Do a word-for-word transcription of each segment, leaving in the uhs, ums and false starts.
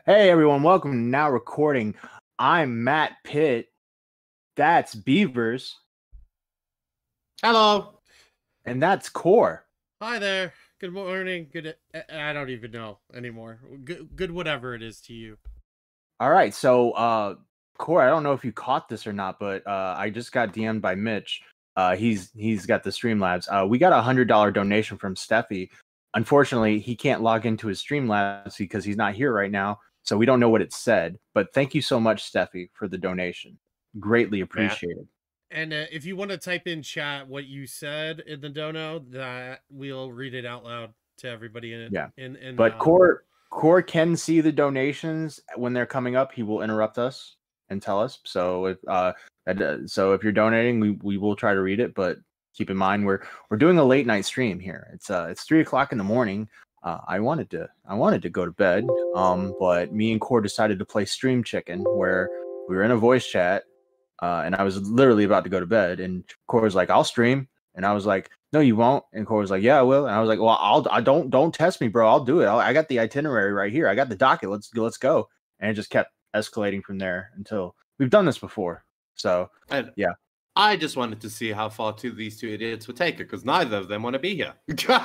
Hey everyone, welcome to Now Recording. I'm Matt Pitt. That's Beavers. Hello. And that's Core. Hi there. Good morning. Good. I don't even know anymore. Good, good whatever it is to you. All right, so uh, Core, I don't know if you caught this or not, but uh, I just got D M'd by Mitch. Uh, he's he's got the Streamlabs. Uh, we got a hundred dollar donation from Steffi. Unfortunately, he can't log into his Streamlabs because he's not here right now. So we don't know what it said, but thank you so much, Steffi, for the donation. Greatly appreciated. And uh, if you want to type in chat what you said in the dono, that we'll read it out loud to everybody. In yeah. In, in, but uh, Core Core can see the donations when they're coming up. He will interrupt us and tell us. So if uh, so if you're donating, we we will try to read it. But keep in mind we're we're doing a late night stream here. It's uh it's three o'clock in the morning. Uh, I wanted to I wanted to go to bed, um, but me and Core decided to play Stream Chicken, where we were in a voice chat, uh, and I was literally about to go to bed, and Core was like, "I'll stream," and I was like, "No, you won't," and Core was like, "Yeah, I will," and I was like, "Well, I'll I don't don't test me, bro. I'll do it. I'll, I got the itinerary right here. I got the docket. Let's let's go," and it just kept escalating from there until we've done this before. So and yeah. I just wanted to see how far two these two idiots would take it, because neither of them want to be here.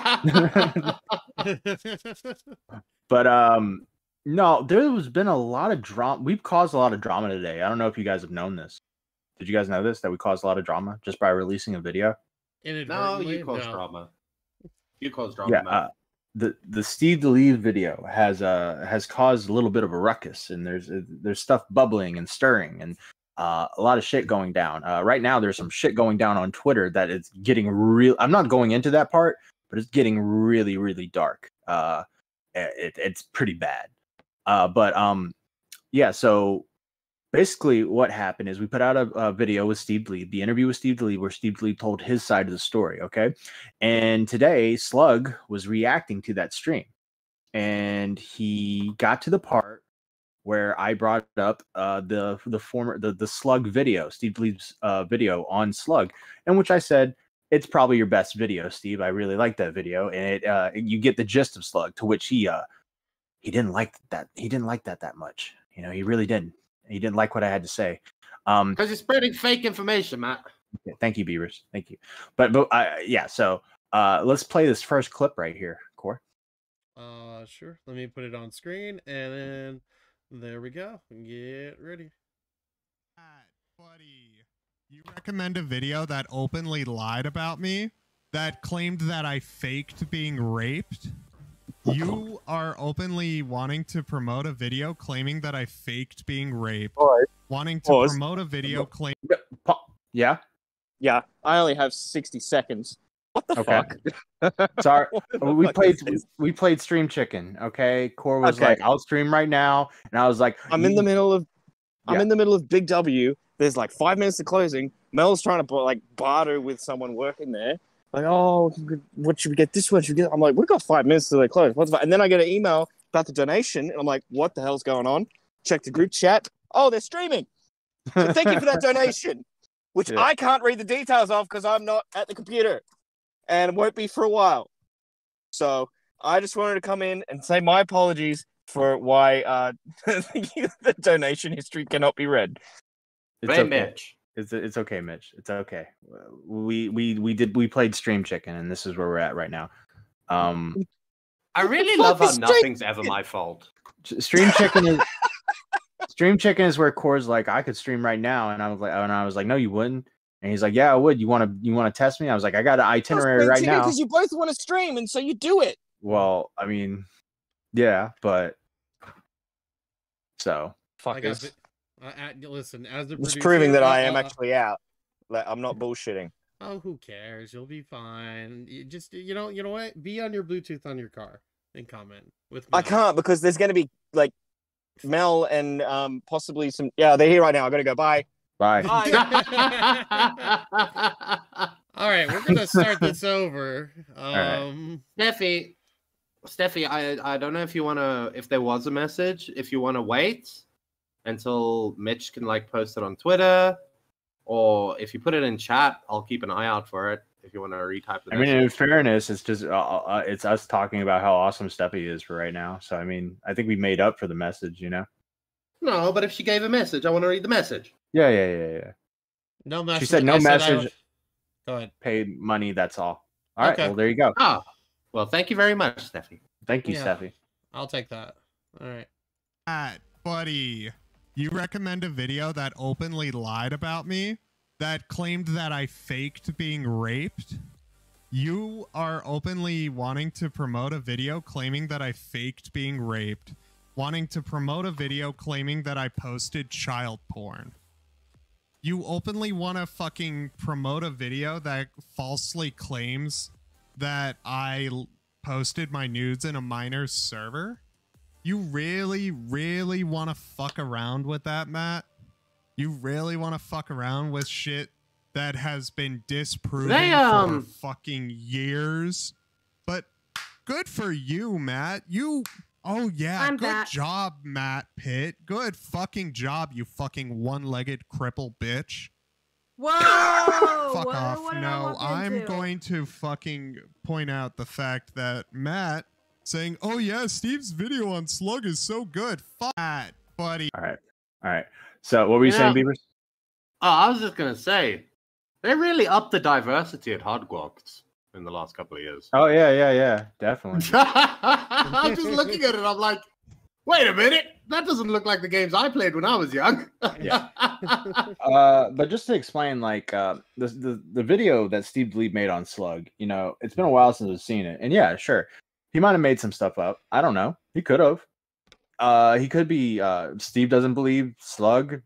But um, no, there's been a lot of drama. We've caused a lot of drama today. I don't know if you guys have known this. Did you guys know this? That we caused a lot of drama just by releasing a video? No, you caused no. drama. You caused drama. Yeah. Uh, the the Steve the Lead video has uh has caused a little bit of a ruckus, and there's there's stuff bubbling and stirring, and uh, a lot of shit going down. Uh, right now, there's some shit going down on Twitter that is getting real. I'm not going into that part, but it's getting really, really dark. Uh, it, it's pretty bad. Uh, but um, yeah. So basically, what happened is we put out a, a video with Steve Lee, the interview with Steve Lee, where Steve Lee told his side of the story. Okay, and today Slug was reacting to that stream, and he got to the part where I brought up uh, the the former the the Slug video, Steve Lee's uh, video on Slug, in which I said it's probably your best video, Steve. I really like that video, and it uh, you get the gist of Slug. To which he uh, he didn't like that. He didn't like that that much. You know, he really didn't. He didn't like what I had to say. Um, because you're spreading fake information, Matt. Yeah, thank you, Beavers. Thank you. But but uh, yeah. So uh, let's play this first clip right here, Core. Uh, sure. Let me put it on screen, and then. There we go. Get ready. Buddy, you recommend a video that openly lied about me, that claimed that I faked being raped? You are openly wanting to promote a video claiming that I faked being raped, Right. wanting to Pause. promote a video claim. Yeah. Yeah, I only have sixty seconds. What the Okay. fuck? Sorry, we fuck played is this? we played Stream Chicken. Okay, Core was Okay. like, "I'll stream right now," and I was like, I'm in the middle of I'm Yeah. in the middle of Big W. There's like five minutes to closing. Mel's trying to like barter with someone working there. Like, oh, what should we get this one? Should we get? I'm like, we've got five minutes till they close. What's that? And then I get an email about the donation, and I'm like, what the hell's going on? Check the group chat. Oh, they're streaming. So thank you for that donation, which Yeah. I can't read the details of because I'm not at the computer, and won't be for a while. So I just wanted to come in and say my apologies for why uh, the donation history cannot be read. It's Blame okay. Mitch. It's it's okay, Mitch. It's okay. We we we did we played Stream Chicken, and this is where we're at right now. Um, I really Fuck love how is Stream nothing's ever my fault. Stream Chicken is Stream Chicken is where Core's like, I could stream right now, and I was like, and I was like, no, you wouldn't. And he's like, yeah, I would. You want to you want to test me? I was like, I got an itinerary right now. Because you both want to stream, and so you do it. Well, I mean, yeah, but so Fuck I got this. vi- uh, uh, listen, as a It's producer, proving that uh, I am uh, actually out. Like, I'm not bullshitting. Oh, who cares? You'll be fine. You just you know you know what? Be on your Bluetooth on your car and comment with. I Mel. can't because there's going to be like Mel and um possibly some. Yeah, they're here right now. I got to go. Bye. bye. All right, we're gonna start this over. right. Um, Steffi, Steffi, I I don't know if you wanna if there was a message, if you wanna wait until Mitch can like post it on Twitter, or if you put it in chat, I'll keep an eye out for it. if you want to retype the I mean, message. in fairness, it's just uh, uh, it's us talking about how awesome Steffi is for right now. So I mean, I think we made up for the message, you know. No, but if she gave a message, I want to read the message. Yeah, yeah, yeah, yeah. No message. She said no I said I message. would- Go ahead. Paid money. That's all. All right. Okay. Well, there you go. Ah, well, thank you very much, Steffi. Thank you, Yeah. Steffi. I'll take that. All right. Matt, buddy, you recommend a video that openly lied about me, that claimed that I faked being raped? You are openly wanting to promote a video claiming that I faked being raped, wanting to promote a video claiming that I posted child porn. You openly want to fucking promote a video that falsely claims that I l- posted my nudes in a minor's server? You really, really want to fuck around with that, Matt? You really want to fuck around with shit that has been disproven They, um... for fucking years? But good for you, Matt. You... Oh, yeah. I'm Good back. job, Matt Pitt. Good fucking job, you fucking one-legged cripple bitch. Whoa! Fuck what, off. what did I No, walk I'm into? going to fucking point out the fact that Matt saying, oh yeah, Steve's video on Slug is so good. Fuck that, buddy. All right. All right. So what were you Yeah. saying, Beavers? Oh, I was just gonna say, they really upped the diversity at Hardguards in the last couple of years. Oh yeah, yeah, yeah. Definitely. I'm just looking at it. I'm like, wait a minute, that doesn't look like the games I played when I was young. Yeah. Uh, but just to explain, like uh, the, the the video that Steve Lee made on Slug, you know, it's been a while since I've seen it, and yeah, sure, he might have made some stuff up. I don't know. He could have. Uh, he could be. Uh, Steve doesn't believe Slug,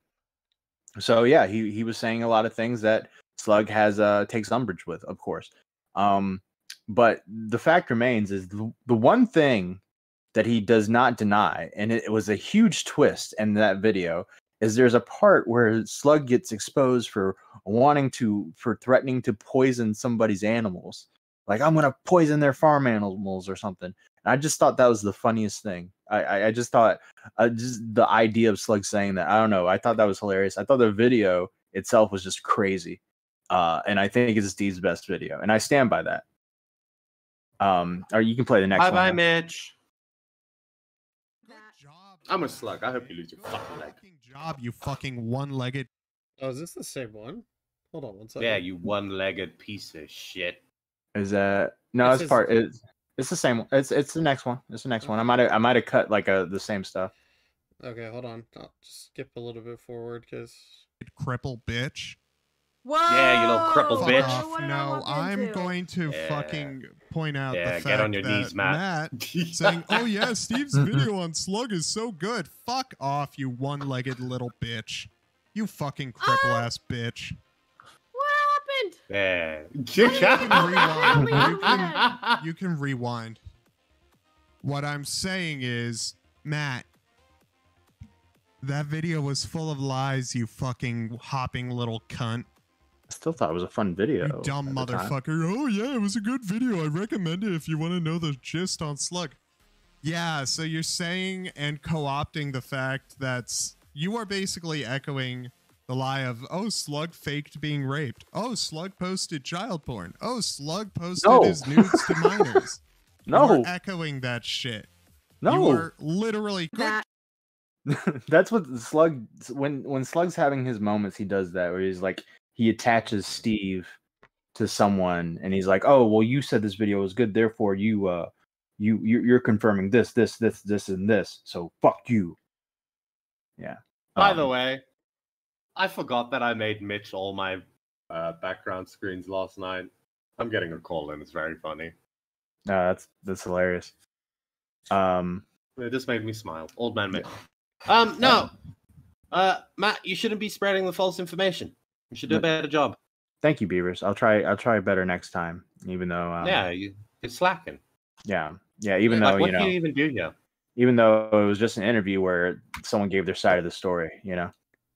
so yeah, he he was saying a lot of things that Slug has uh takes umbrage with, of course. Um, but the fact remains is the, the one thing that he does not deny, and it, it was a huge twist in that video, is there's a part where Slug gets exposed for wanting to, for threatening to poison somebody's animals. Like, I'm going to poison their farm animals or something. And I just thought that was the funniest thing. I, I, I just thought, uh, just the idea of Slug saying that, I don't know. I thought that was hilarious. I thought the video itself was just crazy. Uh, and I think it's Steve's best video. And I stand by that. Um, or you can play the next Bye one. bye, now. Mitch. Good job. I'm a slug. I hope you lose your fucking leg. Fucking job, you fucking one-legged. Oh, is this the same one? Hold on one second. Yeah, you one-legged piece of shit. Is that no? This It's is- part. It's it's the same one. It's it's the next one. It's the next one. I might have I might have cut like a the same stuff. Okay, hold on. I'll just skip a little bit forward because Cripple bitch. Whoa! Yeah, you little crippled Fuck bitch. off. What did I No, walk I'm into? going to Yeah. fucking point out Yeah, the get fact on your that knees, Matt. saying, oh yeah, Steve's video on Slug is so good. Fuck off, you one-legged little bitch. You fucking cripple ass bitch. What happened? Yeah. You can rewind. We You can, had- you can rewind. What I'm saying is, Matt, that video was full of lies, you fucking hopping little cunt. I still thought it was a fun video. You dumb at the time. motherfucker. Oh, yeah, it was a good video. I recommend it if you want to know the gist on Slug. Yeah, so you're saying and co-opting the fact that you are basically echoing the lie of, oh, Slug faked being raped. Oh, Slug posted child porn. Oh, Slug posted No. his nudes to minors. No, You're echoing that shit. You no. are literally... That That's what Slug when when Slug's having his moments, he does that where he's like he attaches Steve to someone and he's like, "Oh, well, you said this video was good, therefore you uh you you- you're confirming this, this, this, this, and this. So fuck you." Yeah. By Um, the way, I forgot that I made Mitch all my uh, background screens last night. I'm getting a call and it's very funny. no, that's that's hilarious. Um, It just made me smile. Old man Mitch. Um, no. Uh, Matt, you shouldn't be spreading the false information. You should do a No. better job. thank you, Beavers. I'll try. I'll try better next time. Even though, um, yeah, you, you're slacking. yeah, yeah. Even like, though what you know, do you even do here? even though it was just an interview where someone gave their side of the story. You know.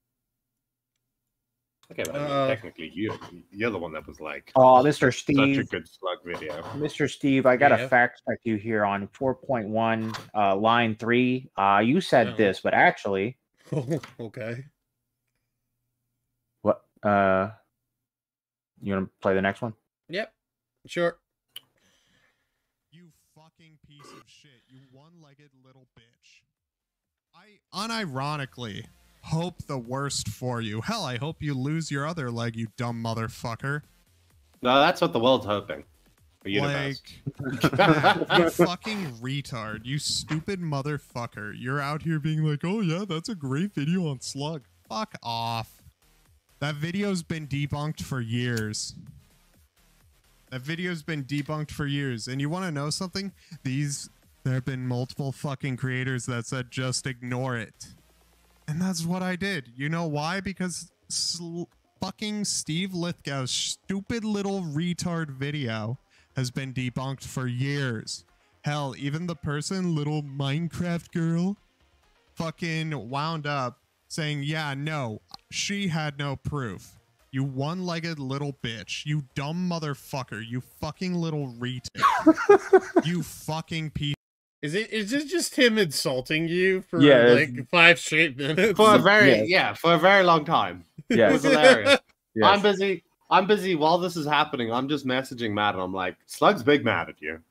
Okay, but I mean, Uh, technically, you, you're the one that was like, Oh, Mister such a Steve. good slug video. Mister Steve, I got to Yeah. fact check you here on four point one, uh, line three. Uh, you said No. this, but actually, okay. what? Uh, you want to play the next one? Yep. Sure. You fucking piece of shit. You one-legged little bitch. I unironically hope the worst for you. Hell, I hope you lose your other leg, you dumb motherfucker. No, that's what the world's hoping. The universe. Like, Matt, you fucking retard. You stupid motherfucker. You're out here being like, oh yeah, that's a great video on Slug. Fuck off. That video's been debunked for years. That video's been debunked for years. And you want to know something? These, there have been multiple fucking creators that said just ignore it. And that's what I did. You know why? Because sl fucking Steve Lithgow's stupid little retard video has been debunked for years. Hell, even the person, little Minecraft girl, fucking wound up saying, yeah, no, she had no proof. You one-legged little bitch. You dumb motherfucker. You fucking little retard. You fucking piece. Is it is it just him insulting you for Yeah, like five straight minutes? For a very Yes. yeah, for a very long time. Yes. It was hilarious. Yes. I'm busy. I'm busy while this is happening. I'm just messaging Matt, and I'm like, "Slug's big mad at you."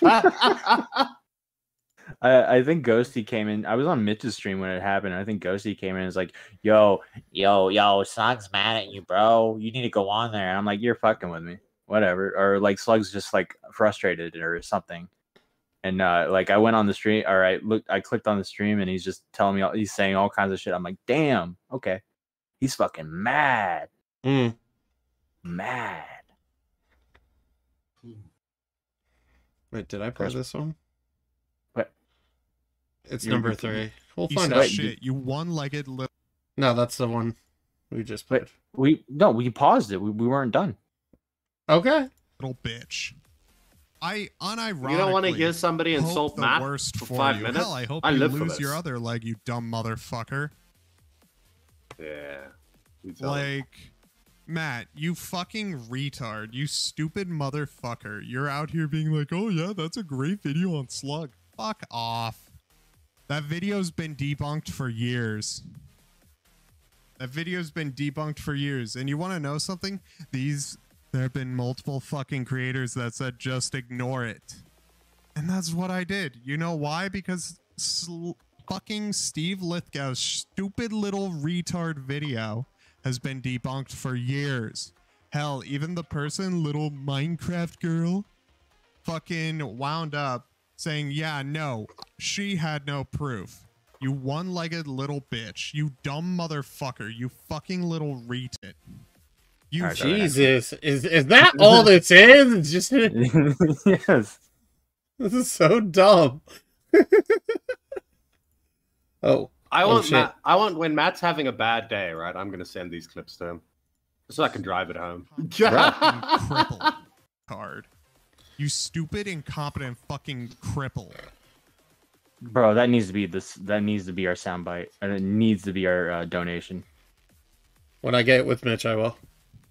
I, I think Ghosty came in. I was on Mitch's stream when it happened. And I think Ghosty came in and was like, yo, yo, yo, Slug's mad at you, bro. You need to go on there. And I'm like, you're fucking with me. Whatever. Or like Slug's just like frustrated or something. And uh, like I went on the stream. All right, look, I clicked on the stream and he's just telling me, all, he's saying all kinds of shit. I'm like, damn, okay. He's fucking mad. Mm. Mad. Wait, did I play this one? What? It's You- number you- three. We'll Piece find of out. shit. You one-legged little. No, that's the one we just played. Wait, we no, we paused it. We, we weren't done. Okay. Little bitch. I unironically. You don't want to hear somebody hope insult the Matt worst for for five you. minutes? Hell, I hope I you live for lose this. your other leg, you dumb motherfucker. Yeah. We tell him. Like, Matt, you fucking retard. You stupid motherfucker. You're out here being like, oh yeah, that's a great video on Slug. Fuck off. That video's been debunked for years. That video's been debunked for years. And you want to know something? These, there have been multiple fucking creators that said just ignore it. And that's what I did. You know why? Because sl fucking Steve Lithgow's stupid little retard video has been debunked for years. Hell, even the person, little Minecraft girl, fucking wound up saying, yeah, no, she had no proof. You one-legged little bitch. You dumb motherfucker. You fucking little retard. You All right, go ahead. Jesus, is is that all this is? It's just Yes. this is so dumb. Oh, I Oh, want shit. Matt. I want when Matt's having a bad day, right? I'm gonna send these clips to him so I can drive it home. fucking cripple card. You stupid, incompetent fucking cripple. Bro, that needs to be this. That needs to be our soundbite, and it needs to be our uh, donation. when I get it with Mitch, I will.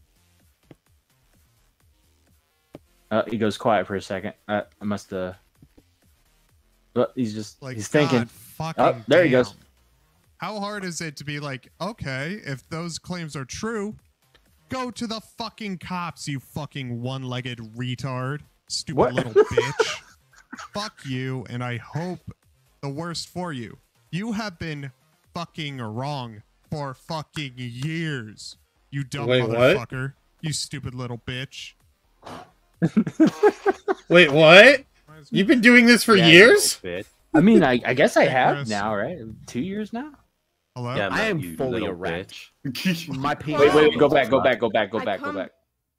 Uh, he goes quiet for a second. Uh, I must uh. But he's just Like, he's thinking. God fucking Oh, there he damn. goes. How hard is it to be like, okay, if those claims are true, go to the fucking cops, you fucking one-legged retard. Stupid What? little bitch. Fuck you, and I hope the worst for you. You have been fucking wrong for fucking years. You dumb Wait, what? motherfucker. You stupid little bitch. Wait, what? You've been doing this for Yeah, you years? little bitch. I mean, I, I guess I Hey, have Chris. now, right? Two years now. Hello? Yeah, I Matt, am you fully little erect. bitch. My penis. Wait, wait, go back, go back, go back, go I back, go come- back.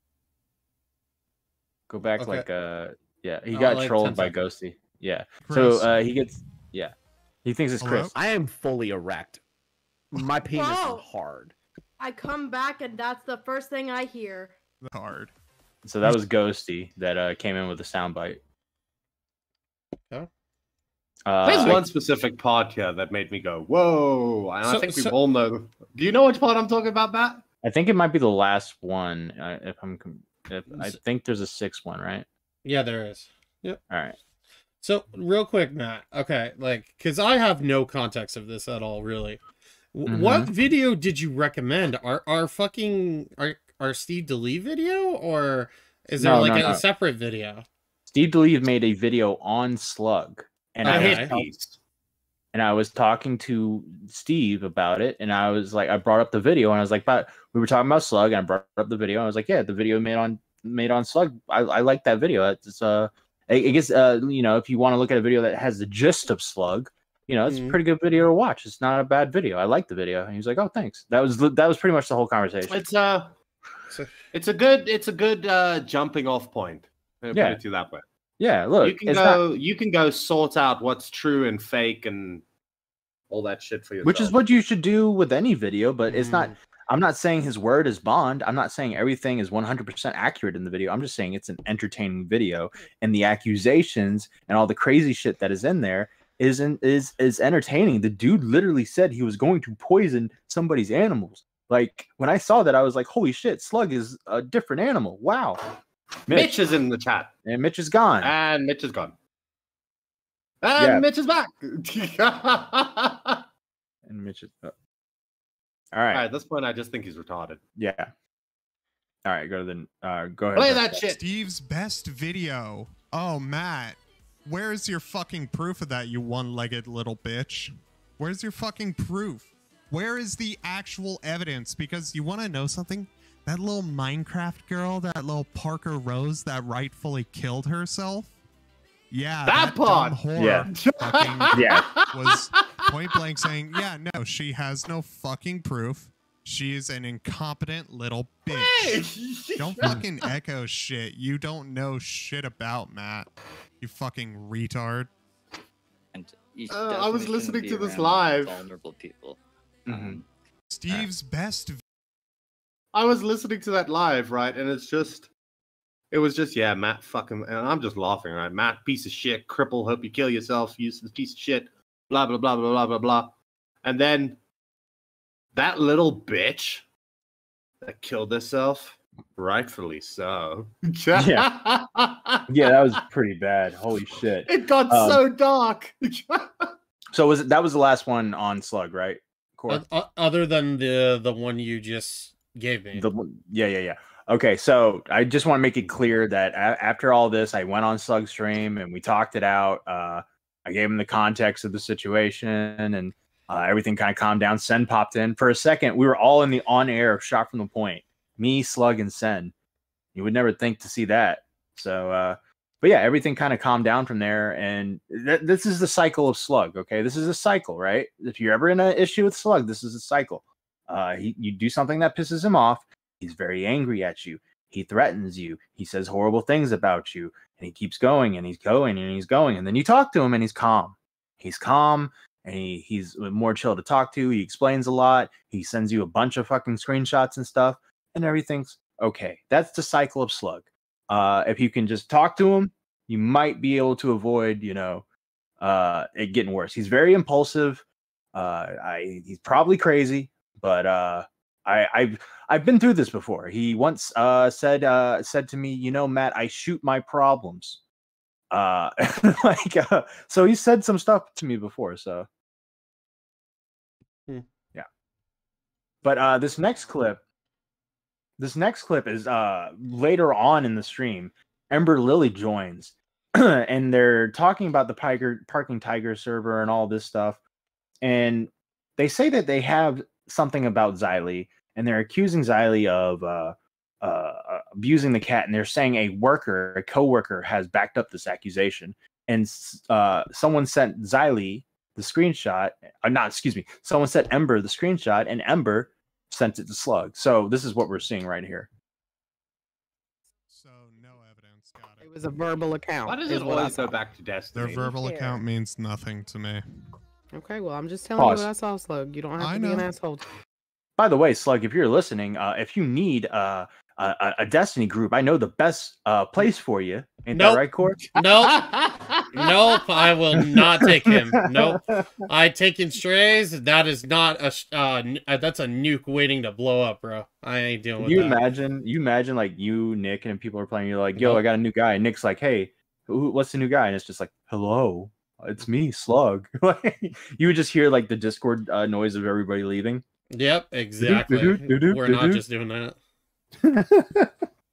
Go back Okay. like uh, yeah. He Oh, got like trolled ten by seconds. Ghosty. Yeah. Chris. So uh, he gets yeah. He thinks it's Hello? Chris. I am fully erect. My penis Whoa. is hard. I come back and that's the first thing I hear. Hard. So that was Ghosty that uh, came in with a soundbite. Okay. Uh, There's I- one specific part here that made me go, "Whoa!" And So- I think we so- all know. Do you know which part I'm talking about, Matt? I think it might be the last one. Uh, if I'm, com- if, I S- think there's a sixth one, right? Yeah, there is. All right. So, real quick, Matt. Okay, like, because I have no context of this at all, really. W- Mhm. What video did you recommend? Our our fucking our our Steve DeLee video or Is there No, like no, a no. separate video? Steve DeLeve made a video on Slug, and A I Okay. hit was, piece. and I was talking to Steve about it, and I was like, I brought up the video, and I was like, but we were talking about Slug, and I brought up the video, and I was like, yeah, the video made on made on Slug. I, I like that video. It's uh, I, I guess uh, you know, if you want to look at a video that has the gist of Slug, you know, it's Mhm. a pretty good video to watch. It's not a bad video. I like the video. And he was like, oh, thanks. That was that was pretty much the whole conversation. It's uh So- it's a good it's a good uh jumping off point. I'll Yeah. Put it to you that way. Yeah, look, you can it's go not, you can go sort out what's true and fake and all that shit for yourself. which is what you should do with any video, but it's not. Mm. I'm not saying his word is bond. I'm not saying everything is one hundred percent accurate in the video. I'm just saying it's an entertaining video, and the accusations and all the crazy shit that is in there is in, is is entertaining. The dude literally said he was going to poison somebody's animals. Like when I saw that, I was like, "Holy shit! Slug is a different animal." Wow. Mitch, Mitch, is in the chat. and Mitch is gone. And Mitch is gone. And Yeah. Mitch is back. and Mitch is. Uh, all right. At this point, I just think he's retarded. Yeah. All right. Go to the. Uh, go ahead. Play Brett. that shit. Steve's best video. Oh, Matt, where's your fucking proof of that, you one-legged little bitch? Where's your fucking proof? Where is the actual evidence? Because you want to know something? That little Minecraft girl, that little Parker Rose that rightfully killed herself? Yeah, That dumb part! whore Yeah. fucking Yeah. was point blank saying, yeah, no, she has no fucking proof. She's an incompetent little bitch. Don't fucking echo shit you don't know shit about, Matt. You fucking retard. And you Uh, I definitely was shouldn't listening be to this around live. Vulnerable people. Mhm. Um, Steve's best I was listening to that live, right? And it's just, it was just, yeah, Matt fucking, and I'm just laughing, right? Matt, piece of shit, cripple, hope you kill yourself, useless piece of shit, blah, blah, blah, blah, blah, blah, blah. And then that little bitch that killed herself, rightfully so. Yeah. Yeah, that was pretty bad. Holy shit. It got Um, so dark. So was it, that was the last one on Slug, right? Cor? O- o- Other than the the one you just gave me. The one- yeah, yeah, yeah. Okay, so I just want to make it clear that a- after all this, I went on Slug stream and we talked it out. Uh, I gave him the context of the situation, and uh, everything kind of calmed down. Sen popped in for a second. We were all in the on air shot from the point. Me, Slug, and Sen. You would never think to see that. So, uh, but yeah, everything kind of calmed down from there. And th- this is the cycle of Slug. Okay, this is a cycle, right? If you're ever in an issue with Slug, this is a cycle. Uh, he, you do something that pisses him off. He's very angry at you. He threatens you. He says horrible things about you. And he keeps going and he's going and he's going. And then you talk to him and he's calm. He's calm and he, he's more chill to talk to. He explains a lot. He sends you a bunch of fucking screenshots and stuff. And everything's okay. That's the cycle of Slug. Uh, if you can just talk to him, you might be able to avoid, you know, uh, it getting worse. He's very impulsive. Uh, I, he's probably crazy. But uh, I, I've I've been through this before. He once uh, said uh, said to me, you know, Matt, I shoot my problems. Uh, like uh, so, he said some stuff to me before. So Hmm. yeah. But uh, this next clip, this next clip is uh, later on in the stream. Ember Lily joins, and they're talking about the Piker, Parking Tiger server and all this stuff, and they say that they have something about Xylee, and they're accusing Xylee of uh, uh, abusing the cat, and they're saying a worker, a co-worker, has backed up this accusation, and uh, someone sent Xylee the screenshot, uh, not excuse me, someone sent Ember the screenshot, and Ember sent it to Slug. So this is what we're seeing right here. So no evidence. Got It it. was a verbal account. Why does is it what I always go saw. back to Destiny? Their verbal care. account means nothing to me. Okay, well, I'm just telling Pause. you what I saw, Slug. You don't have I to be an know. asshole. By the way, Slug, if you're listening, uh, if you need uh, a, a Destiny group, I know the best uh, place for you. Ain't Nope. that right, Core? Nope. Nope. I will not take him. Nope. I taking strays. That is not a. sh- Uh, n- uh, that's a nuke waiting to blow up, bro. I ain't dealing with You that. imagine, you imagine like you, Nick, and people are playing. You're like, yo, Nope. I got a new guy. And Nick's like, hey, who, what's the new guy? And it's just like, hello, it's me, Slug. Like, you would just hear like the Discord uh, noise of everybody leaving. Yep, exactly. do-do, do-do, We're not do-do. just doing that.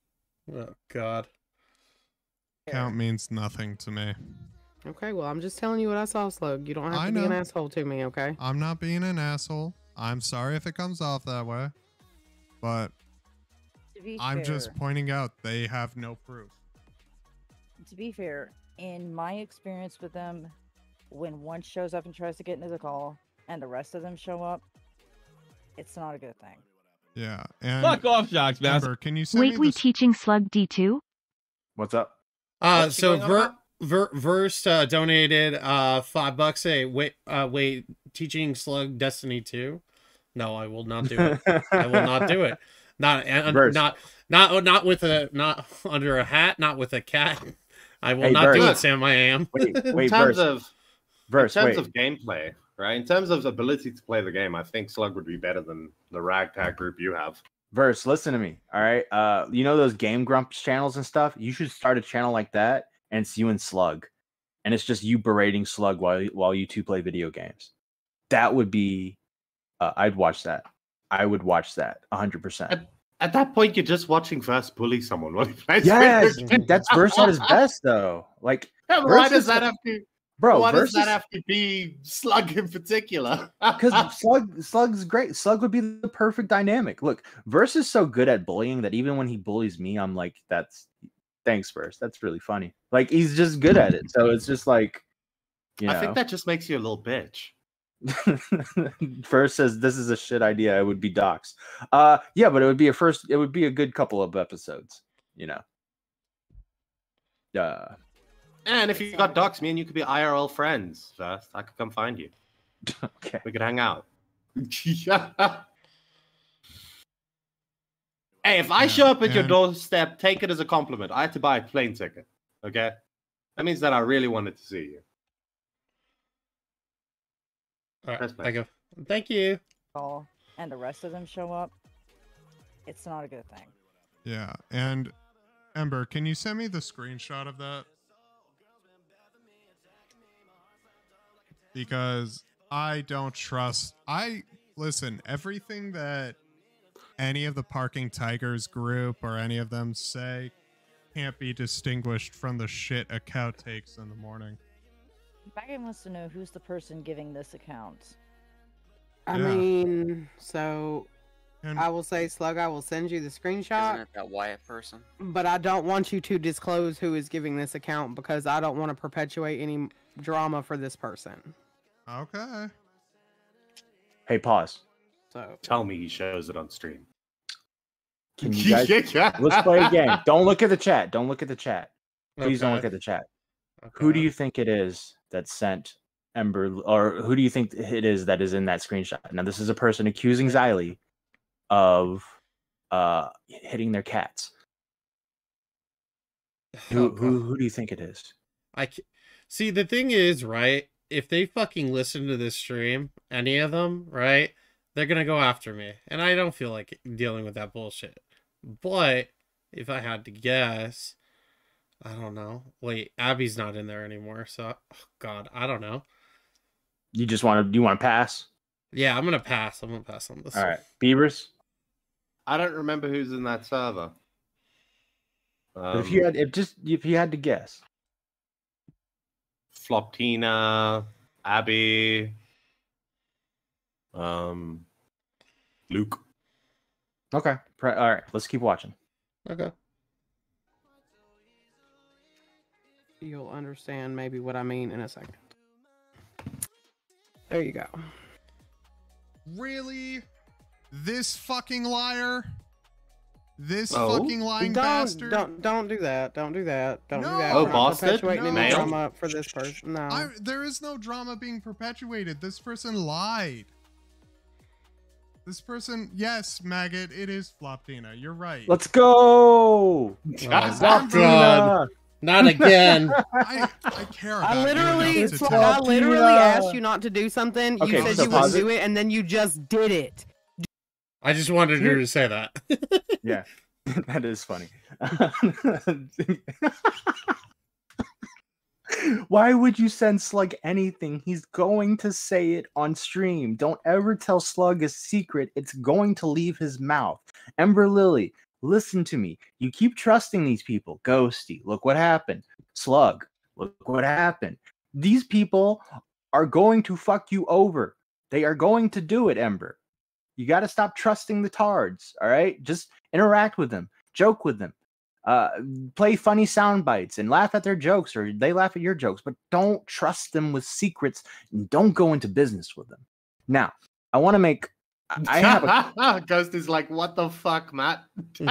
Oh God. Count means nothing to me. Okay, well, I'm just telling you what I saw, Slug. You don't have I to be an know. asshole to me, okay? I'm not being an asshole. I'm sorry if it comes off that way. But To be I'm fair, just pointing out they have no proof. to be fair, in my experience with them, when one shows up and tries to get into the call and the rest of them show up, it's not a good thing. Yeah. And Fuck off, Jocks, man. Ember, can you send Wait, me we this? teaching Slug D two? What's up? Uh, What's she so going on Ver, about? Ver, Verst uh, donated uh five bucks. A wait, uh, wait, teaching Slug Destiny two. No, I will not do it. I will not do it. Not, and Verst. not, not, not with a, not under a hat, not with a cat. I will Hey, not do Verst. it, Sam. I am. Wait, In wait, terms verse, of verse, in terms wait. of gameplay, right? In terms of ability to play the game, I think Slug would be better than the ragtag group you have. Verse, listen to me. All right. Uh, you know those Game Grumps channels and stuff? You should start a channel like that, and it's you and Slug. And it's just you berating Slug while while you two play video games. That would be uh, I'd watch that. I would watch that one hundred percent. At, at that point, you're just watching Verse bully someone while he plays Yes, video games. that's Verse at his best though. Like Yeah, but why Verse does is- that have to bro, why Verse does that is- have to be Slug in particular? Because Slug, Slug's great. Slug would be the perfect dynamic. Look, Verse is so good at bullying that even when he bullies me, I'm like, "That's thanks, Verse. That's really funny." Like he's just good at it. So it's just like, you know. I think that just makes you a little bitch. Verse says this is a shit idea. It would be docs. Uh, yeah, but it would be a first. It would be a good couple of episodes. You know. Uh, And if you got docs, me and you could be I R L friends. Verse, I could come find you. okay. We could hang out. Hey, if I show up at your and- doorstep, take it as a compliment. I had to buy a plane ticket. Okay? That means that I really wanted to see you. All right, That's fine. I go. Thank you. Call and the rest of them show up, it's not a good thing. Yeah. And Ember, can you send me the screenshot of that? Because I don't trust. I listen, everything that any of the Parking Tigers group or any of them say can't be distinguished from the shit a cow takes in the morning. Megan wants to know who's the person giving this account. I Yeah. mean, so And I will say, Slug, I will send you the screenshot, Isn't it that Wyatt person? but I don't want you to disclose who is giving this account because I don't want to perpetuate any drama for this person. okay. Hey, pause. So Tell me he shows it on stream. Can you guys? Yeah. Let's play a game. Don't look at the chat. Don't look at the chat. Please don't Okay. look at the chat. Okay. Who do you think it is that sent Ember, or who do you think it is that is in that screenshot? Now, this is a person accusing Xylee of uh, hitting their cats. Who, Oh, who, God. who do you think it is? I ca- see. The thing is, right? If they fucking listen to this stream, any of them, right? They're gonna go after me, and I don't feel like dealing with that bullshit. But if I had to guess, I don't know. Wait, Abby's not in there anymore, so oh God, I don't know. You just want to? Do you want to pass? Yeah, I'm gonna pass. I'm gonna pass on this. All one. right, Beavers. I don't remember who's in that server. Um, if you had, if just if you had to guess, Floptina, Abby, um, Luke. okay. Pre- all right, let's keep watching. Okay. you'll understand maybe what I mean in a second. There you go. Really? This fucking liar? This Oh? fucking lying Don't, bastard? don't, don't do that. Don't do that. Don't do No. that. Oh, We're not Boston? perpetuating any No. drama for this person. No. I, there is no drama being perpetuated. This person lied. This person, yes, maggot, it is Floptina. You're right. Let's go. Oh, Floptina. God. Not again. I, I care about I you literally, enough to Slug, tell- I literally Floptina. asked you not to do something. You Okay, said so you wouldn't pause it. do it, and then you just did it. I just wanted her to say that. Yeah, that is funny. Why would you send Slug anything? He's going to say it on stream. Don't ever tell Slug a secret. It's going to leave his mouth. Ember Lily, listen to me. You keep trusting these people. Ghosty, look what happened. Slug, look what happened. These people are going to fuck you over. They are going to do it, Ember. You got to stop trusting the tards, all right? Just interact with them, joke with them, uh, play funny sound bites and laugh at their jokes, or they laugh at your jokes, but don't trust them with secrets and don't go into business with them. Now, I want to make... I have a... Ghost is like, what the fuck, Matt?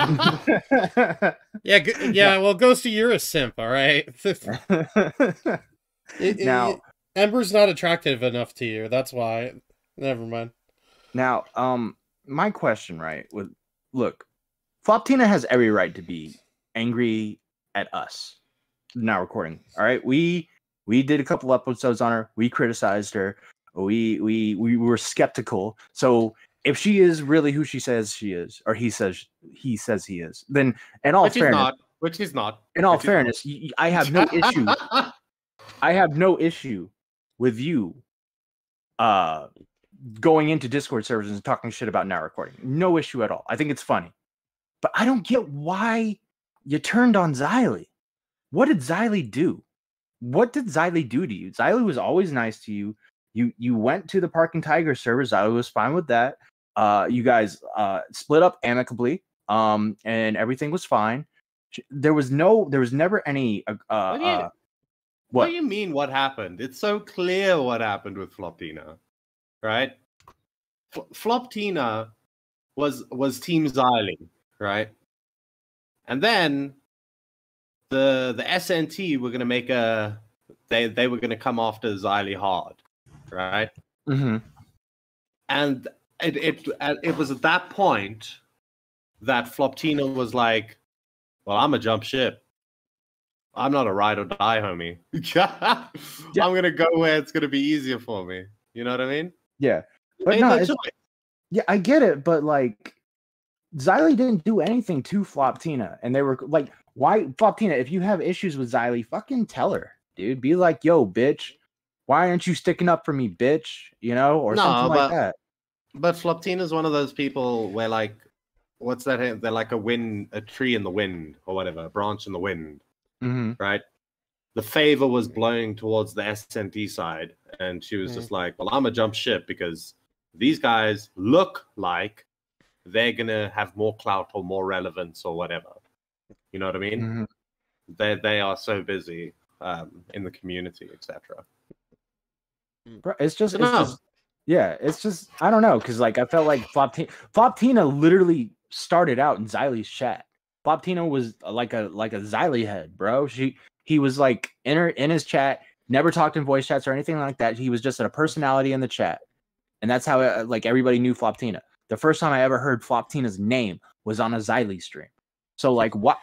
yeah, g- yeah, well, Ghosty, you're a simp, all right? it, it, now, it, Ember's not attractive enough to you, that's why. Never mind. Now, um, my question, right, with look, Floptina has every right to be angry at us now recording. All right, we we did a couple episodes on her. We criticized her. We we we were skeptical. So if she is really who she says she is, or he says he says he is, then in all which fairness, is not, which is not. In all which fairness, y- I have no issue. I have no issue with you. Uh. Going into Discord servers and talking shit about now recording. No issue at all. I think it's funny. But I don't get why you turned on Xylee. What did Xylee do? What did Xylee do to you? Xylee was always nice to you. You you went to the Parking Tiger server. Xylee was fine with that. Uh, you guys uh, split up amicably, um, and everything was fine. There was no, there was never any. Uh, what, do you, uh, what? what do you mean? What happened? It's so clear what happened with Floptina. Right, F- Floptina was was Team Xylee, right? And then the the S N T were gonna make a they they were gonna come after Xylee hard, right? Mm-hmm. And it it it was at that point that Floptina was like, "Well, I'm a jump ship. I'm not a ride or die, homie. yeah. I'm gonna go where it's gonna be easier for me." You know what I mean? Yeah, but no, it's, yeah, I get it, but like, Xylee didn't do anything to Floptina, and they were like, "Why, Floptina? If you have issues with Xylee, fucking tell her, dude. Be like, yo, bitch, why aren't you sticking up for me, bitch? You know, or no, something but, like that." But Floptina is one of those people where, like, what's that? They're like a wind, a tree in the wind, or whatever, a branch in the wind, mm-hmm. right? The favor was blowing towards the S N T side, and she was mm. just like, well, I'm a jump ship because these guys look like they're gonna have more clout or more relevance or whatever. You know what I mean? Mm-hmm. They they are so busy um, in the community, et cetera. It's just, it's just, yeah, it's just, I don't know, because like I felt like Floptina, Floptina literally started out in Xylee's chat. Floptina was like a like a Xylee head, bro. She. He was like in her in his chat, never talked in voice chats or anything like that. He was just a personality in the chat, and that's how uh, like everybody knew Floptina. The first time I ever heard Floptina's name was on a Xylee stream. So like what,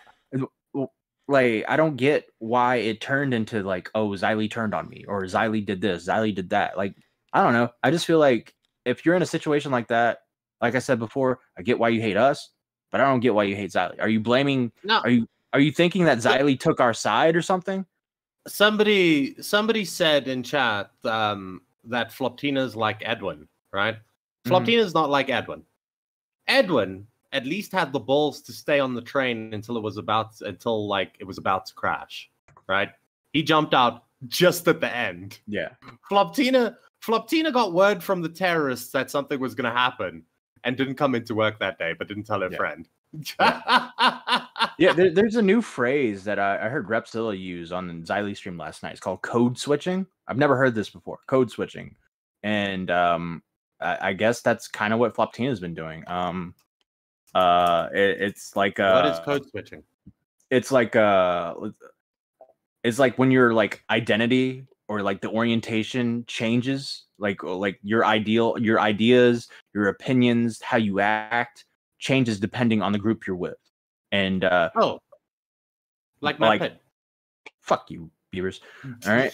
like I don't get why it turned into like, oh, Xylee turned on me, or Xylee did this, Xylee did that. Like I don't know. I just feel like if you're in a situation like that, like I said before, I get why you hate us, but I don't get why you hate Xylee. Are you blaming? No. Are you? Are you thinking that Xylee took our side or something? Somebody somebody said in chat um, that Floptina's like Edwin, right? Mm-hmm. Floptina's not like Edwin. Edwin at least had the balls to stay on the train until it was about until like it was about to crash, right? He jumped out just at the end. Yeah. Floptina Floptina got word from the terrorists that something was going to happen and didn't come into work that day, but didn't tell her yeah. friend. Yeah, yeah there, there's a new phrase that I, I heard Repzilla use on the Xylee stream last night. It's called code switching. I've never heard this before. Code switching, and um, I, I guess that's kind of what Floptina's been doing. Um, uh, it, it's like uh, what is code switching? It's like uh, it's like when your like identity or like the orientation changes, like like your ideal, your ideas, your opinions, how you act changes depending on the group you're with. And uh oh, like my like Pitt. Fuck you, Beavers. All right.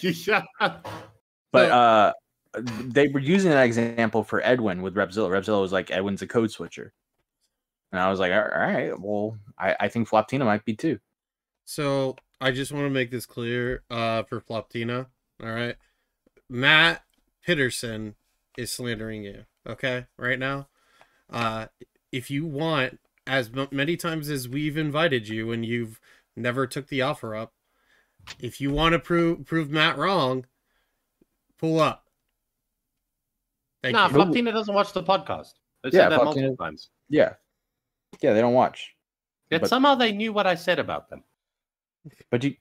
But uh they were using that example for Edwin with Repzilla. Repzilla was like, Edwin's a code switcher. And I was like, all right, well, I, I think Floptina might be too. So I just want to make this clear uh for Floptina. All right. Matt Pitterson is slandering you, okay, right now. Uh if you want as m- many times as we've invited you and you've never took the offer up, if you want to prove prove Matt wrong, pull up. Thank Nah, you. Floptina doesn't watch the podcast. They Yeah, said that Floptina- multiple times. Yeah, yeah, they don't watch. Yet But- somehow they knew what I said about them. But you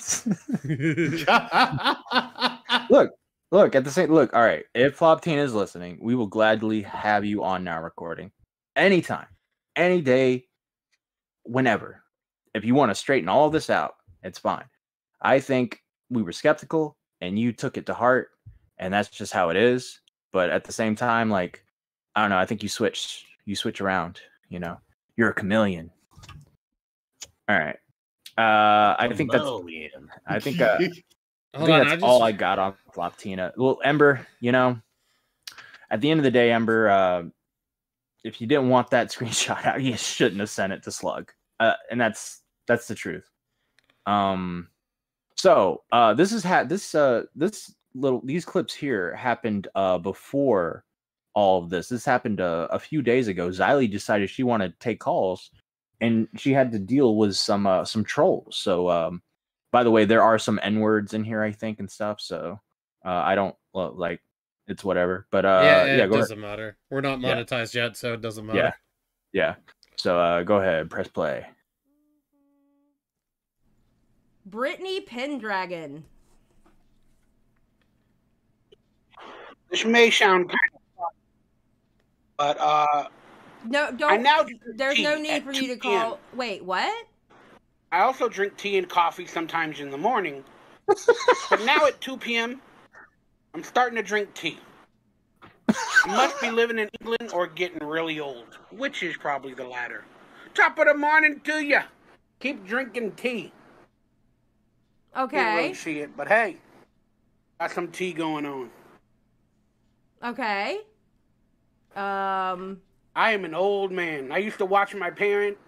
look, look at the same look. All right, if Floptina is listening, we will gladly have you on now recording anytime, any day, whenever. If you want to straighten all of this out, it's fine. I think we were skeptical and you took it to heart, and that's just how it is. But at the same time, like, I don't know, I think you switch you switch around, you know. You're a chameleon. All right. Uh I think that's Chameleon. I think uh I Hold think on, that's I just- all I got on Floptina. Well, Ember, you know, at the end of the day, Ember, uh, if you didn't want that screenshot out, you shouldn't have sent it to Slug. Uh, and that's that's the truth. Um, so uh, this is ha- this uh this little these clips here happened uh before all of this. This happened uh, a few days ago. Xylee decided she wanted to take calls, and she had to deal with some uh, some trolls. So um. By the way, there are some N words in here, I think, and stuff. So uh, I don't well, like it's whatever. But uh, yeah, yeah, it go doesn't matter. We're not Yeah. monetized yet, so it doesn't ahead. Yeah, matter. yeah. So uh, go ahead, press play. Brittany Pendragon. This may sound kind of fun, but uh, No, I don't. now drink There's tea no need at for two you to p m call. Wait, what? I also drink tea and coffee sometimes in the morning, but now at two p m, I'm starting to drink tea. I must be living in England or getting really old, which is probably the latter. Top of the morning to ya. Keep drinking tea. Can't really Okay. see it, but hey, got some tea going on. Okay. Um. I am an old man. I used to watch my parents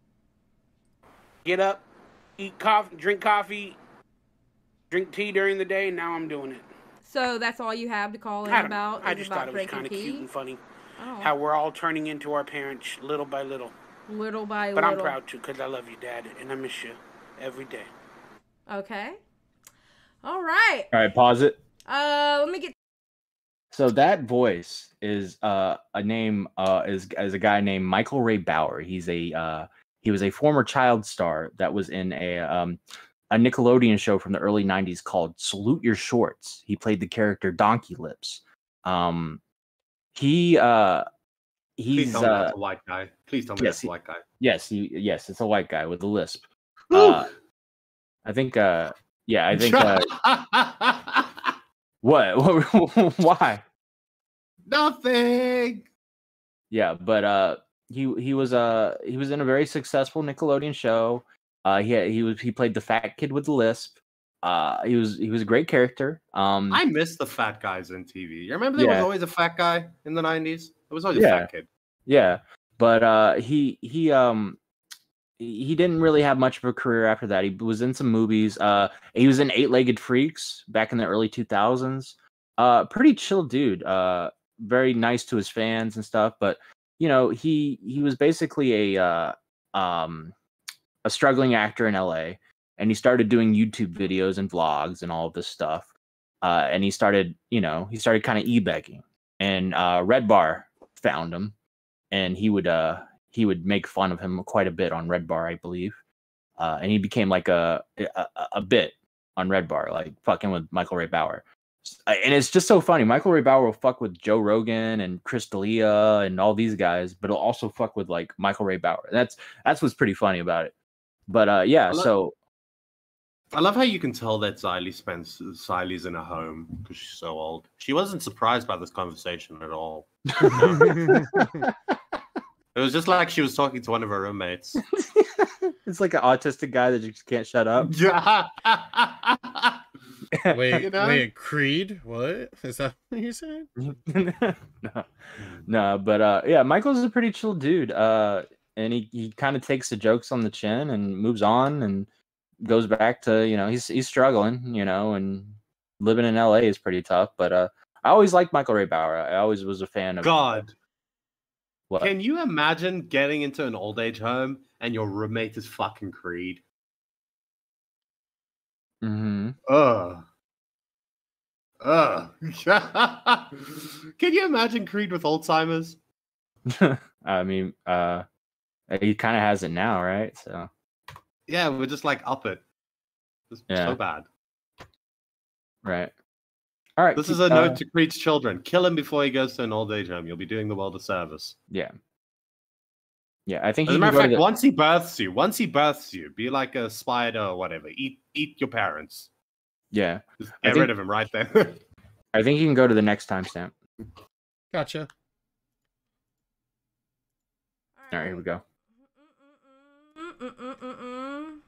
get up, eat coffee, drink coffee, drink tea during the day, and now I'm doing it. So that's all you have to call in I don't about? know. I is just about thought it was drinking kind of tea? cute and funny Oh. how we're all turning into our parents little by little. Little by But little. I'm proud to because I love you, Dad, and I miss you every day. Okay. All right. All right, pause it. Uh, let me get. So that voice is uh, a name uh, is is a guy named Michael Ray Bauer. He's a uh, he was a former child star that was in a um, a Nickelodeon show from the early nineties called Salute Your Shorts. He played the character Donkey Lips. Um, he uh, Please he's tell me uh, that's a white guy. Please tell me yes, that's he- a white guy. yes, he yes, it's a white guy with a lisp. Uh, I think uh, yeah, I think uh, what why? Nothing. Yeah, but uh, he he was uh he was in a very successful Nickelodeon show. Uh, he he was he played the fat kid with the lisp. Uh, he was he was a great character. Um, I miss the fat guys in T V. You remember there was Yeah. always a fat guy in the nineties? There was always Yeah. a fat kid. yeah, but uh, he he um he he didn't really have much of a career after that. He was in some movies. Uh, he was in Eight Legged Freaks back in the early two thousands. Uh, pretty chill dude. Uh, very nice to his fans and stuff. But you know, he he was basically a uh, um a struggling actor in L A, and he started doing YouTube videos and vlogs and all of this stuff. Uh, and he started, you know, he started kind of e-begging, and uh, Red Bar found him, and he would uh he would make fun of him quite a bit on Red Bar, I believe. Uh, and he became like a, a a bit on Red Bar, like fucking with Michael Ray Bauer. And it's just so funny. Michael Ray Bauer will fuck with Joe Rogan and Chris D'Elia and all these guys, but he'll also fuck with like Michael Ray Bauer. That's that's what's pretty funny about it. But uh, yeah, I love- so I love how you can tell that Xylee spends Xylee's in a home because she's so old. She wasn't surprised by this conversation at all. It was just like she was talking to one of her roommates. it's like an autistic guy that just can't shut up. Yeah. Wait, You know? wait, Creed? What is that? What you're saying? no, no, but uh, yeah, Michael's a pretty chill dude. Uh, and he, he kind of takes the jokes on the chin and moves on and goes back to, you know, he's he's struggling, you know, and living in L A is pretty tough. But uh, I always liked Michael Ray Bauer. I always was a fan of God. What? Can you imagine getting into an old age home and your roommate is fucking Creed? Mm-hmm. Ugh. Ugh. Can you imagine Creed with Alzheimer's? I mean, uh, he kind of has it now, right? So. Yeah, we're just like up it. It's Yeah. so bad. Right. All right. This keep- is a note uh, to Creed's children. Kill him before he goes to an old age home. You'll be doing the world a service. Yeah. Yeah, I think As he a can matter go of to fact, the- once he births you, once he births you, be like a spider or whatever. Eat eat your parents. Yeah. Just I get think- rid of him right there. I think he can go to the next timestamp. Gotcha. All right, here we go. Mm-mm-mm-mm.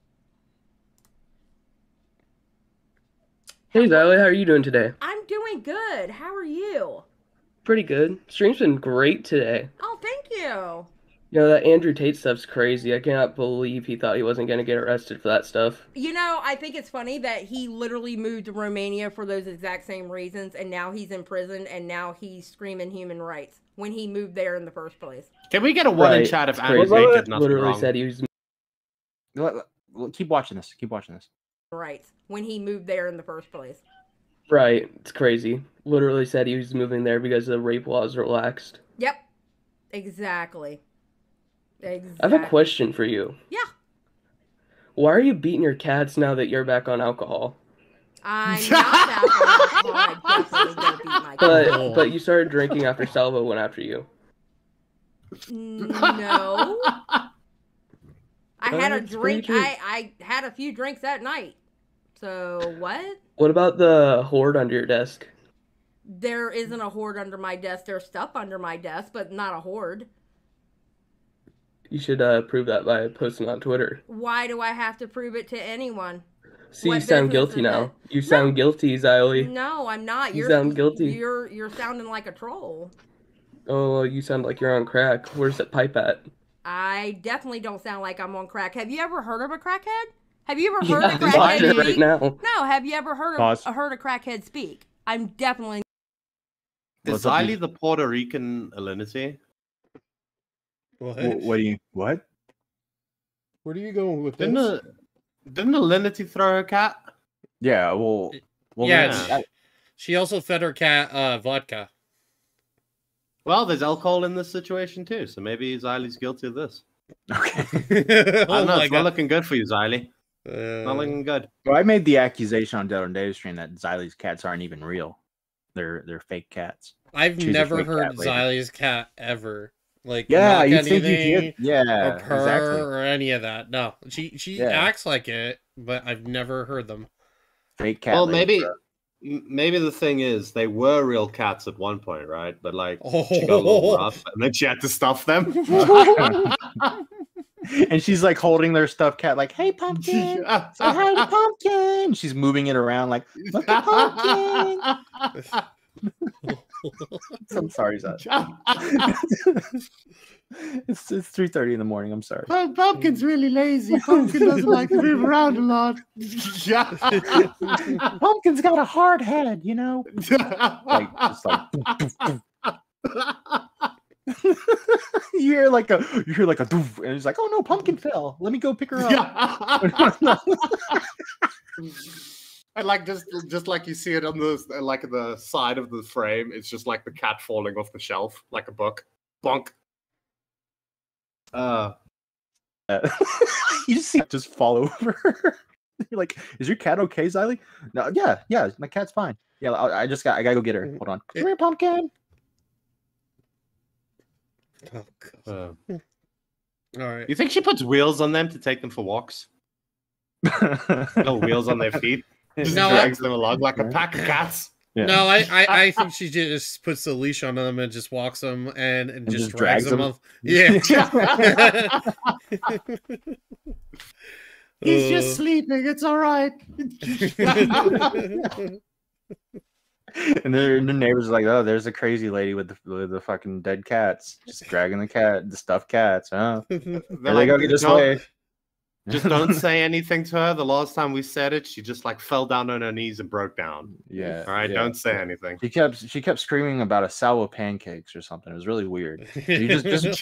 Hey Xylee, how are you doing today? I'm doing good. How are you? Pretty good. Stream's been great today. Oh, thank you. You know, that Andrew Tate stuff's crazy. I cannot believe he thought he wasn't going to get arrested for that stuff. You know, I think it's funny that he literally moved to Romania for those exact same reasons, and now he's in prison, and now he's screaming human rights when he moved there in the first place. Can we get a one in Right. chat if It's Andrew crazy. Tate did nothing Literally wrong? said he was... Let- let- Keep watching this. Keep watching this. Rights when he moved there in the first place. Right, it's crazy. Literally said he was moving there because the rape laws relaxed. Yep. Exactly. Exactly. I have a question for you. Yeah. Why are you beating your cats now that you're back on alcohol? I'm not back on alcohol. I definitely don't beat my But cat. but you started drinking after Salvo went after you. No. I had a That's drink. pretty true. I, I had a few drinks that night. So what? What about the hoard under your desk? There isn't a hoard under my desk. There's stuff under my desk, but not a hoard. You should uh, prove that by posting on Twitter. Why do I have to prove it to anyone? See, What you sound business guilty is now. it? You sound guilty, Xylee. No, I'm not. You You're sound guilty. You're you're sounding like a troll. Oh, you sound like you're on crack. Where's that pipe at? I definitely don't sound like I'm on crack. Have you ever heard of a crackhead? Have you ever heard Yeah, a I'm watching crackhead it right speak? now. No, have you ever heard Pause. of heard a crackhead speak? I'm definitely Is What's up, Xylee you- the Puerto Rican Alinity? What? Wh- What do you what? Where are you going with Didn't this? a, didn't Alinity throw her cat? Yeah. Well. well yeah, then- she, she also fed her cat uh, vodka. Well, there's alcohol in this situation too, so maybe Xylie's guilty of this. Okay. I oh don't know. my It's god. not looking good for you, Xylie. Uh, Not looking good. Well, I made the accusation on Dead on Dave's stream that Xylie's cats aren't even real. They're they're fake cats. I've She's a never fake heard cat lady. Xylie's cat ever. Like Yeah, knock you think you anything did? Yeah, or purr exactly. or any of that. No, she she Yeah. acts like it, but I've never heard them. Fake cat. Well, lady, maybe bro. m- maybe the thing is they were real cats at one point, right? But like she got a little rough, and then she had to stuff them. And she's like holding their stuffed cat, like, "Hey, pumpkin, say hi to pumpkin." She's moving it around, like, "Look at pumpkin." I'm sorry, Zach. it's it's three thirty in the morning. I'm sorry. Pump- Pumpkin's really lazy. Pumpkin doesn't like to move around a lot. Pumpkin's got a hard head, you know. Like, just like. You hear like a you hear like a doof, and it's like, oh no, pumpkin fell. Let me go pick her up. And like just just like you see it on the like the side of the frame, it's just like the cat falling off the shelf, like a book. Bonk. Uh You just see it just fall over. You're like, is your cat okay, Xylee? No, yeah, yeah, my cat's fine. Yeah, I, I just got I gotta go get her. Hold on. Come here, pumpkin. Oh, God. uh, All right. you think she puts wheels on them to take them for walks? Little wheels on their feet. Just No, drags them along like a pack of cats. Yeah. No, I, I, I think she just puts the leash on them and just walks them and, and, just, just drags, drags them them? off. Yeah. He's Uh, just sleeping. It's all right. And their the neighbors are like, oh, there's a crazy lady with the with the fucking dead cats, just dragging the cat, the stuffed cats. Huh? They're There they like, go, get this no, way. Just don't say anything to her. The last time we said it, she just like fell down on her knees and broke down. Yeah. All right, yeah, don't say yeah. anything. She kept she kept screaming about a salvo pancakes or something. It was really weird. You just just.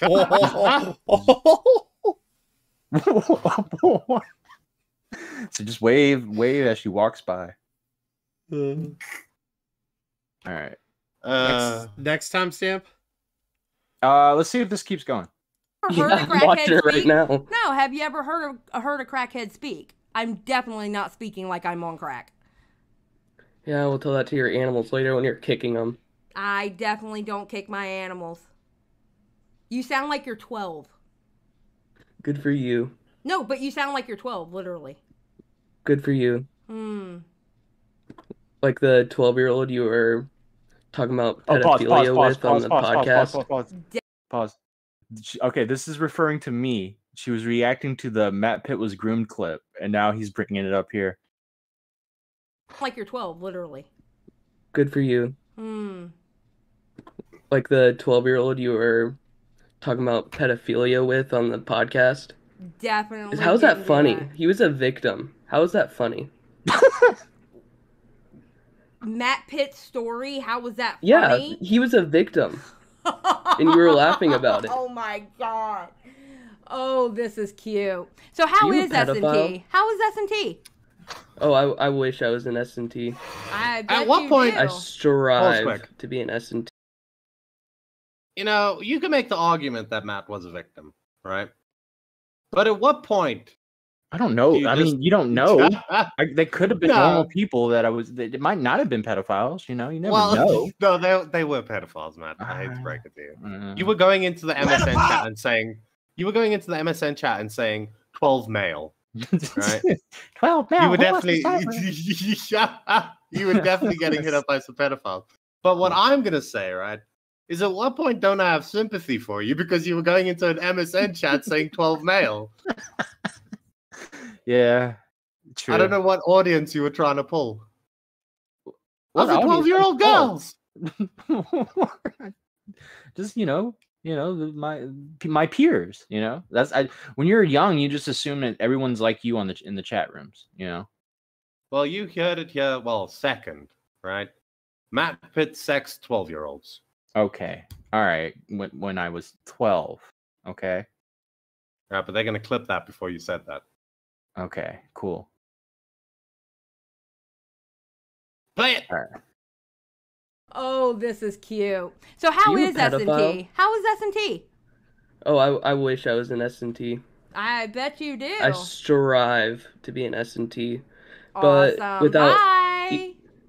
So just wave wave as she walks by. Uh, All right. Uh, next, next time stamp. Uh, let's see if this keeps going. Heard Yeah, a I'm watching crackhead it right speak? now. No, have you ever heard of heard a crackhead speak? I'm definitely not speaking like I'm on crack. Yeah, we'll tell that to your animals later when you're kicking them. I definitely don't kick my animals. You sound like you're twelve. Good for you. No, but you sound like you're twelve, literally. Good for you. Hmm. Like the twelve-year-old you were talking about Oh, pause, pedophilia pause, pause, with pause, on the pause, pause, podcast. pause, pause, pause, pause. She- Okay, this is referring to me. She was reacting to the Matt Pitt was groomed clip, and now he's bringing it up here. Like you're twelve, literally. Good for you. Hmm. Like the twelve-year-old you were talking about pedophilia with on the podcast. Definitely. How's didn't that do funny? that. He was a victim. How is that funny? Matt Pitt's story. How was that Yeah, funny? he was a victim. And you were laughing about it. Oh my god. Oh, this is cute. So how Are you a is S and T? pedophile? How is S and T? Oh, I, I wish I was an S and T. I bet At what you point- do. I strive quick. to be an S and T. you know, you can make the argument that Matt was a victim, right? But at what point? I don't know. You I just- mean, you don't know. I, they could have been No. normal people that I was. They, it might not have been pedophiles. You know, you never Well, know. no, they they were pedophiles, Matt. I hate to break it to you. Mm. You were going into the M S N chat and saying you were going into the M S N chat and saying twelve male, right? Twelve now. you were who wants to definitely cipher? you were definitely getting hit up by some pedophiles. But what I'm gonna say, right, is at what point don't I have sympathy for you because you were going into an M S N chat saying twelve male? Yeah, true. I don't know what audience you were trying to pull. What Other audience? twelve-year-old Oh. girls. Just you know, you know, the- my my peers. You know, that's I. When you're young, you just assume that everyone's like you on the in the chat rooms. You know. Well, you heard it here. Well, second, right? Matt Pitt sex twelve-year-olds. Okay. All right. When when I was twelve. Okay. Right, but they're gonna clip that before you said that. Okay. Cool. Play it. All right. Oh, this is cute. So how You a is S and T? pedophile? How is S and T? Oh, I, I wish I was an S and T. I bet you do. I strive to be an S and T. But awesome. without Bye.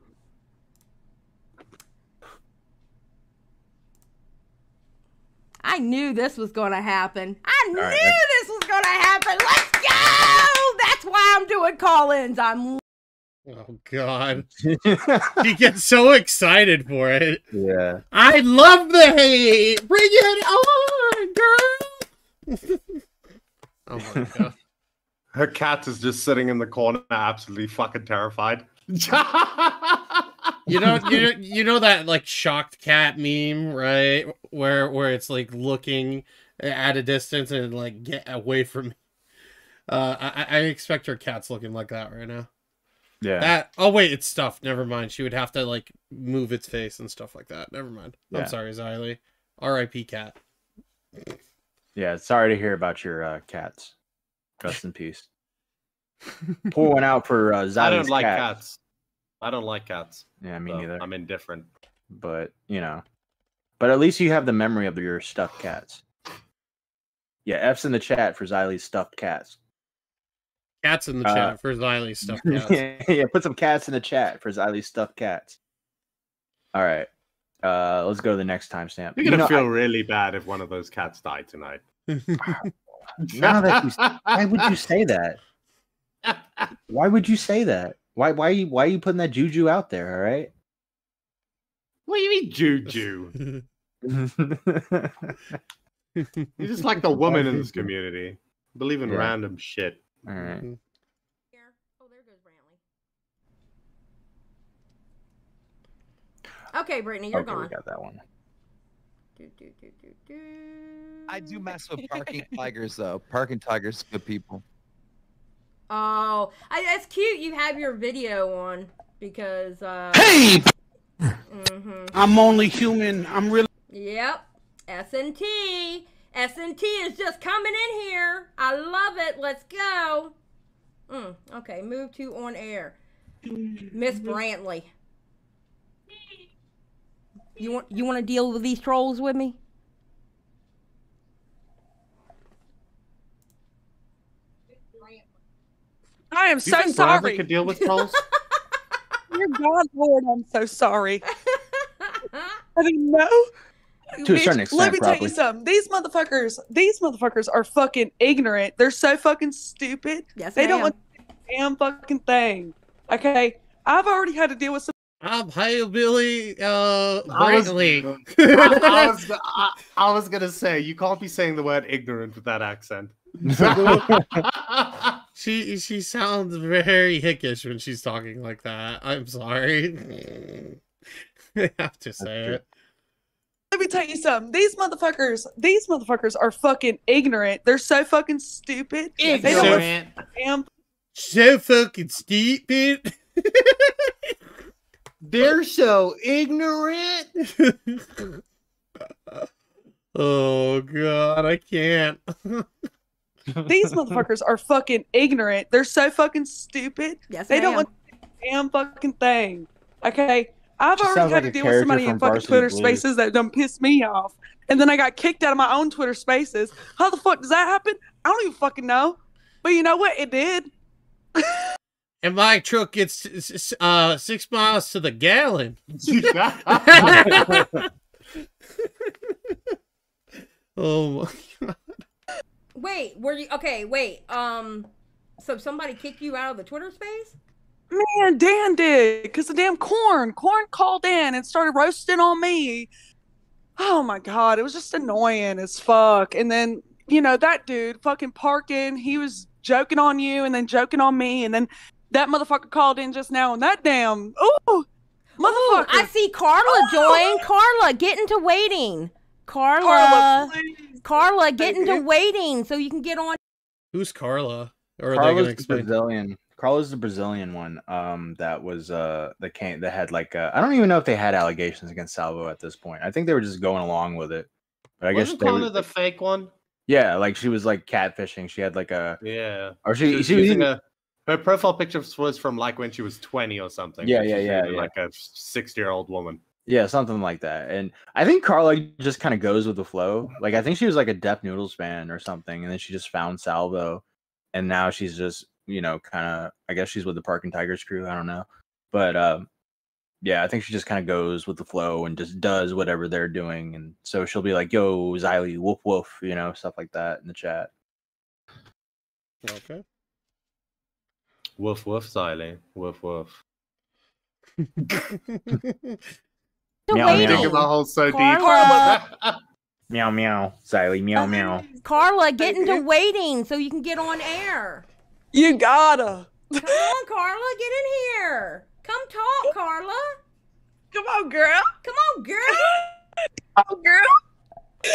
I knew this was going to happen. I knew right, this was going to happen. Let's go. That's why I'm doing call-ins. I'm Oh god. She gets so excited for it. Yeah. I love the hate. Bring it on, girl. Oh my god. Her cat is just sitting in the corner, absolutely fucking terrified. You know, you know, you know that like shocked cat meme, right? Where where it's like looking at a distance and like get away from me. Uh, I, I expect her cat's looking like that right now. Yeah. That. Oh wait, it's stuffed. Never mind. She would have to like move its face and stuff like that. Never mind. Yeah. I'm sorry, Xylee. R I P cat. Yeah. Sorry to hear about your uh, cats. Rest in peace. Pour one out for uh, Xylee's I don't like cat. cats. I don't like cats. Yeah, me so neither. I'm indifferent. But you know, but at least you have the memory of your stuffed cats. Yeah, F's in the chat for Xylee's stuffed cats. Cats in the Uh, chat for Xylee stuff. Cats. yeah, yeah, put some cats in the chat for Xylee's stuffed cats. All right, uh, let's go to the next timestamp. You're You gonna know, feel I- really bad if one of those cats died tonight. now that you, why would you say that? Why would you say that? Why why you why are you putting that juju out there? All right. What do you mean, juju? You're just like the woman in this community. Believe in Yeah. random shit. All right. here. Oh, there goes Brantley. Okay, Brittany, you're Okay, we gone. got that one. Do, do, do, do, do. I do mess with parking tigers though. Parking tigers, good people. Oh, I, that's cute. You have your video on because. Uh, Hey! Mm-hmm. I'm only human. I'm really. Yep. S and T. S and T is just coming in here. I love it. Let's go. Mm, okay, move to on air. Miss Brantley. You want you want to deal with these trolls with me? I am Do you so think Bradley sorry. could deal with trolls? Dear God, Lord, I'm so sorry. I didn't know. To a Bitch, certain extent, let me tell probably. you something. These motherfuckers, these motherfuckers are fucking ignorant. They're so fucking stupid. Yes, they don't ma'am. understand a damn fucking thing. Okay, I've already had to deal with some. I'm Hillbilly, uh, I was, Brantley. I, I was, I, I was gonna say you can't be saying the word ignorant with that accent. she she sounds very hickish when she's talking like that. I'm sorry. I have to say it. Let me tell you something. These motherfuckers, these motherfuckers are fucking ignorant. They're so fucking stupid. They don't Ignorant. damn. So fucking stupid. They're so ignorant. Oh god, I can't. These motherfuckers are fucking ignorant. They're so fucking stupid. Yes, they don't ma'am. understand a damn fucking thing. Okay, I've She already sounds had like to a deal with somebody character in from fucking Varsity Twitter Blues. Spaces that done pissed me off, and then I got kicked out of my own Twitter Spaces. How the fuck does that happen? I don't even fucking know. But you know what? It did. And my truck gets uh six miles to the gallon. Oh my god. Wait, were you okay? Wait, um, so somebody kicked you out of the Twitter space? Man, Dan did, because the damn corn. Corn called in and started roasting on me. Oh my god, it was just annoying as fuck. And then, you know, that dude fucking parking, he was joking on you and then joking on me. And then that motherfucker called in just now and that damn, ooh, motherfucker. Ooh, I see Carla join. Carla, get into waiting. Carla, Carla, Carla, get Baby. into waiting so you can get on. Who's Carla? Or are they Carla's gonna the explain? Brazilian. Carla's the Brazilian one. Um, that was uh that came that had like uh, I don't even know if they had allegations against Salvo at this point. I think they were just going along with it. But I guess Wasn't they Carla were, the fake one? yeah, like she was like catfishing. She had like a Yeah. or she was she was using even- a, her profile picture was from like when she was twenty or something. Yeah, but yeah, she's yeah, really yeah. Like a sixty-year-old woman. yeah, something like that. And I think Carla just kind of goes with the flow. Like I think she was like a Deaf Noodles fan or something, and then she just found Salvo, and now she's just you know kind of I guess she's with the Park and Tigers crew. I don't know, but um, yeah, I think she just kind of goes with the flow and just does whatever they're doing, and so she'll be like, "Yo, Xylee, woof woof," you know, stuff like that in the chat. Okay. Woof woof, Xylee. Woof woof. Meow, waiting. meow. Thinking my whole so Carla. deep. Meow meow, Xylee, meow meow. Carla, get into waiting so you can get on air. You gotta. Come on, Carla, get in here. Come talk, Carla. Come on, girl. Come on, girl. Oh, girl.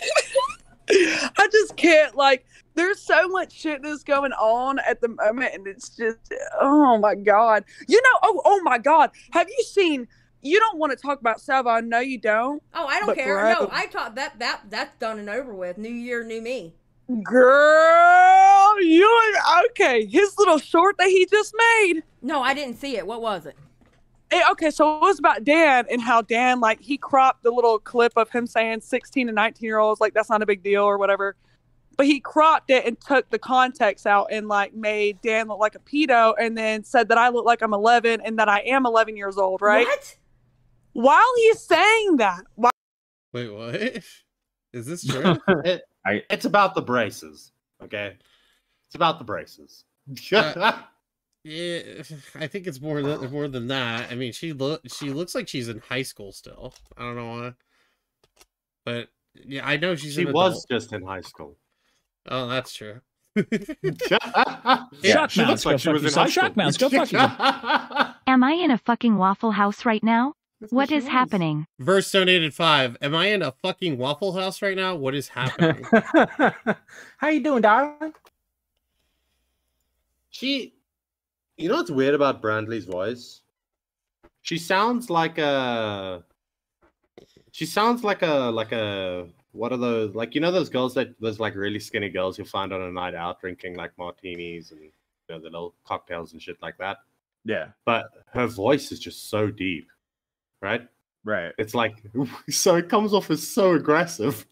I just can't, like, there's so much shit that's going on at the moment, and it's just, oh my god. You know, oh, oh my god. Have you seen, you don't want to talk about Salvo, I know you don't. Oh, I don't But care. bro- No, I taught that that that's done and over with. New year, new me. Girl, you, okay, his little short that he just made. No, I didn't see it. What was it? Eh, okay, so it was about Dan and how Dan, like, he cropped the little clip of him saying sixteen and nineteen year olds, like, that's not a big deal or whatever. But he cropped it and took the context out and, like, made Dan look like a pedo and then said that I look like I'm eleven and that I am eleven years old, right? What? While he's saying that, why- Wait, what? Is this true? It, I- it's about the braces, okay? It's about the braces. Uh, Yeah, I think it's more than more than that. I mean, she look she looks like she's in high school still. I don't know why, but yeah, I know she's she an was adult. just in high school. Oh, that's true. Yeah, she looks like she was in high school. Mouse, go fuck yourself. Am I in a fucking Waffle House right now? What is happening? Verse donated five. Am I in a fucking Waffle House right now? What is happening? How you doing, darling? She, you know what's weird about Brantley's voice? She sounds like a. She sounds like a like a what are those like you know those girls that those like really skinny girls you find on a night out drinking like martinis and you know the little cocktails and shit like that. Yeah. But her voice is just so deep, right? Right. It's like so it comes off as so aggressive.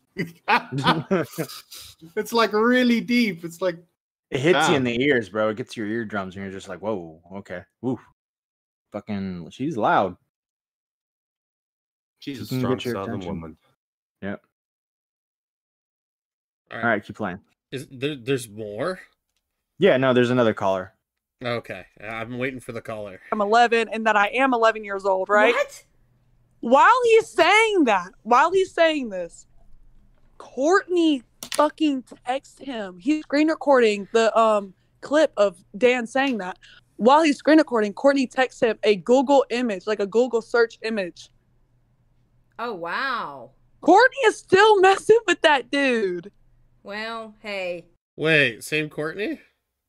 It's like really deep. It's like it hits damn. you in the ears, bro. It gets your eardrums, and you're just like, whoa, okay, woo, fucking, she's loud. She's a She can strong get your Southern attention. woman. Yep. All All right, keep playing. Is there? There's more. Yeah, no, there's another caller. Okay, I'm waiting for the caller. I'm eleven and that I am eleven years old, right? What? While he's saying that, while he's saying this, Courtney fucking texts him. He's screen recording the um clip of Dan saying that. While he's screen recording, Courtney texts him a Google image, like a Google search image. Oh, wow. Courtney is still messing with that dude. Well, hey. Wait, same Courtney?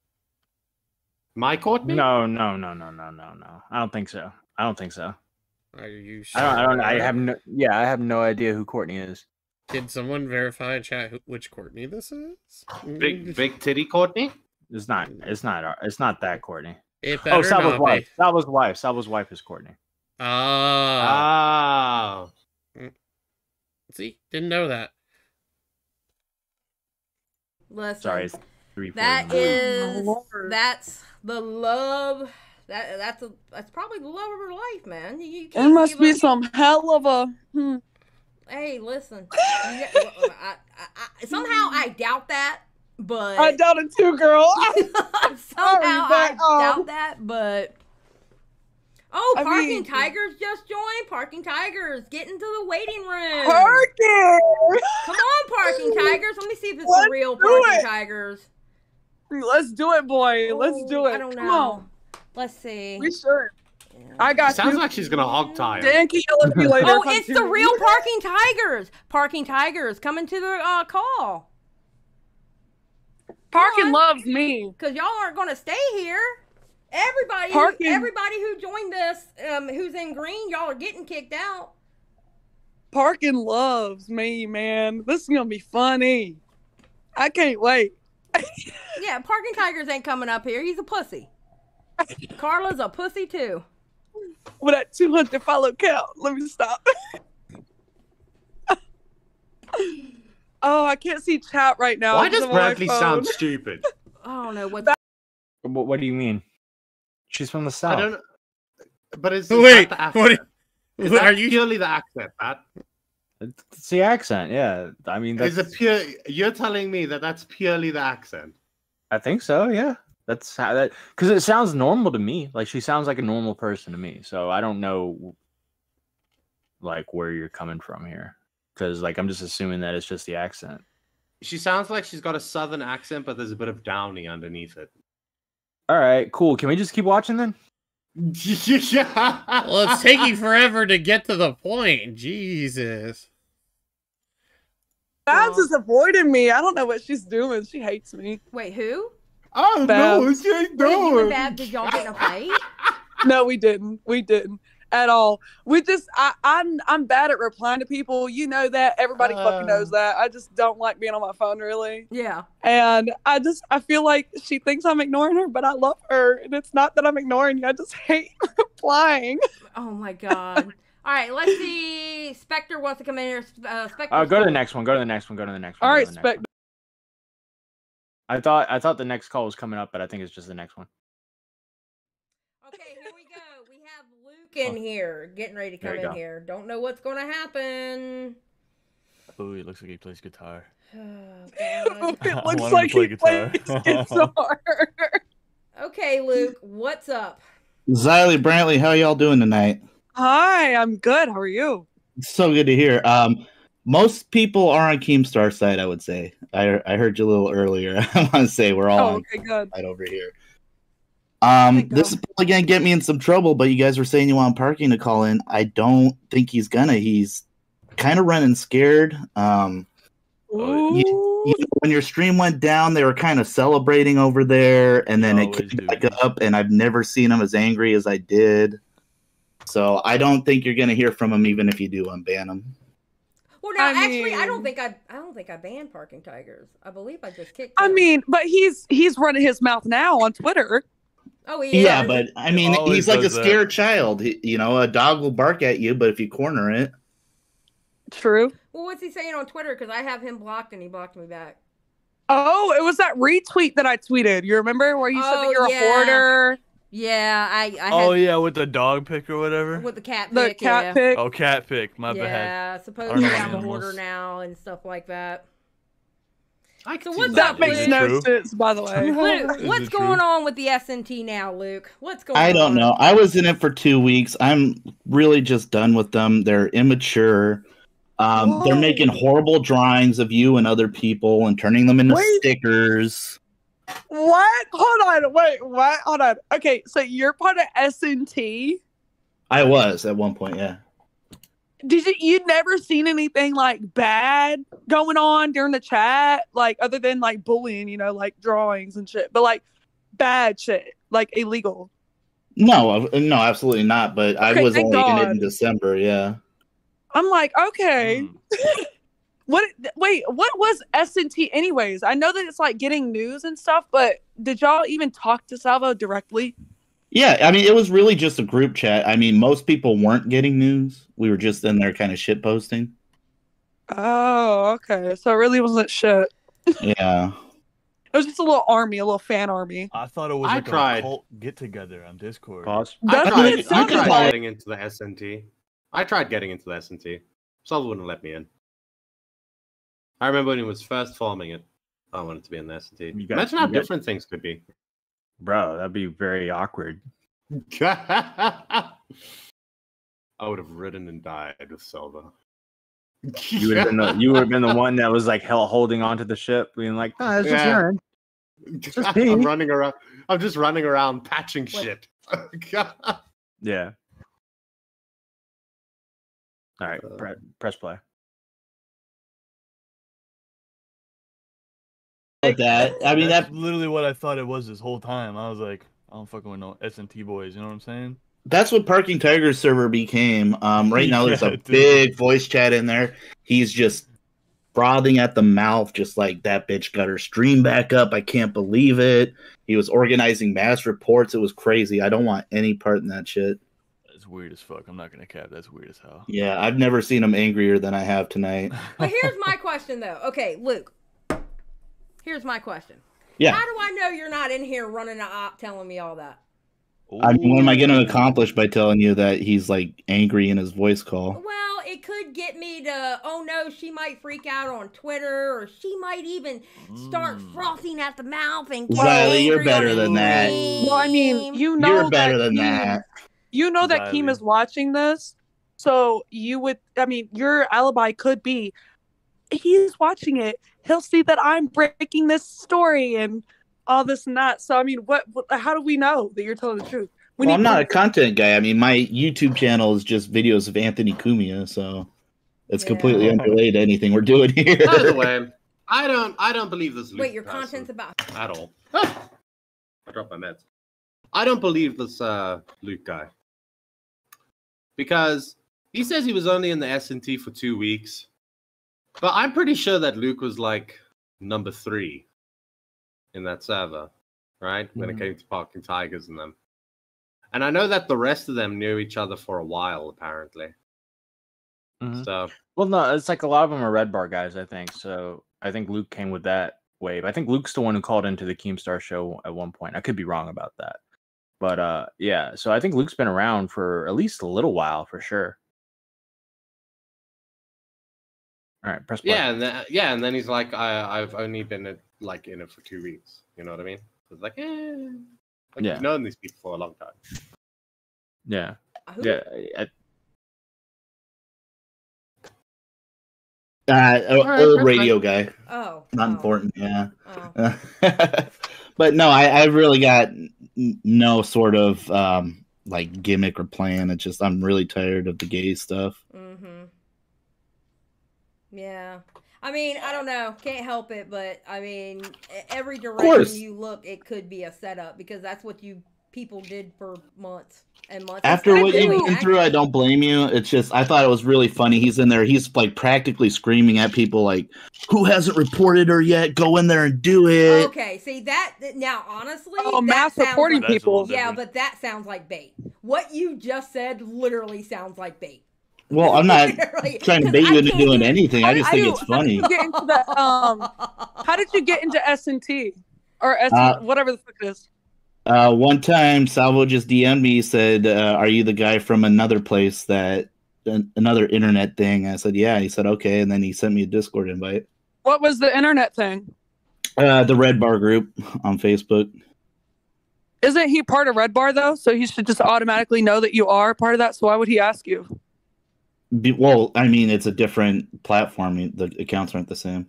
My Courtney? No, no, no, no, no, no, no. I don't think so. I don't think so. Are you sure? I don't. I don't. I have no. Yeah, I have no idea who Courtney is. Can someone verify in chat who, which Courtney this is? Big big titty Courtney? It's not. It's not. It's not that Courtney. It Oh, better Salvo's not wife. be. Salvo's wife. Salvo's wife is Courtney. Ah. Ah. See, didn't know that. Listen. Sorry, it's three. That forty-nine. is Oh, Lord. that's the love. That that's a that's probably the love of her life, man. You, you There can't must give be up- some hell of a. Hmm. Hey, listen. You got- I, I, I, somehow I doubt that, but I doubt it too, girl. somehow Sorry, I but, um, doubt that, but. Oh, I Parking mean- Tigers just joined. Parking Tigers, get into the waiting room. Parking! Come on, Parking Tigers. Let me see if it's Let's the real do Parking it. Tigers. Let's do it, boy. Let's Oh, do it. I don't Come know. on. Let's see. We sure. I got Sounds you. like she's gonna hog tie him. Dan can yell at me later. Oh, if I'm it's the too- real Parking Tigers. Parking Tigers coming to the uh, call. Parking loves me. Because y'all aren't going to stay here. Everybody, Parking- everybody who joined this, um, who's in green, y'all are getting kicked out. Parking loves me, man. This is gonna be funny. I can't wait. Yeah, Parking Tigers ain't coming up here. He's a pussy. Carla's a pussy too. With that two hundred follow count. Let me stop. Oh, I can't see chat right now. Why because does I'm on my Bradley phone. sound stupid? I don't know what. What, what do you mean? She's from the I south. don't know. But is, is Wait, that the what? accent? Is Are that you? purely the accent, Pat? It's the accent. Yeah, I mean, that's, Is it pure? You're telling me that that's purely the accent? I think so. Yeah, that's how that because it sounds normal to me. Like she sounds like a normal person to me. So I don't know, like where you're coming from here, because like I'm just assuming that it's just the accent. She sounds like she's got a southern accent, but there's a bit of Downey underneath it. All right, cool. Can we just keep watching then? Yeah. Well, it's taking forever to get to the point. Jesus. Babs is avoiding me. I don't know what she's doing. She hates me. Wait, who? Oh Babs. no, she ain't Wait, you and doing. Bab, did y'all get in a fight? No, we didn't. We didn't at all. We just, I, I'm, I'm bad at replying to people. You know that. Everybody fucking knows that. I just don't like being on my phone, really. Yeah. And I just, I feel like she thinks I'm ignoring her, but I love her, and it's not that I'm ignoring you. I just hate replying. Oh my god. All right, let's see. Spectre wants to come in here. Uh, Spectre. Uh, go to the next one. Go to the next one. Go to the next one. All go right, to the next one. Spec. I thought I thought the next call was coming up, but I think it's just the next one. Okay, here we go. We have Luke in here, getting ready to There come you in go. here. Don't know what's going to happen. Oh, it looks like he plays guitar. Oh, God. It I looks want him like to play he plays guitar. guitar. Okay, Luke, what's up? Xylee, Brantley, how y'all doing tonight? Hi, I'm good. How are you? So good to hear. Um, most people are on Keemstar's side, I would say. I I heard you a little earlier. I want to say we're all Oh, on okay, good. side over here. Um, Okay, go. this is probably gonna get me in some trouble, but you guys were saying you want Parking to call in. I don't think he's gonna. He's kind of running scared. Um, You, you know, when your stream went down, they were kind of celebrating over there, and then it came back up, and I've never seen them as angry as I did. So I don't think you're gonna hear from them, even if you do unban them. Well, now I actually, I don't mean- think I, I don't think I banned parking tigers. I believe I just kicked. I him. mean, but he's he's running his mouth now on Twitter. Oh, he Yeah, is? but I mean, always he's like a does that. scared child. He, you know, a dog will bark at you, but if you corner it, True. Well, what's he saying on Twitter? Because I have him blocked and he blocked me back. Oh, it was that retweet that I tweeted. You remember where you said Oh, that you're yeah. a hoarder? Yeah, I. I had, Oh yeah, with the dog pic or whatever. With the cat The pic. cat yeah. pic. Oh, cat pic. My yeah, bad. supposedly Our I'm a animals. hoarder now and stuff like that. I So what's That up, makes Luke? no True. sense, by the way. Luke, Is what's it going true? on with the S N T now, Luke? What's going on? I don't know. I was in it for two weeks. I'm really just done with them. They're immature. Um, they're Whoa. making horrible drawings of you and other people and turning them into Wait. stickers. What? Hold on. Wait, what? Hold on. Okay, so you're part of S N T. I was at one point, yeah. Did you you never seen anything like bad going on during the chat? Like other than like bullying, you know, like drawings and shit. But like bad shit. Like illegal. No, uh, no, absolutely not. But I Okay, was thank only in it God. in December, yeah. I'm like, okay. Mm. What wait, what was S N T anyways? I know that it's like getting news and stuff, but did y'all even talk to Salvo directly? Yeah, I mean, it was really just a group chat. I mean, most people weren't getting news. We were just in there kind of shit posting. Oh, okay. So it really wasn't shit. Yeah. It was just a little army, a little fan army. I thought it was I like tried. a cult get together on Discord. Pause. I That's tried, what it I sounded tried like. getting into the S N T. I tried getting into the S N T. Salvo wouldn't let me in. I remember when he was first forming it. I wanted to be in the S N T. You got- Imagine how you got- different things could be. Bro, that'd be very awkward. I would have ridden and died with Salvo. You would have been the you would have been the one that was like hell holding onto the ship, being like, "No, it's just Yeah. urine." Just pee. I'm running around. I'm just running around patching shit. Yeah. All right, Uh, pre- press play. Like that. I mean, That's that literally what I thought it was this whole time. I was like, I don't fucking with no S N T boys. You know what I'm saying? that's what Parking Tiger's server became. Um, right now, there's Yeah, a dude. big voice chat in there. He's just frothing at the mouth, just like that bitch got her stream back up. I can't believe it. He was organizing mass reports. It was crazy. I don't want any part in that shit. That's weird as fuck. I'm not gonna cap. That's weird as hell. Yeah, I've never seen him angrier than I have tonight. But here's my question, though. Okay, Luke. Here's my question. Yeah. How do I know you're not in here running an op telling me all that? I mean, what am I going to accomplish by telling you that he's like angry in his voice call? Well, it could get me to, oh no, she might freak out on Twitter, or she might even start frothing at the mouth and get Riley, you're angry better on than that. Well, I mean, you know You're better that than Keem- that. You know that Keem Riley. is watching this, so you would. I mean, your alibi could be he's watching it. He'll see that I'm breaking this story and all this and that. So I mean, what? what how do we know that you're telling the truth? We Well, I'm need not a proof. content guy. I mean, my YouTube channel is just videos of Anthony Cumia, so it's completely unrelated to anything we're doing here. By the way, I don't. I don't believe this. Wait, Luke your person content's about. at all. I dropped my meds. I don't believe this uh, Luke guy because he says he was only in the S and T for two weeks, but I'm pretty sure that Luke was like number three in that server, right? When Mhm. it came to Parking Tigers and them, and I know that the rest of them knew each other for a while, apparently. Mhm. So Well, no, it's like a lot of them are Red Bar guys, I think. So I think Luke came with that wave. I think Luke's the one who called into the Keemstar show at one point. I could be wrong about that. But uh yeah, so I think Luke's been around for at least a little while for sure. All right, press play. yeah, and then, yeah, and then he's like, I, I've only been at, like in it for two weeks. You know what I mean? It's like, eh, like Yeah. you've known these people for a long time. Yeah. Who? Yeah. I- Uh, o- right, old that's radio guy. Oh. Not oh, important, yeah. Oh. But no, I, I really got n- no sort of um, like gimmick or plan. It's just I'm really tired of the gay stuff. Mm-hmm. Yeah. I mean, I don't know. Can't help it, but I mean, every direction you look, it could be a setup because that's what you people did for months and months. After what you've been through, I don't blame you. It's just I thought it was really funny. He's in there. He's like practically screaming at people like, "Who hasn't reported her yet? Go in there and do it." Okay, see that now. Honestly, oh, that mass sounds reporting like, people. Yeah, but that sounds like bait. What you just said literally sounds like bait. Well, I'm not trying to bait you into doing anything. I just think it's funny. How did you get into the, um, how did you get into S and T or S Uh, whatever the fuck it is? Uh, one time, Salvo just D M'd me, said, uh, "Are you the guy from another place that an, another internet thing?" I said, "Yeah." He said, "Okay," and then he sent me a Discord invite. What was the internet thing? Uh, the Red Bar group on Facebook. Isn't he part of Red Bar though? So he should just automatically know that you are part of that. So why would he ask you? Be, well, I mean, it's a different platform. The accounts aren't the same.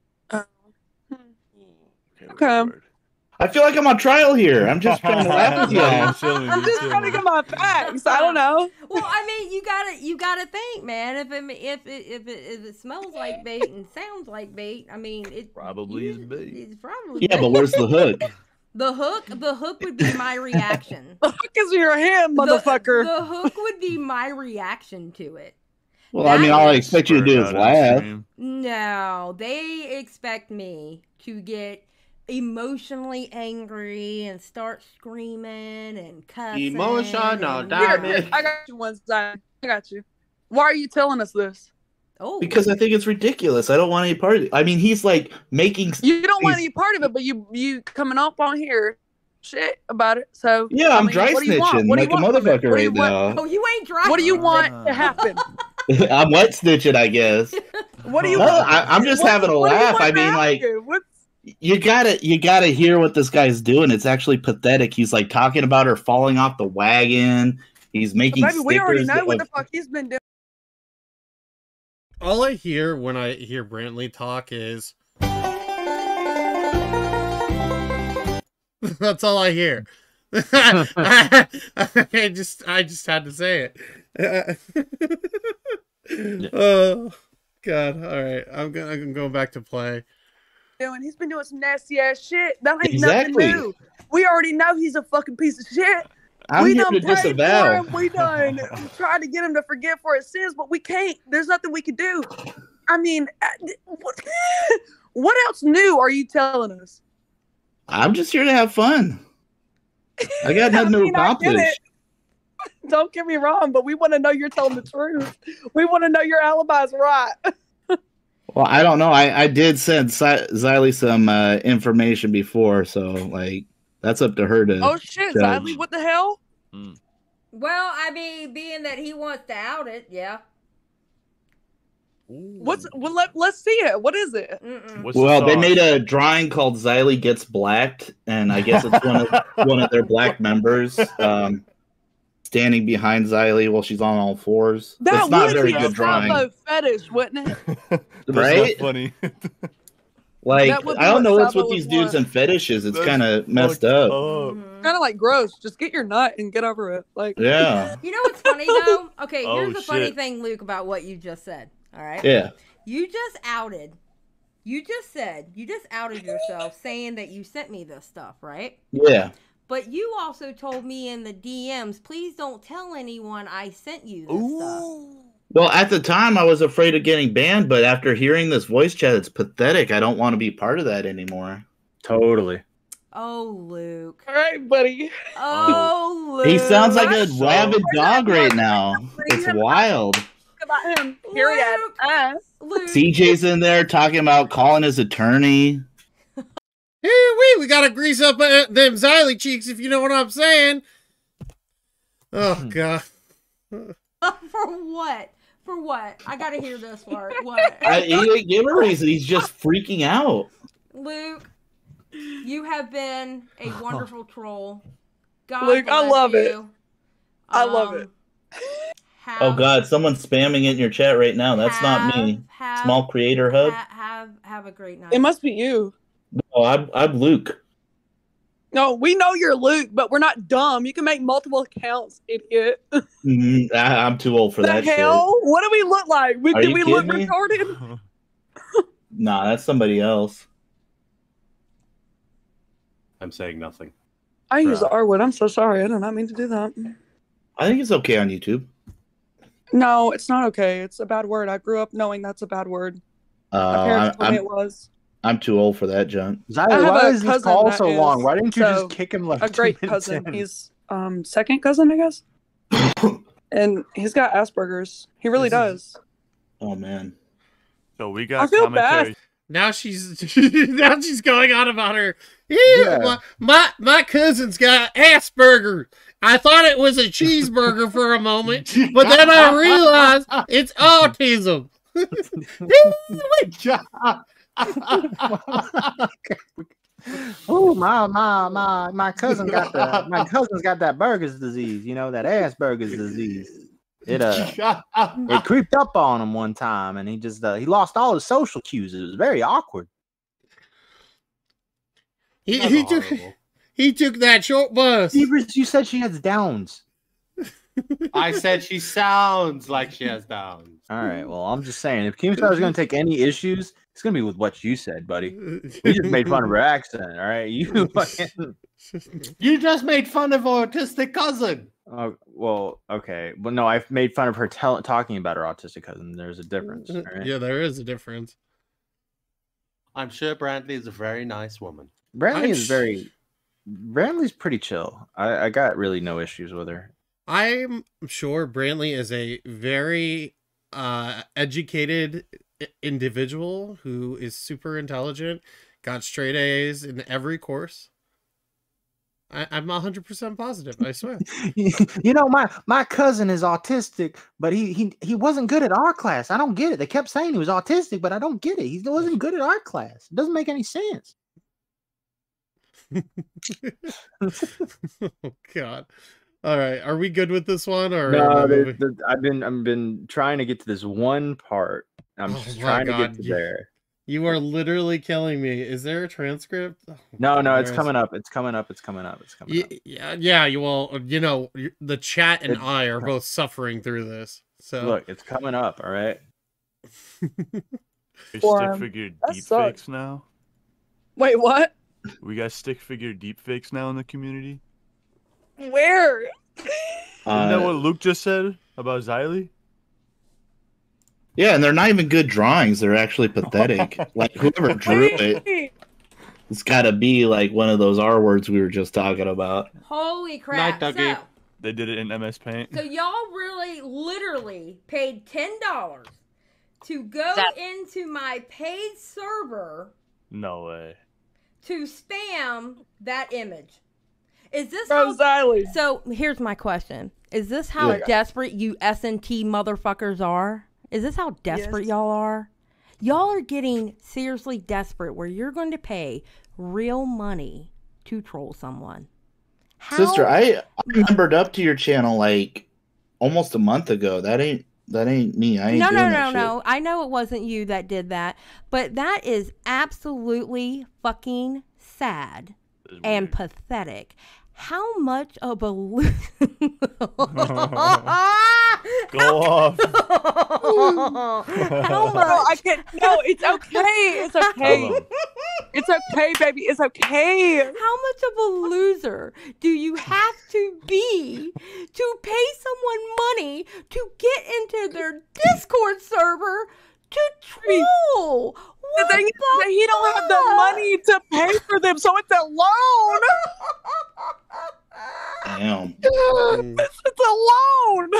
Okay. I feel like I'm on trial here. I'm just trying to laugh with you. I'm just trying to get my facts. I don't know. Well, I mean, you gotta you gotta think, man. If it if it if it, if it smells like bait and sounds like bait, I mean, it probably is bait. It's probably Yeah, but where's the hook? The hook, the hook would be my reaction. The hook is your hand, motherfucker. The, the hook would be my reaction to it. Well, I mean, all I expect you to do is laugh. No, they expect me to get emotionally angry and start screaming and cussing. Emotional and- damage. I got you one side. I got you. Why are you telling us this? Oh, Because I think it's ridiculous. I don't want any part of it. I mean, he's like making. You don't want he's- any part of it, but you you coming up on here shit about it. So Yeah, I I'm mean, dry what do you want? snitching What do you like a want from it? motherfucker What do you right want? now. Oh, you ain't dry. What do you want to happen? I'm wet snitching, I guess. What do you No, want? I, I'm just What- having a what do you laugh. want I to mean, like, happen? What's- you gotta, you gotta hear what this guy's doing. It's actually pathetic. He's like talking about her falling off the wagon. He's making. Baby, we already stickers know what of- the fuck he's been doing. All I hear when I hear Brantley talk is that's all I hear. I just I just had to say it. Oh God! All right, I'm gonna I'm gonna go back to play. Doing. He's been doing some nasty ass shit. That ain't Exactly. nothing new. We already know he's a fucking piece of shit. I'm we here done to prayed disavow. for him. We done tried to get him to forgive for his sins, but we can't. There's nothing we can do. I mean, uh, what, what else new are you telling us? I'm just here to have fun. I got nothing I to mean, I get accomplish. it. Don't get me wrong, but we want to know you're telling the truth. We want to know your alibi's right. Well, I don't know. I, I did send Si- Xylee some uh, information before, so like that's up to her to. Oh shit, judge. Xylee, what the hell? Well, I mean, being that he wants to out it, yeah. What's well? Let, let's see it. What is it? What's the Well, they sauce? made a drawing called Xylee Gets Blacked, and I guess it's one of one of their black members um, standing behind Xylee while she's on all fours. That it's not a would very be good a drawing, Salvo fetish, wouldn't it? That's right? not funny. Like That would be I don't what know what's Salvo with these would dudes want. and fetishes. It's That's kind of messed fucked up. up. Kind of like gross. Just get your nut and get over it. Like Yeah, You know what's funny though? Okay, Oh, here's the funny shit. thing, Luke, about what you just said. All right. yeah. You just outed. You just said. You just outed yourself, saying that you sent me this stuff, right? Yeah. But you also told me in the D Ms, please don't tell anyone I sent you this stuff. Well, at the time, I was afraid of getting banned, but after hearing this voice chat, it's pathetic. I don't want to be part of that anymore. Totally. Oh, Luke. all right, buddy. Oh, Luke. He sounds like a So- rabid dog right now. It's wild. About him. Period. Luke. Uh, Luke. C J's in there talking about calling his attorney. Hey, wait, we gotta grease up uh, them Xylee cheeks, if you know what I'm saying. Oh God. For what? For what? I gotta hear this part. What? I, he didn't give a reason. He's just freaking out. Luke, you have been a wonderful troll. God Luke, I bless love it. you. I love Um, it. Have, Oh God, someone's spamming it in your chat right now. That's not me. have- Small creator hub. ha- have have a great night. It must be you. No, I'm I'm Luke. No, we know you're Luke, but we're not dumb. You can make multiple accounts, idiot. Mhm, I, I'm too old for the that hell? What do we look like? We, Are do you we look kidding me? retarded? Nah, that's somebody else. I'm saying nothing. I use the Bruh. R word. I'm so sorry. I did not mean to do that. I think it's okay on YouTube. No, it's not okay. It's a bad word. I grew up knowing that's a bad word. My Uh, parents I'm, told me I'm, it was. I'm too old for that junk. I Xylee, have why a is this cousin call that so long? is, Why didn't you so, just kick him like a two great minutes cousin. in? He's um second cousin, I guess. And he's got Asperger's. He really This is- does. Oh man. So we I got feel commentary. bad. Now she's now she's going on about her. Yeah, Yeah. My, my my cousin's got Asperger's. I thought it was a cheeseburger for a moment, but then I realized it's autism. Oh my my my my cousin got the my cousin's got that Burger's disease, you know, that Asperger's disease. It uh it creeped up on him one time and he just uh, he lost all his social cues. It was very awkward. He, That's he took horrible. he took that short bus. Beavers, you said she has downs. I said she sounds like she has downs. All right, well, I'm just saying, if Keemstar is going to take any issues, it's going to be with what you said, buddy. We just made fun of her accent, all right? You fucking... You just made fun of her autistic cousin. Oh, well, okay. Well, no, I've made fun of her tell- talking about her autistic cousin. There's a difference, all right? Yeah, there is a difference. I'm sure Brantley is a very nice woman. Brantley I'm is sh- very... Brantley's pretty chill. I, I got really no issues with her. I'm sure Brantley is a very uh, educated i- individual who is super intelligent, got straight A's in every course. I, I'm one hundred percent positive, I swear. You know, my my cousin is autistic, but he, he he wasn't good at our class. I don't get it. They kept saying he was autistic, but I don't get it. He wasn't good at our class. It doesn't make any sense. Oh God. All right, are we good with this one, or No, am I there- moving? there- I've been I've been trying to get to this one part. I'm Oh just my trying to God, get to you- there. You are literally killing me. Is there a transcript? Oh, No, no, it's there is. coming up. It's coming up. It's coming up. It's coming Yeah, up. yeah, yeah. You well, you know, y- the chat and It's- I are both suffering through this. So Look, it's coming up. All right. We For stick him. figure That deep sucks. fakes now. Wait, what? We got stick figure deep fakes now in the community. Where? Isn't that Uh, what Luke just said about Xylee? Yeah, and they're not even good drawings. They're actually pathetic. Like whoever drew it, it's got to be like one of those R words we were just talking about. Holy crap. Night, Dougie. So, They did it in M S Paint. so y'all really literally paid ten dollars to go That- into my paid server No way. to spam that image. Is this Bro, how... Xylee. So here's my question. Is this how Yeah. desperate you S and T motherfuckers are? Is this how desperate Yes. y'all are? Y'all are getting seriously desperate where you're going to pay real money to troll someone. How... Sister, I, I membered up to your channel like almost a month ago. That ain't that ain't me. I ain't No, doing no, that no, shit. no. I know it wasn't you that did that, but that is absolutely fucking sad This is and weird. pathetic. How much of a lo- Go off. How No, much? I can't. No, it's okay. It's okay. Hold on. It's okay, baby. It's okay. How much of a loser do you have to be to pay someone money to get into their Discord server to troll? The What thing is that he don't have the fuck? money to pay for them, so it's a loan. Damn. It's, it's a loan.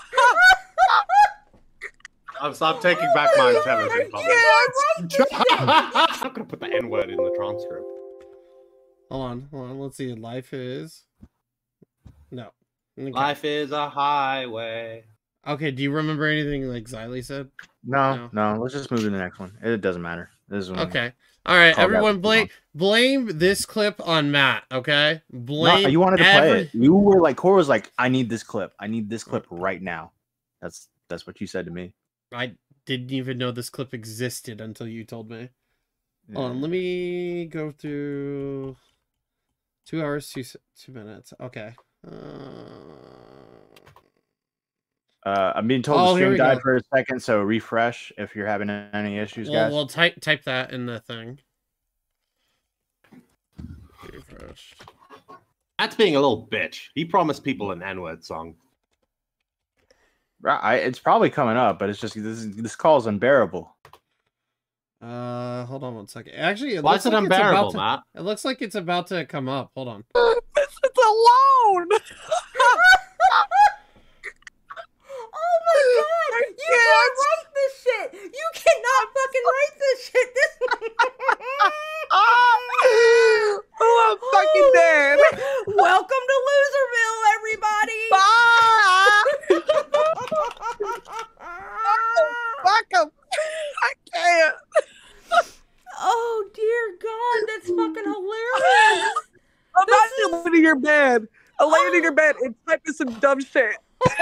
I'm stop taking back my intelligent comment. I'm not gonna put the N word in the transcript. hold on, hold on. Let's see. Life is no. Okay. Life is a highway. Okay. Do you remember anything like Xylee said? No, No. no. Let's just move to the next one. It doesn't matter. This is one. Okay. All right, Call that everyone, too blame long. blame this clip on Matt. Okay, No, blame. you wanted to every- play it. You were like, Cora was like, I need this clip. I need this clip right now. That's that's what you said to me. I didn't even know this clip existed until you told me. Hold on, let me go through two hours, two s- two minutes. Okay. Uh... Uh, I'm being told Oh, the here stream we died go. for a second, so refresh if you're having any issues, Well, guys. well, type type that in the thing. Refresh. That's being a little bitch. He promised people an N-word song. Right, I, it's probably coming up, but it's just this this call is unbearable. Uh, hold on one second. Actually, it Why looks is it like it's about unbearable, to, Matt? It looks like it's about to come up. Hold on. It's alone. Oh my god! You can't write this shit! You cannot fucking write this shit! This Oh, I'm fucking dead. Welcome to Loserville, everybody! Fuck him. I can't. Oh dear god, that's fucking hilarious! Imagine laying in your bed. I laying in your bed and typing some dumb shit.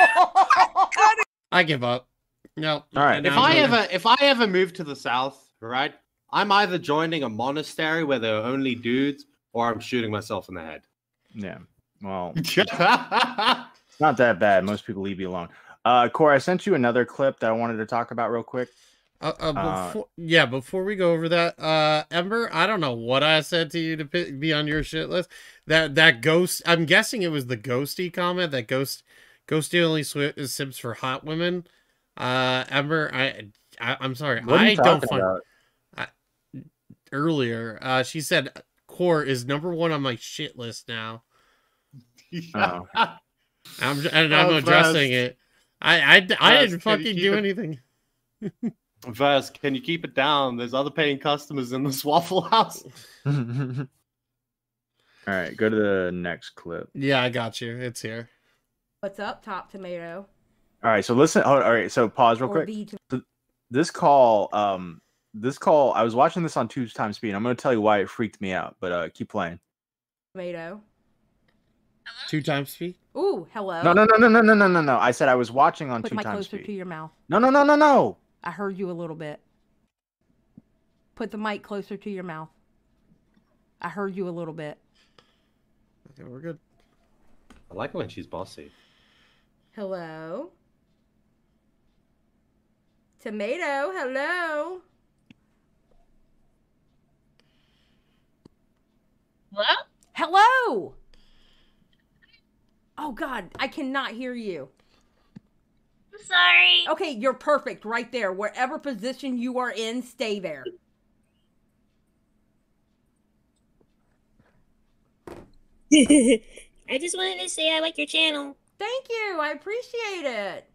I give up. No. All right. If I ever, if I ever move to the south, right, I'm either joining a monastery where there are only dudes, or I'm shooting myself in the head. Yeah. Well, it's not that bad. Most people leave you alone. Uh, Corey, I sent you another clip that I wanted to talk about real quick. Uh, uh, before, uh, yeah, before we go over that, uh, Ember, I don't know what I said to you to be on your shit list. That that ghost, I'm guessing it was the ghosty comment. That ghost, ghosty only sw- sips for hot women. Uh, Ember, I, I I'm sorry, What are you I don't talking find. about? I, earlier, uh, she said Core is number one on my shit list now. Oh. I'm and I'm Oh, addressing Vaz. it. I I, I Vaz, didn't can you fucking keep do it- anything. Verse, can you keep it down? There's other paying customers in this Waffle House. All right, go to the next clip. Yeah, I got you. It's here. What's up, Top Tomato? All right, so listen. Oh, all right, so pause real Or quick. the So this call, um, this call, I was watching this on two times speed. I'm going to tell you why it freaked me out, but uh, keep playing. Tomato. Two times speed. Ooh, hello. No, no, no, no, no, no, no, no, no. I said I was watching on Put two my times closer speed. to your mouth. No, no, no, no, no. I heard you a little bit. Put the mic closer to your mouth. I heard you a little bit. Okay, we're good. I like it when she's bossy. Hello. Tomato, hello. Hello? Hello. Oh God, I cannot hear you. I'm sorry. Okay, you're perfect right there. Wherever position you are in, stay there. I just wanted to say I like your channel. Thank you. I appreciate it.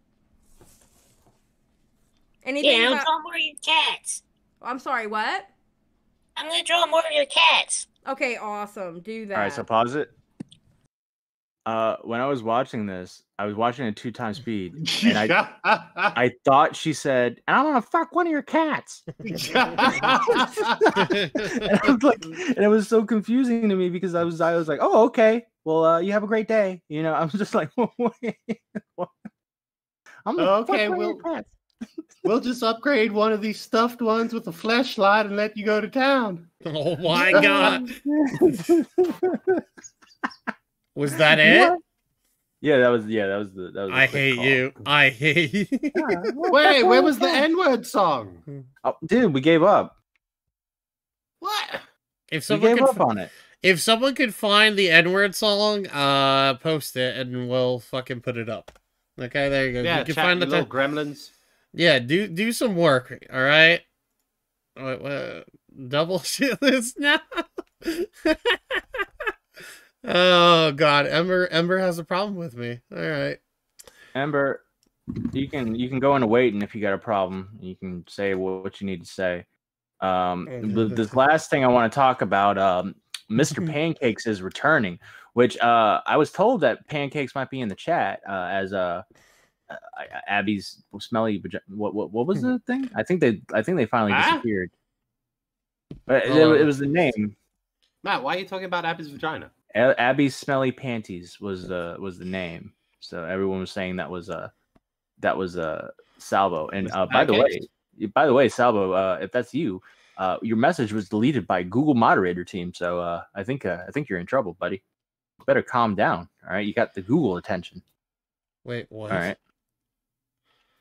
Anything Yeah, I'll about... draw more of your cats. I'm sorry, what? I'm gonna draw more of your cats. Okay, awesome. Do that. All right, so pause it. Uh, when I was watching this, I was watching at two times speed, and I, I thought she said, "And I want to fuck one of your cats." and I was like, and it was so confusing to me because I was, I was like, "Oh, okay. Well, uh, you have a great day." You know, I was just like, "Wait, what? I'm gonna Okay, fuck one of we'll your cats." we'll just upgrade one of these stuffed ones with a fleshlight and let you go to town. Oh my God. Was that it? What? Yeah, that was yeah, that was the that was. the I quick hate call. you. I hate you. Wait, where was the N-word song? Oh, dude, we gave up. What? If We someone gave could up fi- on it. If someone could find the N-word song, uh, post it and we'll fucking put it up. Okay, there you go. Yeah, you can chat, find you the little ti- gremlins. Yeah, do do some work. All right. Wait, what? Double shit list now. Oh God, Ember Ember has a problem with me. All right. Ember, you can you can go into waiting if you got a problem. You can say what, what you need to say. Um, but this last thing I want to talk about, um, Mister Pancakes is returning, which uh, I was told that Pancakes might be in the chat uh, as uh, uh, Abby's smelly. vagi- What what what was the thing? I think they I think they finally Huh? disappeared. But it, Oh. it was the name. Matt, why are you talking about Abby's vagina? A- Abby's smelly panties was the was the name. So everyone was saying that was uh that was uh Salvo. And uh, by the way, Pancakes? by the way, Salvo, uh, if that's you, uh, your message was deleted by Google moderator team. So uh, I think uh, I think you're in trouble, buddy. Better calm down. All right, you got the Google attention. Wait, what? All right.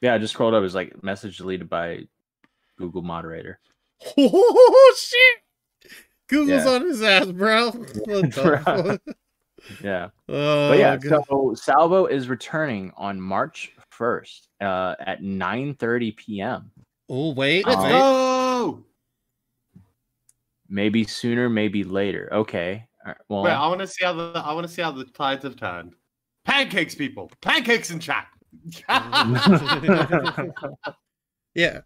Yeah, I just scrolled up. It was like message deleted by Google moderator. Oh shit! Google's Yeah. on his ass, bro. What the fuck? Yeah. Oh, but yeah, God. so Salvo is returning on March first uh, at nine thirty p.m. Oh, wait. Let's Um, go. Maybe sooner, maybe later. Okay. All right, well, Wait, I want to see how the I want to see how the tides have turned. Pancakes, people. Pancakes in chat. Yeah.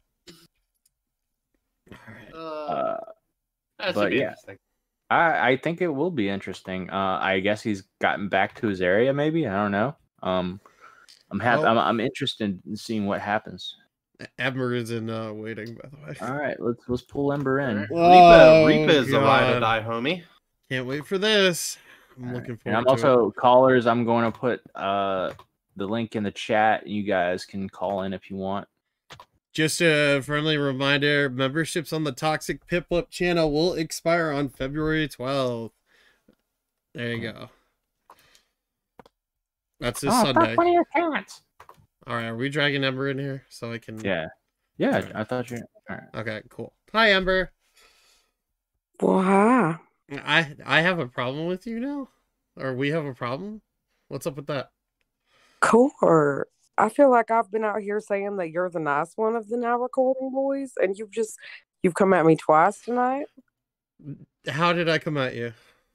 uh, That should but be yeah, interesting. I, I think it will be interesting. Uh, I guess he's gotten back to his area. Maybe I don't know. Um, I'm happy. Well- I'm, I'm interested in seeing what happens. Ember is in uh, waiting, by the way. All right, let's let's pull Ember in. Reaper, Oh, Reaper is a ride or God. die, homie. Can't wait for this. I'm looking And forward I'm to also callers. I'm going to put uh the link in the chat. You guys can call in if you want. it. Just a friendly reminder, memberships on the Toxic Piplup channel will expire on February twelfth. There you go. That's this Oh, Sunday. fuck one of your parents. All right, are we dragging Ember in here so I can? Yeah, yeah. Alright. I thought you. All right. Okay, cool. Hi, Ember. Well, hi. I I have a problem with you now, or we have a problem. What's up with that? Cool. Or I feel like I've been out here saying that you're the nice one of the now recording boys, and you've just you've come at me twice tonight. How did I come at you?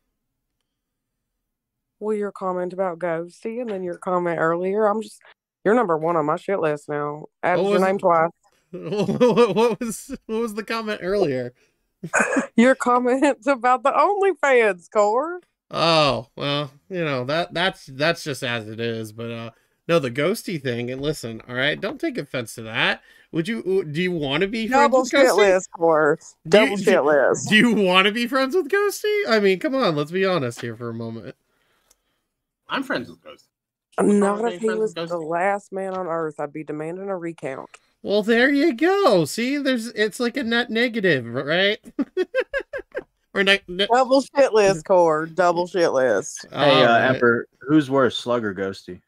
Well, your comment about Ghosty, and then your comment earlier. I'm just you're number one on my shit list now. Added What your was name it? twice. What was what was the comment earlier? Your comments about the OnlyFans, Core. Oh, well, you know, that that's that's just as it is, but uh no, the ghosty thing, and listen, all right, don't take offense to that. Would you do you want to be friends Double with shit Ghosty? list, Core. Do you- Double do- shit list. Do you want to be friends with Ghosty? I mean, come on, let's be honest here for a moment. I'm friends with Ghost. Not What's wrong with if he being friends was with the Ghosty? last man on earth. I'd be demanding a recount. Well, there you go. See, there's it's like a net negative, right? or ne- ne- Double shit list, Core. Double shit list. Hey, uh, Alright. Ember, who's worse, Slug or Ghosty?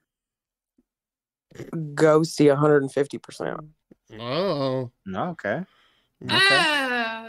Ghosty one hundred fifty percent. Oh. No, okay. Ah!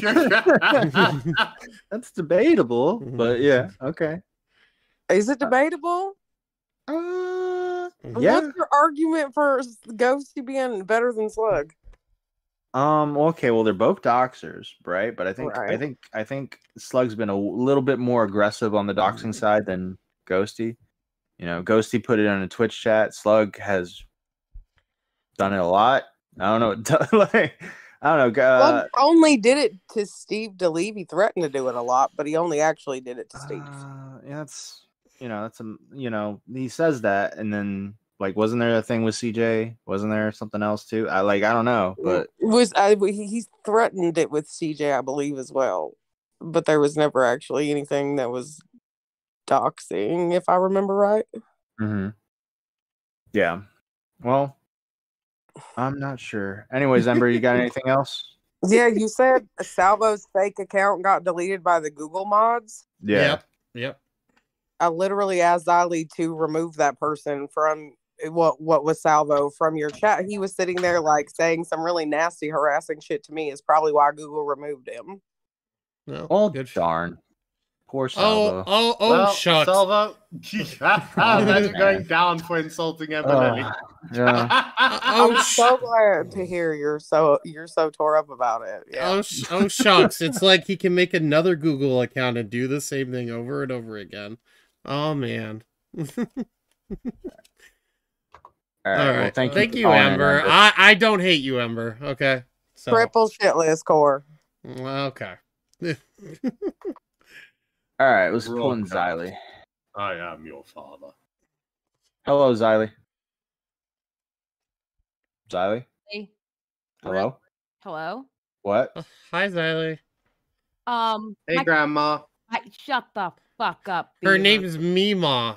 That's debatable, but yeah, okay. Is it debatable? Uh, What's yeah. your argument for Ghosty being better than Slug? Um. Okay. Well, they're both doxers, right? But I think I Right. think I think Slug's been a little bit more aggressive on the doxing side than Ghosty. You know, Ghosty put it on a Twitch chat. Slug has done it a lot. I don't know. Like, I don't know. Uh, Slug only did it to Steve DeLeve. He threatened to do it a lot, but he only actually did it to Steve. Uh, yeah, that's you know, that's a you know, he says that, and then like, wasn't there a thing with C J? Wasn't there something else too? I like, I don't know, but It was I, he he threatened it with C J, I believe, as well, but there was never actually anything that was doxing, if I remember right. hmm yeah. Well, I'm not sure. Anyways, Ember, you got anything else? Yeah, you said Salvo's fake account got deleted by the Google mods. Yeah. Yep. Yep. I literally asked Ziley to remove that person from what what was Salvo from your chat. He was sitting there like saying some really nasty, harassing shit to me. Is probably why Google removed him. No. Oh, good. darn. Poor Oh, Salvo. oh, oh, well, shucks. Salvo, that's going down for insulting everybody. Uh, yeah. Oh, I'm sh- so glad to hear you're so you're so tore up about it. Yeah. oh, sh- oh, shucks. It's like he can make another Google account and do the same thing over and over again. Oh, man. All All right. right. Well, thank, Thank you, you, for calling in, Ember. I, I don't hate you, Ember. Okay. So, Triple shit list, Core. okay. All right. Let's pull in Rock. Xylee. I am your father. Hello, Xylee. Xylee. Hey. Hello. Hello. What? Hi, Xylee. Um. Hey, my- Grandma. I, shut the fuck up. Her Beaver. name is Mima.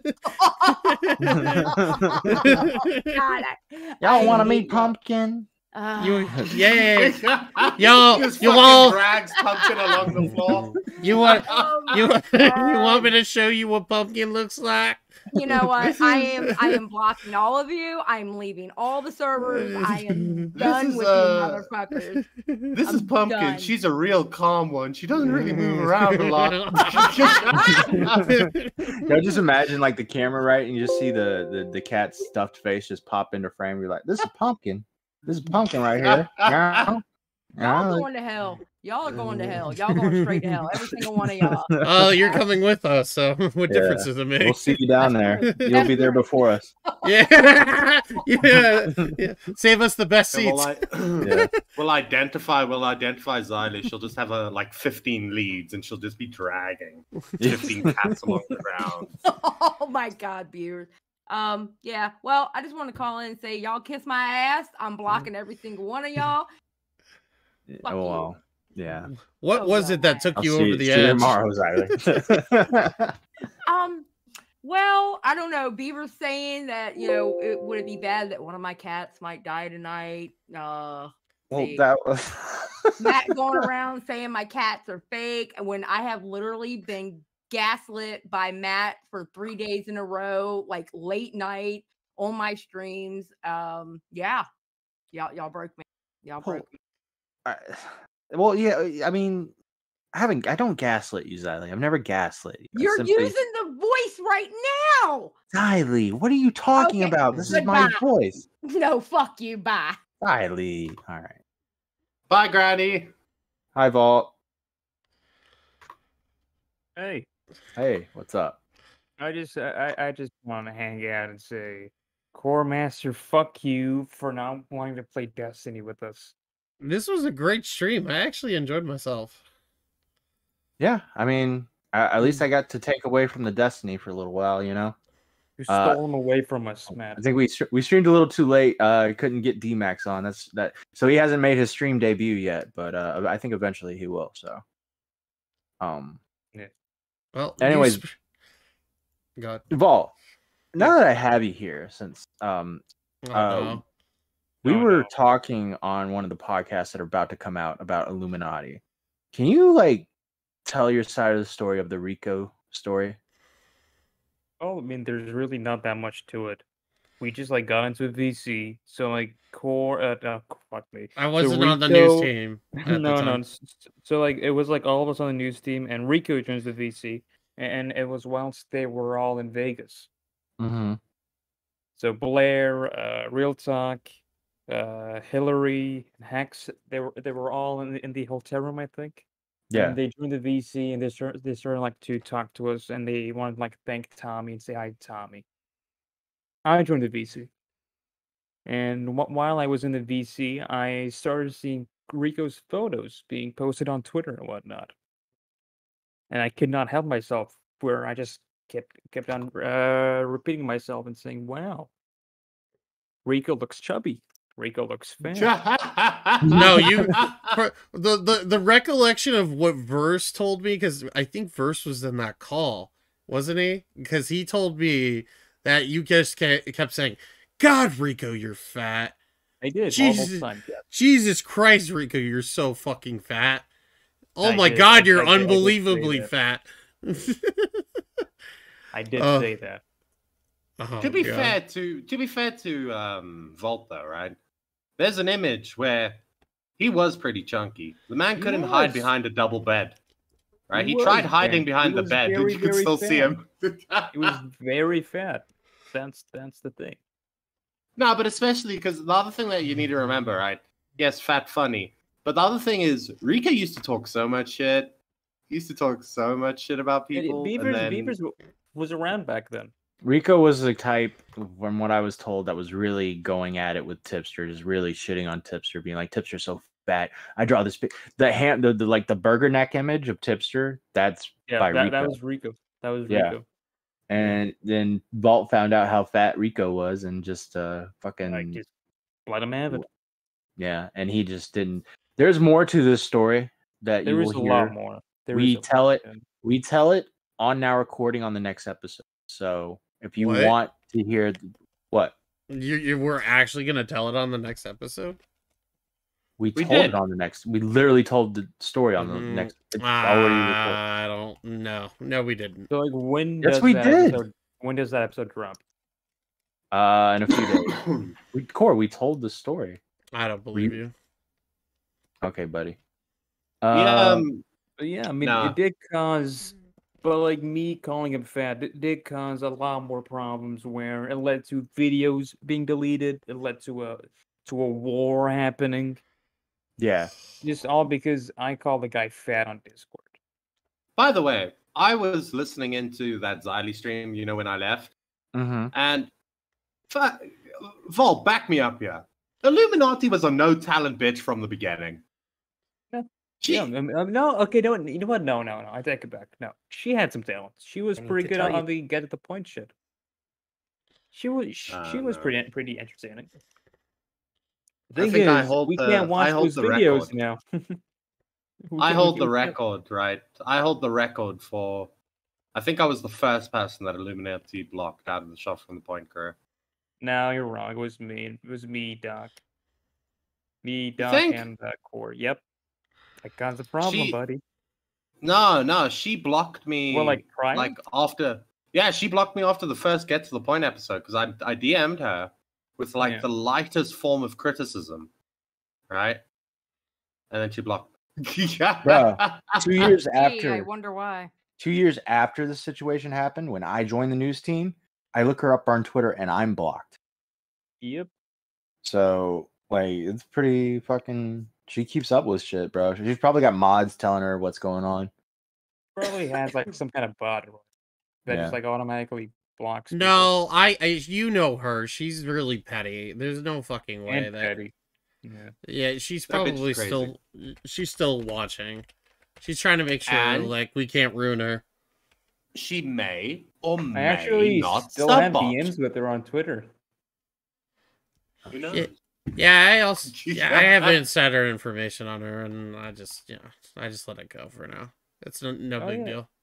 God, I- Y'all I want to hate meet you. Pumpkin? Uh, You, yeah, He yo, just you fucking all, drags Pumpkin along the floor. you want, Oh you, my you want me God. to show you what pumpkin looks like? You know what? This I is- am I am blocking all of you. I'm leaving all the servers. I am This done is with uh, you motherfuckers. this is I'm Pumpkin. done. She's a real calm one. She doesn't really move around a lot. Yo, just imagine like the camera, right, and you just see the, the the cat's stuffed face just pop into frame. You're like, this is Pumpkin. This is Pumpkin right here. Yeah. Y'all going to hell. Y'all are going to hell. Y'all going straight to hell. Every single one of y'all. Oh, you're coming with us, so what Yeah. difference does it make? We'll see you down there. You'll be there before us. Yeah. yeah, yeah. Save us the best And seats. We'll, Yeah. we'll identify. We'll identify Xylee. She'll just have a like fifteen leads, and she'll just be dragging fifteen cats along the ground. Oh my God, viewers. Um, yeah. Well, I just want to call in and say y'all kiss my ass. I'm blocking every single one of y'all. Fuck Oh, you. well, yeah. What Oh, was God. it that took I'll you see, over the see you edge? tomorrow, Xylee. Um, well, I don't know. Beaver's saying that, you know, it, would it be bad that one of my cats might die tonight? Uh, Well, see. that was. Matt going around saying my cats are fake, and when I have literally been gaslit by Matt for three days in a row, like late night on my streams. Um, yeah, y'all, y'all broke me. Y'all broke me. I, well, yeah. I mean, I haven't. I don't gaslit you, Xylee. I've never gaslit you. I You're simply- using the voice right now. Xylee, what are you talking Okay, about? This is my goodbye. voice. No, fuck you. Bye. Xylee. All right. Bye, Granny. Hi, Vault. Hey, Hey, what's up? I just I, I I just want to hang out and say, Core Master, fuck you for not wanting to play Destiny with us. This was a great stream. I actually enjoyed myself. Yeah, I mean, a- at least I got to take away from the Destiny for a little while. You know. You Uh, stole them away from us, man. I think we str- we streamed a little too late. Uh, couldn't get D Max on. That's that. So he hasn't made his stream debut yet, but uh, I think eventually he will. So, um, Yeah. Well, you anyways, sp- God. Vault. Now that I have you here, since um, Oh, uh, no. we Oh, were no. talking on one of the podcasts that are about to come out about Illuminati. Can you like tell your side of the story of the Rico story? Oh, I mean, there's really not that much to it. We just like got into a V C, so like Core, uh, uh fuck me. I So wasn't on the news Rico- team at the no, no. time. s- s- So like it was like all of us on the news team, and Rico joins the V C, and it was whilst they were all in Vegas. Mm-hmm. So Blair, uh, Real Talk, uh, Hillary, Hex, they were they were all in the, in the hotel room, I think. Yeah. And they joined the V C, and they started they started like to talk to us, and they wanted to like thank Tommy and say hi to Tommy. I joined the V C, and wh- while I was in the V C, I started seeing Rico's photos being posted on Twitter and whatnot, and I could not help myself. Where I just kept kept on uh, repeating myself and saying, "Wow, Rico looks chubby. Rico looks fat." No, you per- the, the the recollection of what Verse told me, because I think Verse was in that call, wasn't he? Because he told me that you just ke- kept saying, "God, Rico, you're fat." I did all the Jesus, time. Yeah. Jesus Christ, Rico, you're so fucking fat. Oh I my did. God, I- you're I did- I did say unbelievably that. fat. I did Uh, say that. Oh, to be God. fair to to be fair to um, Volt though, right? There's an image where he was pretty chunky. The man He couldn't hide was. behind a double bed. Right? He He, tried was, hiding man. behind He the was bed, very, but you could very still see fat. him. He was very fat. That's that's the thing. No, but especially because the other thing that you need to remember, right? Yes, fat funny. But the other thing is, Rika used to talk so much shit. He used to talk so much shit about And it- people. Beavers, and then... Beavers w- was around back then. Rico was the type, from what I was told, that was really going at it with Tipster, just really shitting on Tipster, being like, "Tipster's so fat. I draw this big the hand, the, the like the burger neck image of Tipster. That's Yeah, by that, Rico. that was Rico. That was Yeah. Rico. And then Vault found out how fat Rico was, and just uh fucking Like just let him have it. yeah. And he just didn't. There's more to this story that There you is will a hear. lot more. There we is a tell lot, it. yeah. We tell it on now recording on the next episode. So if you What? want to hear th- what You you were actually gonna tell it on the next episode? We, We told did. it on the next. We literally told the story on the Mm, next. It's already recorded. I don't know. No, we didn't. So like when Yes, does we that did. episode when does that episode drop? Uh, in a few days. we, Core, we told the story. I don't believe you. Okay, buddy. Yeah, Uh, um, But yeah, I mean, Nah. it did cause, but like me calling him fat, it did cause a lot more problems where it led to videos being deleted. It led to a to a war happening. yeah. Just all because I called the guy fat on Discord. by the way, I was listening into that Xylee stream, you know, when I left, Mm-hmm. and fa- Vol, back me up here. Illuminati was a no talent bitch from the beginning. Yeah, um, um, no, okay, no, you know what? No, no, no, I take it back. No, she had some talent. She was I need pretty to good tell on you. the get to the point shit. She was, sh- Uh, she was no. pretty, pretty entertaining. The I thing think I is, hold we the- can't I watch hold those the videos record. now. We I can't- hold we the can't- record, right? I hold the record for. I think I was the first person that Illuminati blocked out of the shot from the point career. No, you're wrong. It was me. It was me, Doc. Me, Doc, think? and uh, Core. Yep. That got the problem, She- buddy. No, no, she blocked me. Well, like, prior? like after. Yeah, she blocked me after the first Get to the Point episode because I I D M'd her with like Yeah. the lightest form of criticism, right? And then she blocked me. Bro, two years Gee, I after, wonder why. two years after the situation happened, when I joined the news team, I look her up on Twitter and I'm blocked. Yep. So like, it's pretty fucking. She keeps up with shit, bro. She's probably got mods telling her what's going on. Probably has like some kind of bot that Yeah. just like automatically blocks. people. No, I, I, you know her. She's really petty. There's no fucking way And that. petty. Yeah. Yeah, she's That bitch is probably crazy. still. She's still watching. She's trying to make sure, And- like, we can't ruin her. She may or I may actually not still have subbot. D Ms with her on Twitter. Who knows? Yeah. Yeah, I also. Yeah, I have insider information on her, and I just, you know, I just let it go for now. It's no, no Oh, big yeah. deal.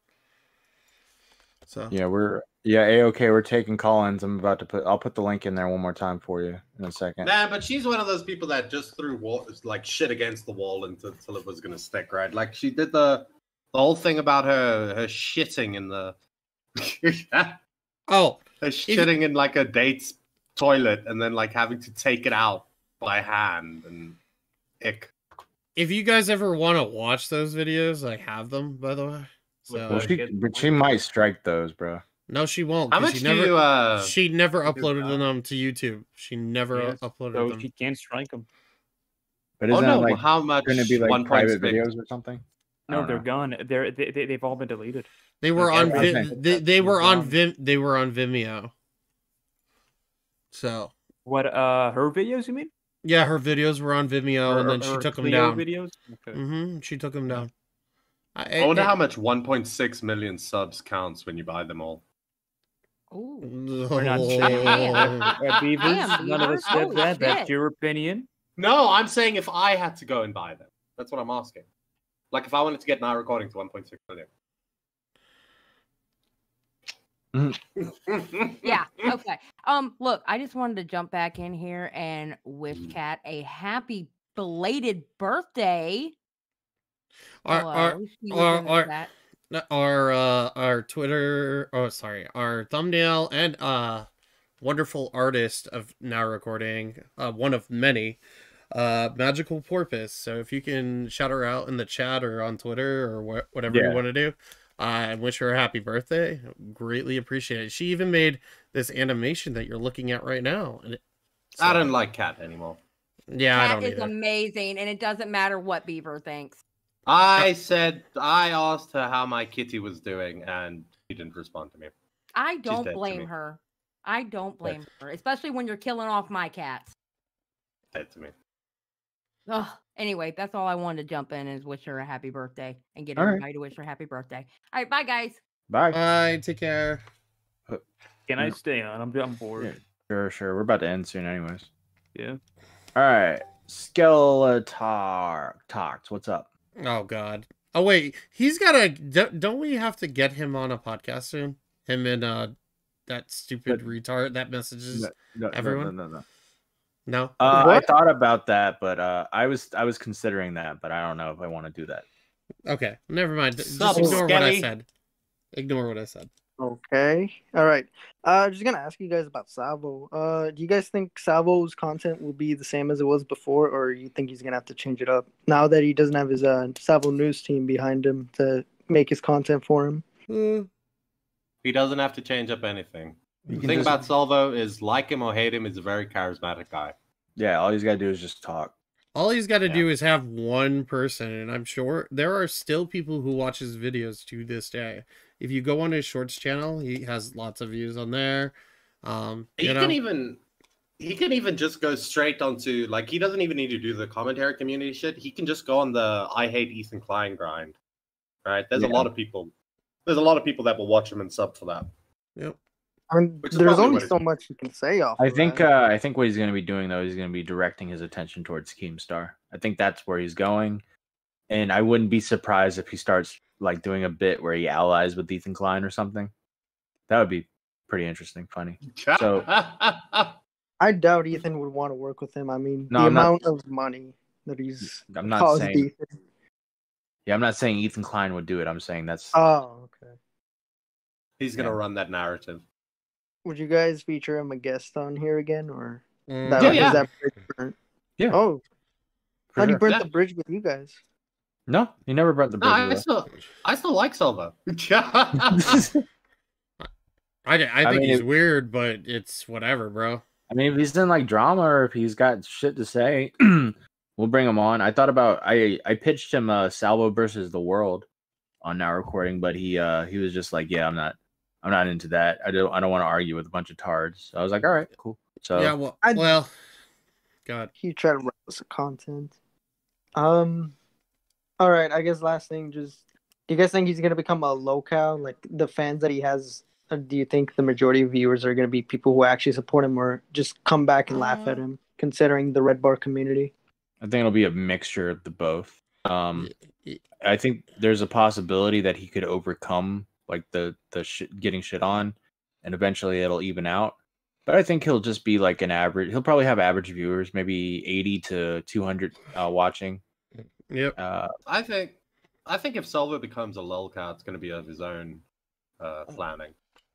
So Yeah, we're yeah, a okay. We're taking call-ins. I'm about to put. I'll put the link in there one more time for you in a second. Nah, but she's one of those people that just threw wall, like shit against the wall until, until it was gonna stick, right? Like she did the the whole thing about her her shitting in the oh, her shitting in like a date's toilet and then like having to take it out by hand and ick. if you guys ever want to watch those videos, I have them, by the way. So Well, she, but she might strike those, bro. no, she won't. How 'cause much she do never, you, uh, she never do uploaded that? them to YouTube. She never Yes, uploaded so them. she can't strike them. But Oh isn't no, it like how much going to be like one point private spent? videos or something? I No, don't they're know. gone. They're they, they they've all been deleted. They were Like, on Vi- everything. they, they were on Gone. Vim they were on Vimeo. So What uh her videos you mean? yeah, her videos were on Vimeo, Her- and then her- she her took them Clio down. videos? Okay. Mm-hmm. She took them down. I, I wonder I- how much one point six million subs counts when you buy them all. Ooh. We're not saying Damn. uh, Beavers. Damn, None of us Beavers. said Holy that. That's shit. your opinion. No, I'm saying if I had to go and buy them. That's what I'm asking. Like if I wanted to get my recording to one point six million. Yeah. Okay. Um. Look, I just wanted to jump back in here and wish Kat a happy belated birthday. Our Hello, our she was our in the our, chat. no, our uh our Twitter oh sorry our thumbnail and uh wonderful artist of now recording uh one of many uh Magical Porpoise. So if you can shout her out in the chat or on Twitter or wh- whatever Yeah. you want to do, uh, and wish her a happy birthday, greatly appreciate it. She even made this animation that you're looking at right now, and it, I so- don't like Cat anymore. yeah I Cat don't is either. amazing, and it doesn't matter what Beaver thinks. I said I asked her how my kitty was doing, and she didn't respond to me. I dead don't to blame me. her. I don't blame her, especially when you're killing off my cats. Dead to me. Ugh. Anyway, that's all I wanted to jump in is wish her a happy birthday and get All right. everybody to wish her happy birthday. All right, bye guys. Bye. Bye, take care. Can I Yeah. stay on? I'm I'm bored. Yeah, sure, sure. We're about to end soon, anyways. Yeah. All right, Skeletar Talks. What's up? Oh God. Oh wait, he's got a. Don't we have to get him on a podcast soon? Him and uh, that stupid retard that messages No, no, everyone. No, no, no. No. Uh, I What? thought about that, but uh, I was I was considering that, but I don't know if I want to do that. Okay, never mind. Just Sup, ignore what I Skelly? said. Ignore what I said. Okay. All right. Uh, just gonna ask you guys about Salvo. Uh, do you guys think Salvo's content will be the same as it was before, or you think he's gonna have to change it up now that he doesn't have his uh Salvo news team behind him to make his content for him? Mm. He doesn't have to change up anything. You The can thing just- about Salvo is, like him or hate him, he's a very charismatic guy. Yeah, all he's got to do is just talk. All he's got to Yeah. do is have one person, and I'm sure there are still people who watch his videos to this day. If you go on his shorts channel, he has lots of views on there. Um, He you know, can even he can even just go straight onto, like, he doesn't even need to do the commentary community shit. He can just go on the I hate Ethan Klein grind. Right? There's a Yeah. lot of people. There's a lot of people that will watch him and sub for that. Yep. I mean, Which is there's probably only what it so is. much you can say off. I of think that. uh, I think what he's going to be doing though, he's going to be directing his attention towards Keemstar. I think that's where he's going, and I wouldn't be surprised if he starts like doing a bit where he allies with Ethan Klein or something. That would be pretty interesting, funny. So I doubt Ethan would want to work with him. I mean, No, the I'm not- amount of money that he's I'm not caused saying. Ethan. Yeah, I'm not saying Ethan Klein would do it. I'm saying that's. Oh, okay. He's gonna Yeah. run that narrative. Would you guys feature him a guest on here again, or Mm. that, Yeah, is yeah. that bridge burnt? Yeah. Oh, For how do you sure. burn Yeah. the bridge with you guys? No, he never brought the No, bridge. I with us. still I still like Salvo. I, I I think mean, he's it- weird, but it's whatever, bro. I mean, if he's in like drama or if he's got shit to say, we'll bring him on. I thought about I I pitched him uh Salvo versus the World on Now Recording, but he uh he was just like, yeah, I'm not I'm not into that. I don't I don't want to argue with a bunch of tards. So I was like, all right, cool. So Yeah, well, I- well, God. He tried to write us content. Um, all right. I guess last thing, just do you guys think he's gonna become a locale? Like the fans that he has, uh, do you think the majority of viewers are gonna be people who actually support him, or just come back and laugh at him, considering the Red Bar community? I think it'll be a mixture of the both. Um, I think there's a possibility that he could overcome like the the shit, getting shit on, and eventually it'll even out. But I think he'll just be like an average. He'll probably have average viewers, maybe eighty to two hundred uh, watching. Yep. Uh, I think I think if Salvo becomes a lolcat, it's gonna be of his own uh planning.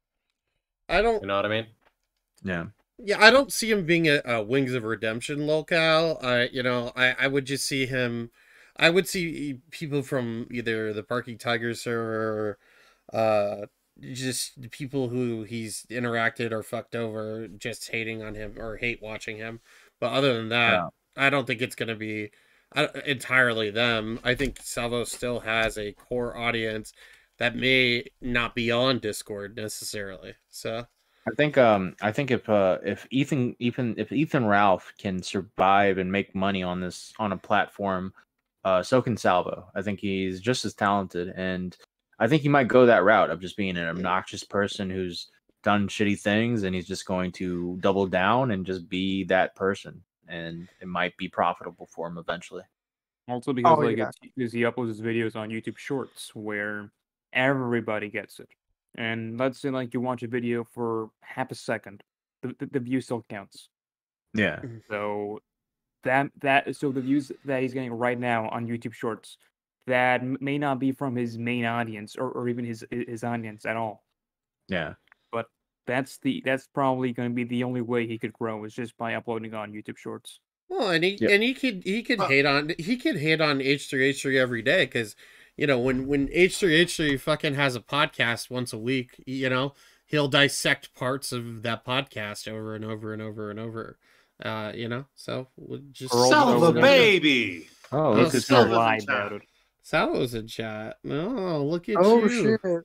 I don't. You know what I mean? yeah. Yeah, I don't see him being a, a Wings of Redemption locale. I, you know, I, I would just see him. I would see people from either the Parking Tigers server, uh, just people who he's interacted or fucked over, just hating on him or hate watching him. But other than that, Yeah. I don't think it's gonna be uh, entirely them. I think Salvo still has a core audience that may not be on Discord necessarily. So. I think um I think if uh if Ethan Ethan if Ethan Ralph can survive and make money on this on a platform, uh so can Salvo. I think he's just as talented, and I think he might go that route of just being an obnoxious person who's done shitty things, and he's just going to double down and just be that person, and it might be profitable for him eventually. Also because Oh, like yeah. it's, because he uploads his videos on YouTube Shorts where everybody gets it. And let's say like you watch a video for half a second, the, the, the view still counts. Yeah. So that that so the views that he's getting right now on YouTube Shorts, that m- may not be from his main audience or, or even his his audience at all. Yeah. But that's the that's probably going to be the only way he could grow is just by uploading on YouTube Shorts. Well, and he Yep. and he could he could Uh, hate on he could hate on H three H three every day because you know when when H three H three fucking has a podcast once a week, you know he'll dissect parts of that podcast over and over and over and over, uh, you know. So we'll just Or all- Salvo no, baby. Oh, Oh, look at Salvo's that. in lie chat. about it. Salvo's in chat. No, look at Oh you. shit! Because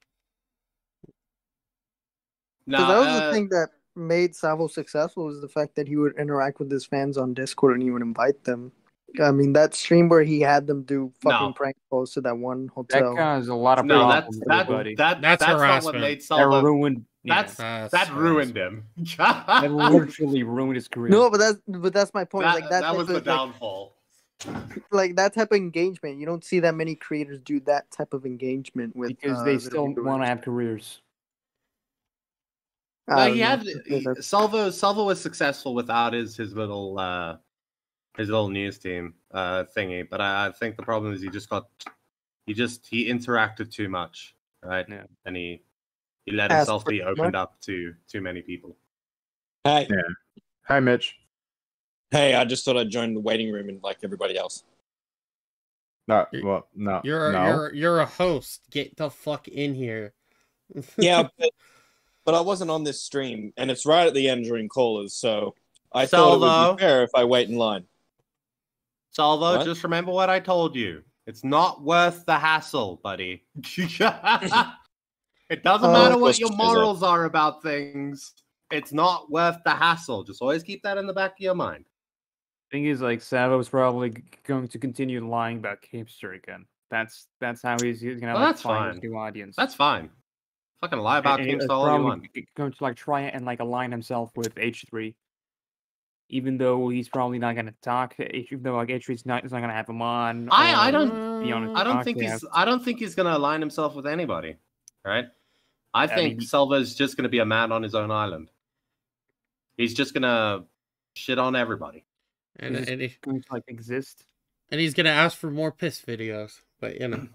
Nah, that was uh, the thing that made Salvo successful, was the fact that he would interact with his fans on Discord and he would invite them. I mean, that stream where he had them do fucking No. prank calls to that one That hotel. caused a lot of no, that's problems, that, everybody. that That's that's not what harassment. made That Salvo. ruined. yeah, That's That's that ruined him. that literally ruined his career. No, but that's but that's my point. that, like that, that type was the of, like, downfall. like that type of engagement. You don't see that many creators do that type of engagement with because uh, they their still viewers. want to have careers. I No, don't he know. had Yeah, he, that's- Salvo. Salvo was successful without his his little uh, his little news team uh, thingy. But I, I think the problem is he just got he just he interacted too much, right? Yeah. And he he let Asked himself for be too opened much. up to too many people. Hey, Yeah. Hi, Mitch. hey! I just thought I'd join the waiting room and like everybody else. No, well, no, You're a, no. you're you're a host. Get the fuck in here. Yeah, but, but I wasn't on this stream, and it's right at the end during callers, so I Salvo. thought it would be fair if I wait in line. Salvo, What? just remember what I told you. It's not worth the hassle, buddy. It doesn't Uh, matter what Let's your just do that. morals are about things. It's not worth the hassle. Just always keep that in the back of your mind. Thing is, like, Salvo's probably g- going to continue lying about Capester again. That's that's how he's, he's gonna Well, like that's find fine. his new audience. That's fine. Fucking lie about and, and he's Keemstar all you probably want. g- going to like try and like align himself with H three, even though he's probably not gonna talk. Even though like H three's not, is not gonna have him on. I, I or don't be on his I don't think podcast. he's I don't think he's gonna align himself with anybody. Right? I I think mean- Salvo's just gonna be a man on his own island. He's just gonna shit on everybody. And He's just and, he, going to like exist. and he's gonna ask for more piss videos. But you know.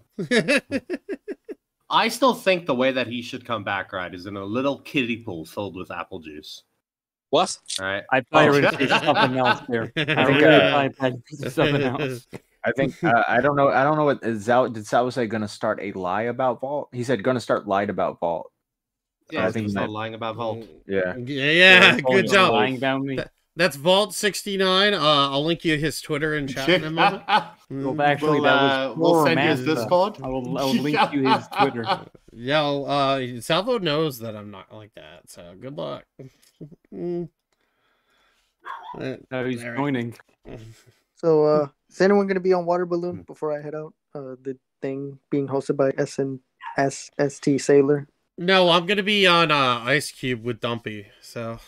I still think the way that he should come back, right, is in a little kiddie pool filled with apple juice. What? Right? I thought you were gonna say something else there. I think, really uh, thought that was something else. I think uh, I don't know. I don't know what is Zal, did Salvo say? Going to start a lie about Vault? He said going to start lied about Vault. Yeah, I he's think gonna he start meant- lying about Vault. Yeah. Yeah, yeah, He's good job. lying about me. Th- That's Vault sixty-nine. Uh, I'll link you his Twitter and chat in a moment. Well, actually, We'll, that was uh, we'll poor send you his Masta. Discord. I will, I will link you his Twitter. Yo, uh, Salvo knows that I'm not like that, so good luck. Mm. Uh, No, he's all right. joining. So, uh, is anyone going to be on Water Balloon before I head out? Uh, the thing being hosted by S N S S T Sailor. No, I'm gonna be on uh, Ice Cube with Dumpy. So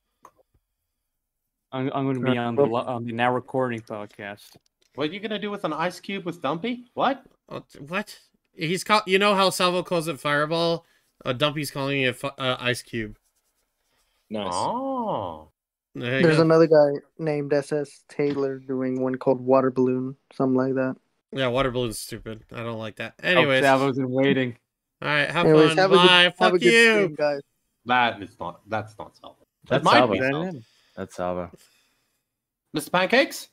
I'm, I'm going to be on the lo- on the now recording podcast. What are you gonna do with an ice cube with Dumpy? What? Uh, what? He's call- You know how Salvo calls it Fireball? Uh, Dumpy's calling it fi- uh, Ice Cube. Nice. Oh. There you There's go. another guy named S S Taylor doing one called Water Balloon, something like that. Yeah, water balloon's stupid. I don't like that. Oh, Anyways, all Salvo's in waiting. right, have Anyways, fun. have a good- Bye. have a Fuck good you. stream, guys. That is not that's not Salvo. That That's might Salvo. be Salvo. That's Salvo. Mister Pancakes?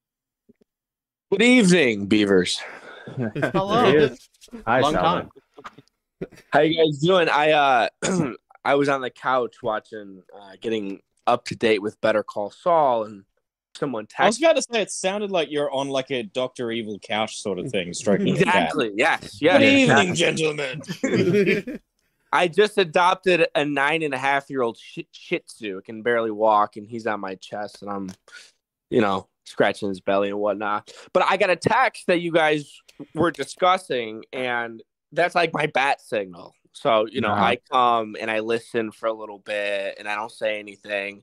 Good evening, Beavers. Hello. There he is. Hi, Long Salvo. time. How you guys doing? I uh, I was on the couch watching, uh, getting up to date with Better Call Saul, and someone I was texted. about to say it sounded like you're on like a Doctor Evil couch sort of thing, stroking a cat. Exactly. Yes. Yes. Good evening, exactly. gentlemen. I just adopted a nine and a half year old shih, shih tzu. It can barely walk, and he's on my chest, and I'm, you know, scratching his belly and whatnot. But I got a text that you guys were discussing, and that's like my bat signal. So, you know, Uh-huh. I come and I listen for a little bit, and I don't say anything.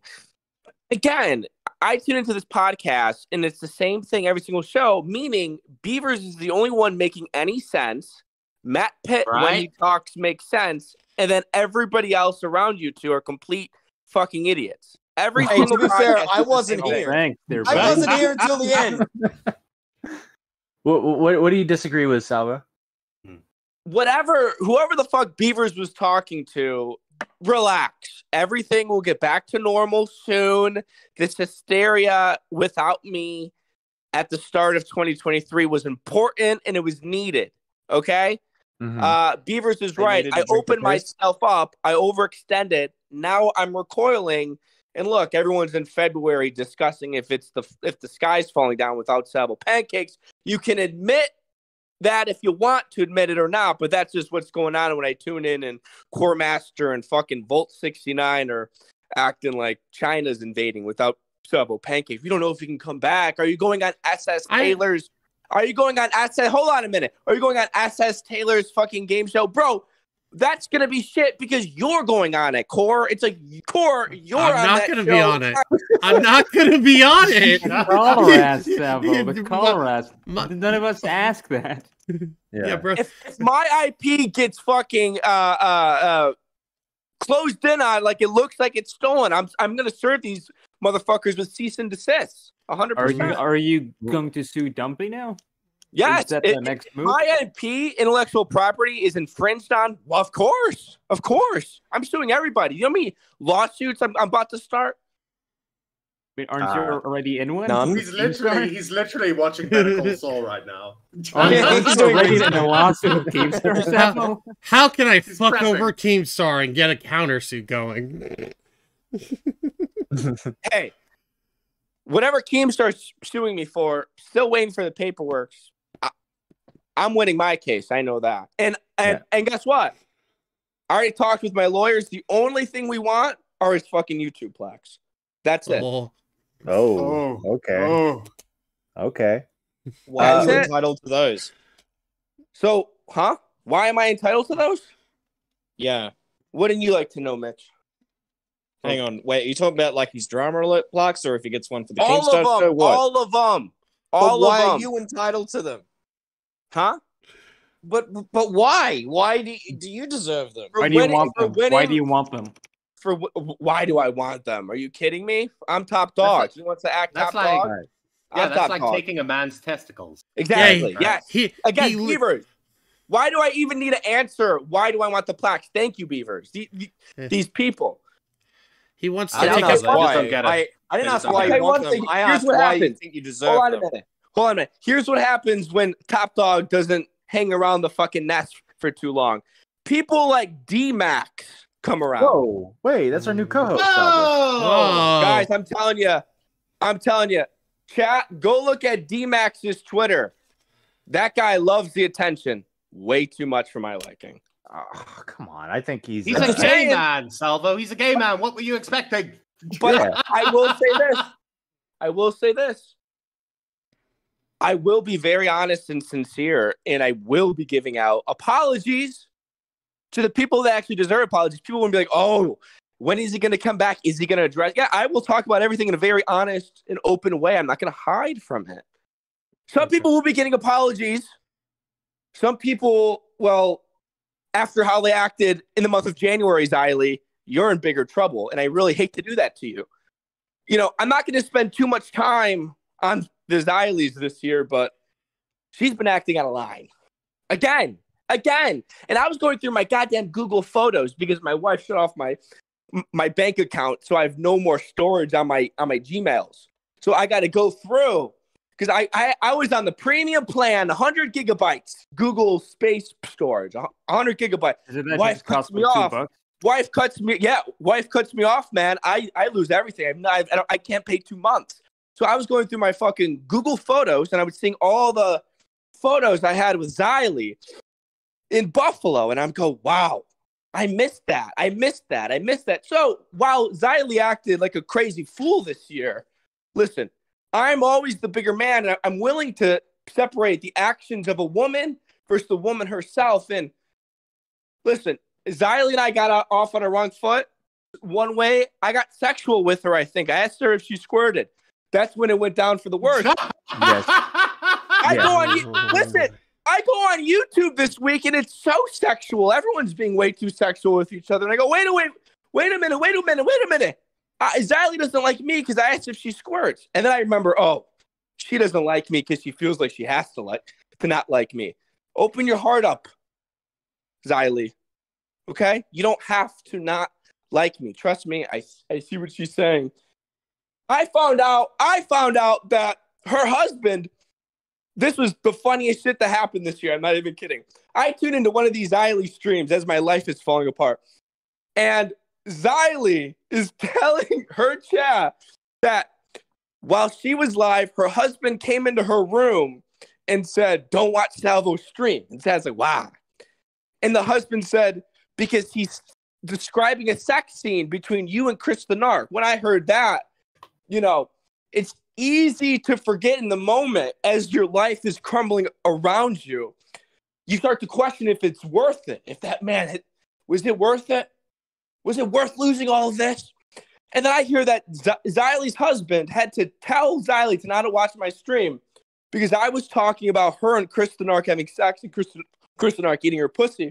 Again, I tune into this podcast, and it's the same thing every single show, meaning Beavers is the only one making any sense. Matt Pitt, when he Right. talks, makes sense. And then everybody else around you two are complete fucking idiots. Every Hey, single to be fair, podcast I is the wasn't same here. thing. Thanks, there, I buddy. wasn't here until the end. What, what, what do you disagree with, Salvo? Whatever, whoever the fuck Beavers was talking to, relax. Everything will get back to normal soon. This hysteria without me at the start of twenty twenty-three was important and it was needed. Okay? Mhm. Uh, Beavers is They right. needed to I drink the opened piss. myself up. I overextended. Now I'm recoiling. And look, everyone's in February discussing if it's the if the sky's falling down without Salvo pancakes. You can admit that if you want to admit it or not, but that's just what's going on when I tune in and Core Master and fucking Volt sixty-nine are acting like China's invading without Salvo pancakes. We don't know if you can come back. Are you going on S S Taylor's? Are you going on S S? Hold on a minute. Are you going on S S Taylor's fucking game show, bro? That's gonna be shit because you're going on it, Core. It's like Core. You're I'm on not that gonna show. be on it. I'm not gonna be on it. The caller asked, Salvo. The caller asked. None of us asked that. Yeah, bro. If, if my I P gets fucking uh uh uh closed in on like it looks like it's stolen. I'm I'm gonna serve these motherfuckers with cease and desist. A hundred Are you percent. are you going to sue Dumpy now? Yes. Is that It- the next if move? my I P, intellectual property, is infringed on, well, of course, of course, I'm suing everybody. You know how many lawsuits I'm, I'm about to start? I mean, aren't Uh, you already in one? none. He's literally he's literally watching Better Call Saul right now. Aren't you already in a lawsuit with Keemstar, Salvo? How, how can I fuck prepping. over Keemstar and get a countersuit going? Hey, whatever Keemstar's suing me for, still waiting for the paperwork. I, I'm winning my case. I know that. And and Yeah. and guess what? I already talked with my lawyers. The only thing we want are his fucking YouTube plaques. That's it. Oh, Oh, okay. Oh. Okay. Why Uh, are you That's it. entitled to those? So, huh? Why am I entitled to those? Yeah. Wouldn't you like to know, Mitch? Hang on. Wait, are you talking about like his drama alert plaques or if he gets one for the All Keemstar of show? them. What? All of them. But All why of are them. you entitled to them? Huh? But but why? Why do you, do you deserve them? For Why do you winning- want for them? Why winning- do you want them? For wh- why do I want them? Are you kidding me? I'm top dog. like- he wants to act That's top like- dog. Yeah, I'm that's top like dog. taking a man's testicles. Exactly. Yeah, yes. he- Again, he li- Beavers. Why do I even need to answer? Why do I want the plaques? Thank you, Beavers. The- the- Yeah. these people. He wants I to didn't take ask a They just why. don't get it. I, I didn't They ask just why don't you get it. want Okay, them. one I thing- here's asked what why you happens. think you deserve Hold on a them. minute. Hold on a minute. Here's what happens when Top Dog doesn't hang around the fucking nest for too long. People like D-Max come around. Whoa, wait, that's our new co-host. Salvo. Oh. Guys, I'm telling you, I'm telling you, chat, go look at D-Max's Twitter. That guy loves the attention way too much for my liking. Oh, come on. I think he's. He's uh, a gay saying- man, Salvo. He's a gay man. What were you expecting? But Yeah. I will say this. I will say this. I will be very honest and sincere, and I will be giving out apologies to the people that actually deserve apologies. People will be like, oh, when is he going to come back? Is he going to address? Yeah, I will talk about everything in a very honest and open way. I'm not going to hide from it. Some people will be getting apologies. Some people, well, after how they acted in the month of January, Xylee, you're in bigger trouble. And I really hate to do that to you. You know, I'm not going to spend too much time on the Xylees this year, but she's been acting out of line. Again, again. And I was going through my goddamn Google Photos because my wife shut off my my bank account, so I have no more storage on my on my Gmails. So I got to go through because I, I I was on the premium plan, one hundred gigabytes, Google space storage, one hundred gigabytes. Is it that Wife just cuts cost me like two off. bucks? Wife cuts me, yeah. Wife cuts me off, man. I, I lose everything. I'm not, I, don't, I can't pay two months. So I was going through my fucking Google Photos, and I was seeing all the photos I had with Xylee in Buffalo, and I'm go, wow, I missed that. I missed that. I missed that. So while Xylee acted like a crazy fool this year, listen, I'm always the bigger man, and I'm willing to separate the actions of a woman versus the woman herself. And listen, Xylee and I got off on a wrong foot. One way, I got sexual with her, I think. I asked her if she squirted. That's when it went down for the worst. Yes. I Yes. go on, listen, I go on YouTube this week and it's so sexual. Everyone's being way too sexual with each other. And I go, wait a wait, wait a minute, wait a minute, wait a minute. Uh, Xylee doesn't like me because I asked if she squirts. And then I remember, oh, she doesn't like me because she feels like she has to like to not like me. Open your heart up, Xylee. Okay? You don't have to not like me. Trust me, I, I see what she's saying. I found out, I found out that her husband, this was the funniest shit that happened this year. I'm not even kidding. I tuned into one of these Xylee streams as my life is falling apart. And Xylee is telling her chat that while she was live, her husband came into her room and said, don't watch Salvo's stream. And Salvo's like, wow. And the husband said, because he's describing a sex scene between you and Chris the Narc. When I heard that, you know, it's easy to forget in the moment as your life is crumbling around you. You start to question if it's worth it. If that man, had, was it worth it? Was it worth losing all of this? And then I hear that Z- Xylee's husband had to tell Xylee to not watch my stream because I was talking about her and Chris the Narc having sex and Chris, Chris the Narc eating her pussy.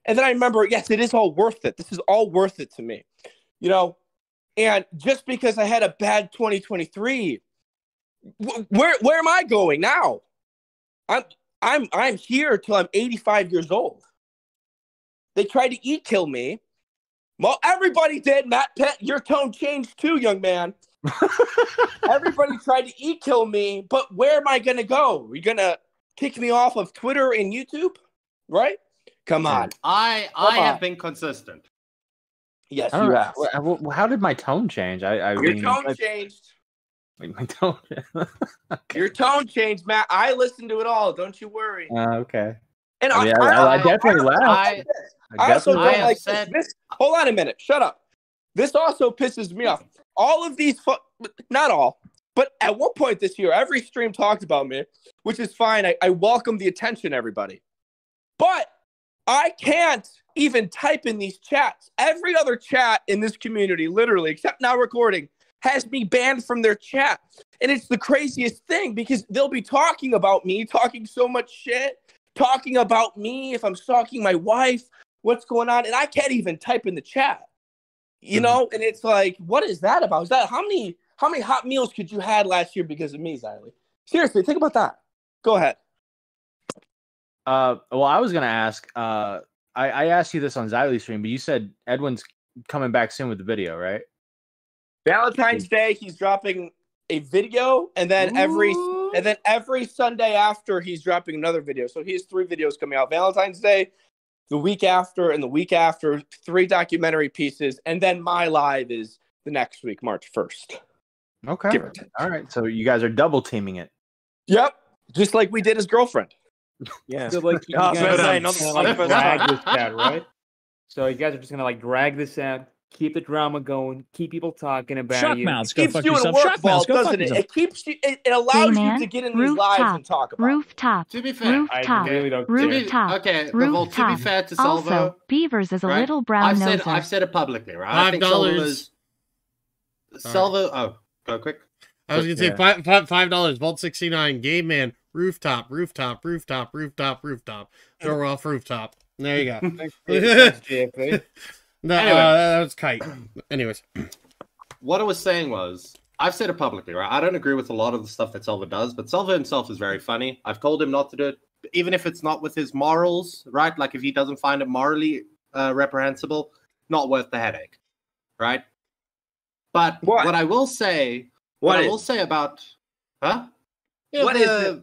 And then I remember, yes, it is all worth it. This is all worth it to me, you know. And just because I had a bad twenty twenty-three, wh- where where am I going now? I'm I'm I'm here till I'm eighty-five years old. They tried to eat kill me. Well, everybody did. Matt Pitt, your tone changed too, young man. Everybody tried to eat kill me, but where am I gonna go? Are you gonna kick me off of Twitter and YouTube? Right? Come on. I Come I on. have been consistent. Yes, I don't you know, have. wh- wh- How did my tone change? I, I Your mean, tone I- changed. wait, my tone. Your tone changed, Matt. I listened to it all. Don't you worry. Uh, okay. And I, mean, I, I, I, I also- definitely I, laughed. I, I I also definitely don't laughed. like said- this. Hold on a minute. Shut up. This also pisses me off. All of these, fu- not all, but at one point this year, every stream talked about me, which is fine. I, I welcome the attention, everybody. But I can't even type in these chats. Every other chat in this community, literally, except now recording, has me banned from their chat. And it's the craziest thing because they'll be talking about me, talking so much shit, talking about me, if I'm stalking my wife, what's going on, and I can't even type in the chat. You know, and it's like, what is that about? Is that how many how many hot meals could you had last year because of me, Xylee? Seriously, think about that. Go ahead. Uh, well, I was gonna ask. Uh, I, I asked you this on Xylee's stream, but you said Edwin's coming back soon with the video, right? Valentine's Day, he's dropping a video, and then every and then every Sunday after, he's dropping another video. So he has three videos coming out: Valentine's Day, the week after, and the week after. Three documentary pieces, and then my live is the next week, March first. Okay. Give or take. All right. So you guys are double teaming it. Yep, just like we did his girlfriend. Yeah. So like you Oh, guys so are then- just gonna like drag this out, right? So you guys are just gonna like drag this out, keep the drama going, keep people talking about you. It keeps doing work, Vault, doesn't it? It keeps you. It, it allows Hey, you man. to get in these lives and talk about. Rooftop. To be fair, Rooftop. I really don't care. Rooftop. Okay, but well, to be Rooftop. fair to Salvo, Also, Beavers is a right? little brown I've said noser. I've said it publicly, right? I Five think Salvo dollars. is Salvo. Oh, go quick. I was gonna say Yeah. five five five dollars. Vault sixty nine. Game man. Rooftop. Rooftop. Rooftop. Rooftop. Rooftop. Go off rooftop. There you go. Thanks, J F A. No, Anyway. uh, that was kite. Anyways, What I was saying was, I've said it publicly, right? I don't agree with a lot of the stuff that Salvo does, but Salvo himself is very funny. I've told him not to do it, even if it's not with his morals, right? Like if he doesn't find it morally uh, reprehensible, not worth the headache, right? But What? what I will say, what, What I is- will say about, huh? You know, What the, is it?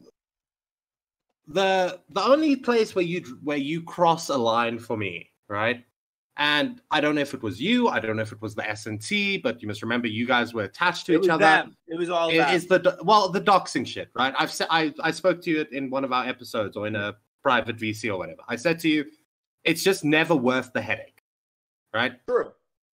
the the only place where you where you cross a line for me, right? And I don't know if it was you, I don't know if it was the S and T, but you must remember you guys were attached to It each was other. them. It was all It them. is the do- well the doxing shit, right? I've said I I spoke to you in one of our episodes or in a private V C or whatever. I said to you, it's just never worth the headache, right? True.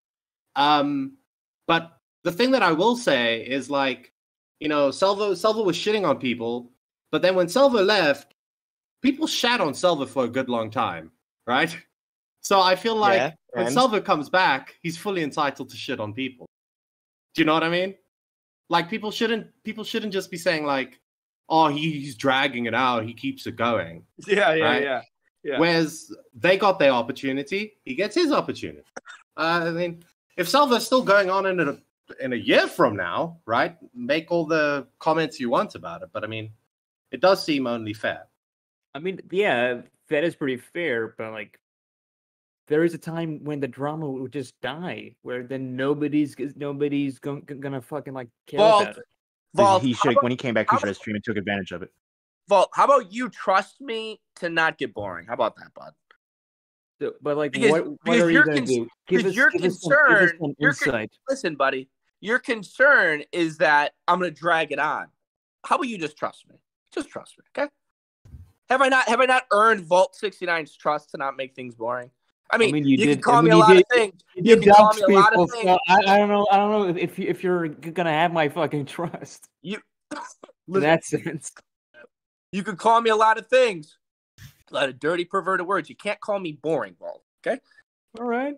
Um, but the thing that I will say is like, you know, Salvo Salvo was shitting on people, but then when Salvo left, people shat on Salvo for a good long time, right? So I feel like Yeah, when and? Salvo comes back, he's fully entitled to shit on people. Do you know what I mean? Like people shouldn't people shouldn't just be saying like, oh, he, he's dragging it out, he keeps it going. Yeah, yeah, right? yeah. Yeah. Whereas they got their opportunity, he gets his opportunity. Uh, I mean, if Salvo's still going on in a in a year from now, right? Make all the comments you want about it, but I mean, it does seem only fair. I mean, yeah, that is pretty fair, but like, there is a time when the drama would just die, where then nobody's nobody's going, gonna fucking like care Vault, about it. Vault, he how should about- when he came back, how he should have streamed and took advantage of it. Vault, how about you trust me to not get boring? How about that, bud? So, but like, Because, what what because are you your gonna cons- do? because your give us some, give us concern, some your con- insight. listen, buddy, your concern is that I'm gonna drag it on. How about you just trust me? Just trust me, okay? Have I not have I not earned Vault sixty-nine's trust to not make things boring? I mean, you, did, can call I me mean, a you lot did, of things. You, You did can call dox me a lot people, of things. so I, I don't know. I don't know if you, if you're gonna have my fucking trust. You, in that sense. You can call me a lot of things. A lot of dirty, perverted words. You can't call me boring, Vault. Okay? All right.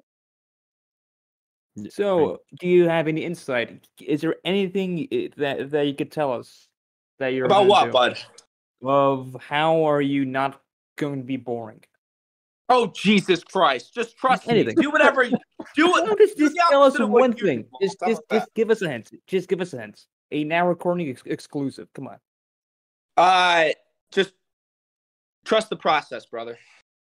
So, do you have any insight? Is there anything i- that that you could tell us that you're About gonna what, do? bud? Of how are you not going to be boring? Oh Jesus Christ! Just trust Anything. me. Do whatever. You, do it. No, just, do just the tell us opposite of what one you thing. do, Just, How just, about just give us a hint. Just give us a hint. A now recording ex- exclusive. Come on. that? Uh, just trust the process, brother.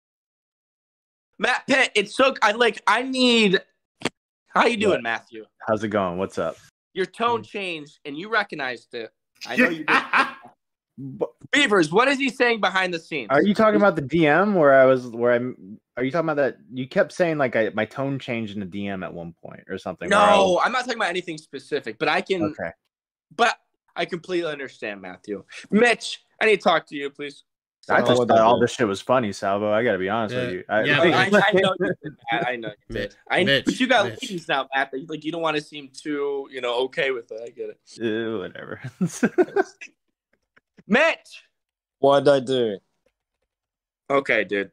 Matt Pitt, it's so I like. I need. How you doing, What? Matthew? How's it going? What's up? Your tone changed, and you recognized it. I know you did. Beavers, what is he saying behind the scenes? Are you talking about the D M where I was where I'm? Are you talking about that? You kept saying like I, my tone changed in the D M at one point or something. where I No, was- I'm not talking about anything specific, but I can. Okay. But I completely understand, Matthew. Mitch, I need to talk to you, please. I So- just thought all this shit was funny, Salvo. I gotta be honest with you. I, Yeah, I think- I, I know you did. I, I know you did. I, Mitch, but you got Mitch. ladies now, Matt. that, Like you don't want to seem too, you know, okay with it. I get it. Uh, whatever. Mitch. What did I do? Okay, dude.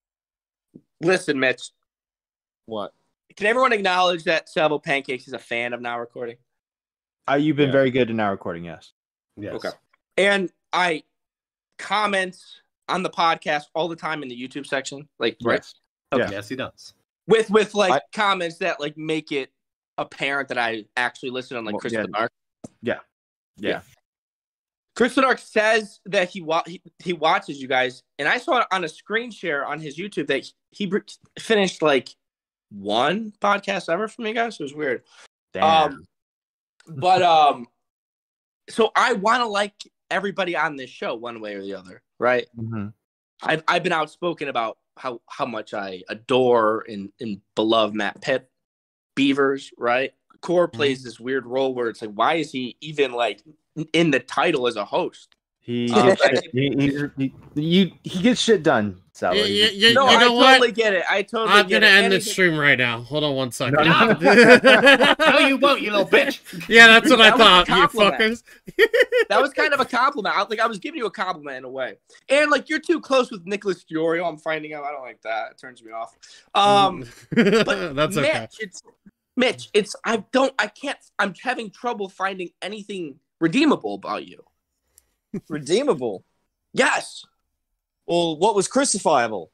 Listen, Mitch. What? Can everyone acknowledge that Salvo Pancakes is a fan of Now Recording? Uh, you've been Yeah. very good in now recording, yes. Yes. Okay. And I comment on the podcast all the time in the YouTube section, like Right. Okay. Yeah. Yes, he does. with with like comments that like make it apparent that I actually listen on like Well, Chris yeah. Bernard. Yeah. Yeah. Chris Bernard says that he, wa- he he watches you guys, and I saw it on a screen share on his YouTube that he, he br- finished like one podcast ever from you guys. It was weird. Damn. Um, but um, so I want to like everybody on this show one way or the other, right? Mhm. I've I've been outspoken about how how much I adore and and beloved Matt Pitt, Beavers, right? Core plays this weird role where it's like, why is he even like in the title as a host? He, Um, gets shit, he, he, he, you, he gets shit done, Salvo. Y- He- y- y- no, you I know what? totally get it. I totally I'm get gonna it. end And this he- stream right now. Hold on one second. No. No, you won't, you little bitch. Yeah, that's what I That was a thought, you compliment. fuckers. That was kind of a compliment. I, like I was giving you a compliment in a way. And like you're too close with Nicholas Fiorio. I'm finding out. I don't like that. It turns me off. Um, but That's Mitch, okay. it's Mitch. It's I don't. I can't. I'm having trouble finding anything redeemable about you. Redeemable? Yes. Well, what was crucifiable?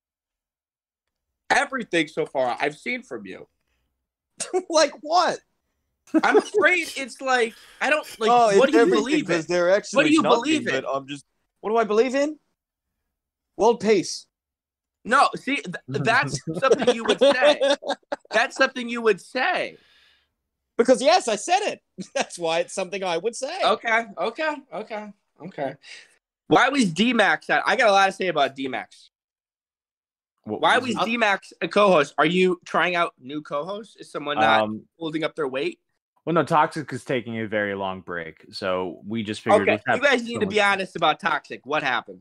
Everything so far I've seen from you. Like what? I'm afraid it's like I don't like. oh, what it's do you everything, believe in? because there actually What do is you nothing, believe in? but I'm just. What do I believe in? World peace. No, see, th- that's something you would say. That's something you would say. Because yes, I said it. That's why it's something I would say. Okay, okay, okay, okay. Why was D-Max out? I got a lot to say about D-Max. Why was D-Max a co-host? Are you trying out new co-hosts? Is someone not Um, holding up their weight? Well, no, Toxic is taking a very long break, so we just figured. Okay, let's have you guys need to someone- be honest about Toxic. What happened?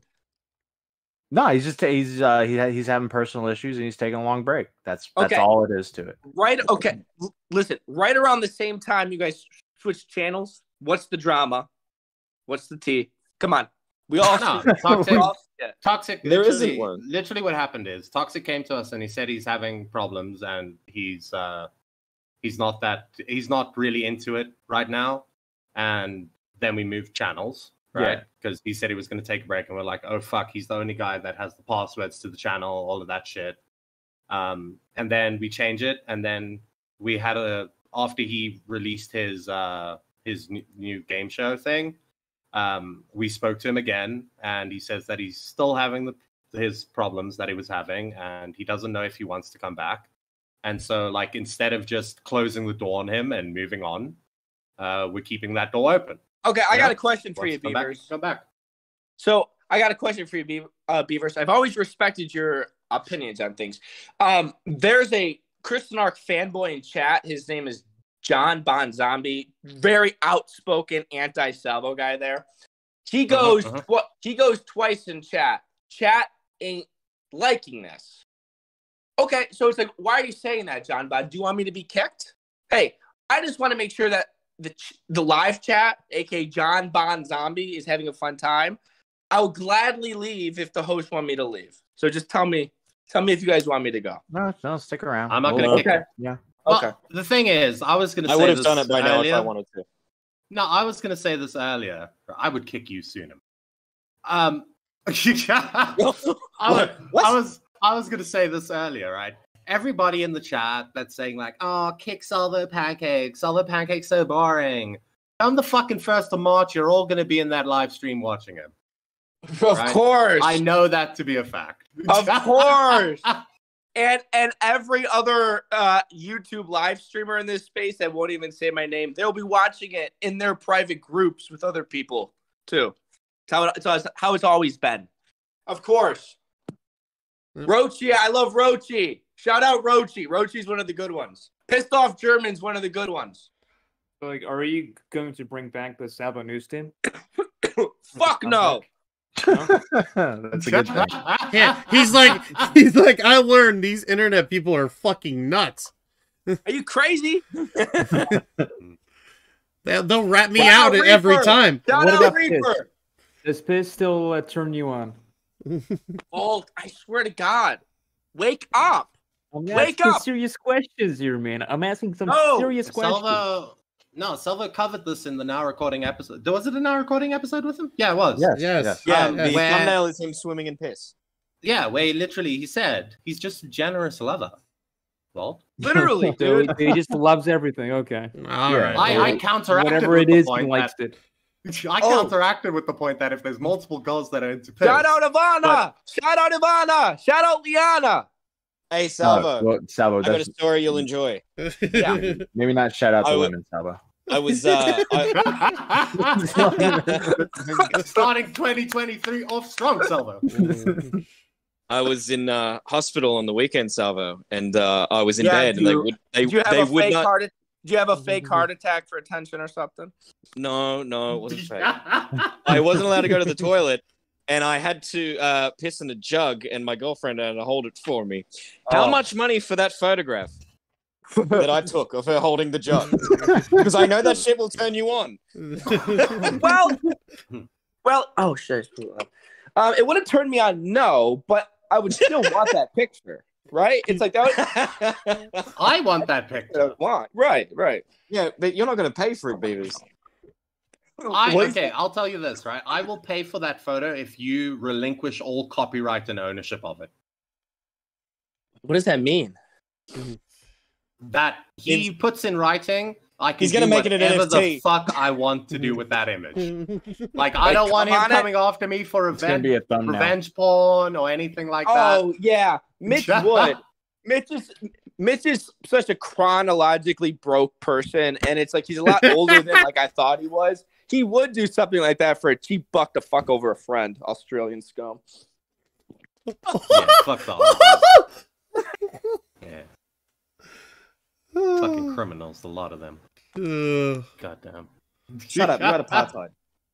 No, he's just he's uh, he ha- he's having personal issues and he's taking a long break. That's that's Okay. all it is to it. Right, okay. L- listen, right around the same time you guys switched channels, what's the drama? What's the tea? Come on. We all No, see it. Toxic. We all see it. Toxic. There literally- isn't one. Literally, what happened is Toxic came to us and he said he's having problems and he's uh he's not that he's not really into it right now. And then we moved channels, right? Yeah. Because he said he was going to take a break, and we're like, oh fuck, he's the only guy that has the passwords to the channel, all of that shit. Um, and then we change it, and then we had a after he released his uh his n- new game show thing. Um, we spoke to him again, and he says that he's still having the, his problems that he was having, and he doesn't know if he wants to come back. And so, like, instead of just closing the door on him and moving on, uh, we're keeping that door open. Okay, I Yeah. got a question for Wants you, to come back, Beavers. Come back. So I got a question for you, Beav- uh, Beavers. I've always respected your opinions on things. Um, there's a Kristen Ark fanboy in chat. His name is John Bon Zombie. Very outspoken anti-Salvo guy there. He goes, uh-huh. what? He goes twice in chat. Chat ain't liking this. Okay, so it's like, why are you saying that, John Bon? Do you want me to be kicked? Hey, I just want to make sure that the ch- the live chat, aka John Bon Zombie, is having a fun time. I'll gladly leave if the host want me to leave. So just tell me, tell me if you guys want me to go. No, no, stick around. I'm not We'll- going to kick Okay. him. Yeah. Well, Okay. The thing is, I was going to I say would have this done it by now earlier. if I wanted to. No, I was going to say this earlier. I would kick you sooner. Um, I, was, What? I was I was gonna say this earlier, right? Everybody in the chat that's saying like, "Oh, kick Salvo Pancake. Salvo Pancake's so boring." On the fucking first of March, you're all gonna be in that live stream watching him. Of right? course. I know that to be a fact. Of course. And and every other uh, YouTube live streamer in this space that won't even say my name, they'll be watching it in their private groups with other people too. It's how, it, it's how it's always been. Of course. Rochi, I love Rochi. Shout out Rochi. Rochi's one of the good ones. Pissed Off German's one of the good ones. Like, are you going to bring back the Salvo news team? Fuck no. That's a good thing. Yeah, he's like, he's like, I learned these internet people are fucking nuts. Are you crazy? they'll, they'll rat me Shout out out every Reaper. time. Shout What out about Reaper. Does Pitt still uh, turn you on? Oh, I swear to God. Wake up. I'm Wake asking up. serious questions here, man. I'm asking some No, serious questions. Salvo, no, Salvo covered this in the now recording episode. Was it a now recording episode with him? Yeah, it was. Yes, Yes. yes. Yeah, Um, the where- thumbnail is him swimming in piss. Yeah, where literally he said he's just a generous lover. Well, Literally, So dude. he just loves everything. Okay. All Yeah. right. I, I counteracted Whatever with it the is, he point likes that, it. I Oh. counteracted with the point that if there's multiple girls that are into piss, Shout out Ivana. Shout out Ivana. Shout out Liana. Hey, Salvo. Uh, well, Salvo, I got a that's, story you'll enjoy. Yeah. maybe not shout out I to would- women, Salvo. I was uh I, starting twenty twenty-three off strong, Salvo. I was in uh, hospital on the weekend, Salvo, and uh, I was in Yeah, bed, do and they you- would they, Did you have they a would fake not. heart? Did you have a fake heart attack for attention or something? No, no, it wasn't fake. I wasn't allowed to go to the toilet, and I had to uh, piss in a jug, and my girlfriend had to hold it for me. How Oh. much money for that photograph that I took of her holding the jug? Because I know that shit will turn you on. well, well, oh shit. Um, it wouldn't turn me on, no, but I would still want that picture, right? It's like that. Would... I want that picture. I want. Right, right. Yeah, but you're not going to pay for it, Beavers. I, What is okay, I'll tell you this, right? I will pay for that photo if you relinquish all copyright and ownership of it. What does that mean? That he puts in writing, I can He's gonna do make it an whatever N F T. the fuck I want to do with that image. Like, I Wait, don't want come him on it. coming after me for It's gonna revenge, be a thumbnail. revenge porn or anything like that. Oh yeah, Mitch would. Mitch is Mitch is such a chronologically broke person, and it's like he's a lot older than like I thought he was. He would do something like that for a cheap buck to fuck over a friend, Australian scum. Yeah, fuck the Yeah. Fucking criminals, a lot of them. Uh, Goddamn. Shut up, you got apartheid.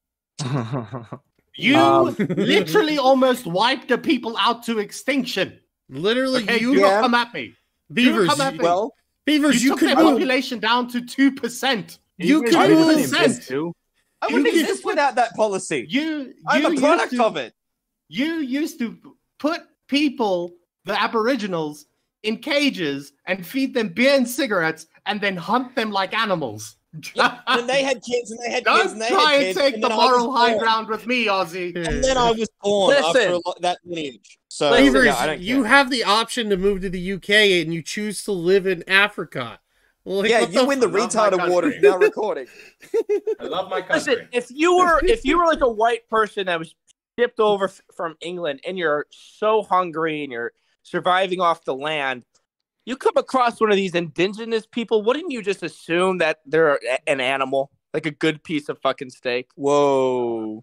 You Um, literally almost wiped the people out to extinction. literally, Okay, you do yeah. not come at me. Beavers. Do not come at you- me. Well, Beavers, you, you took could their move. population down to two percent. You guys could are move. the same thing, too. I You wouldn't used exist to- without that policy. You, I'm you a used product to- of it. You used to put people, the Aboriginals, in cages and feed them beer and cigarettes, and then hunt them like animals. And they had kids, and they had kids, Don't and they try had and kids, take and the then I was moral high born. ground with me, Ozzy. And then I was born Listen. after a lo- that lineage. So Beavers, yeah, I don't you care. have the option to move to the U K, and you choose to live in Africa. Like, Yeah, what you win the I love retard my award country. of now recording. I love my country. Listen, if you were if you were like a white person that was shipped over f- from England and you're so hungry and you're surviving off the land, you come across one of these indigenous people, wouldn't you just assume that they're a- an animal, like a good piece of fucking steak? Whoa.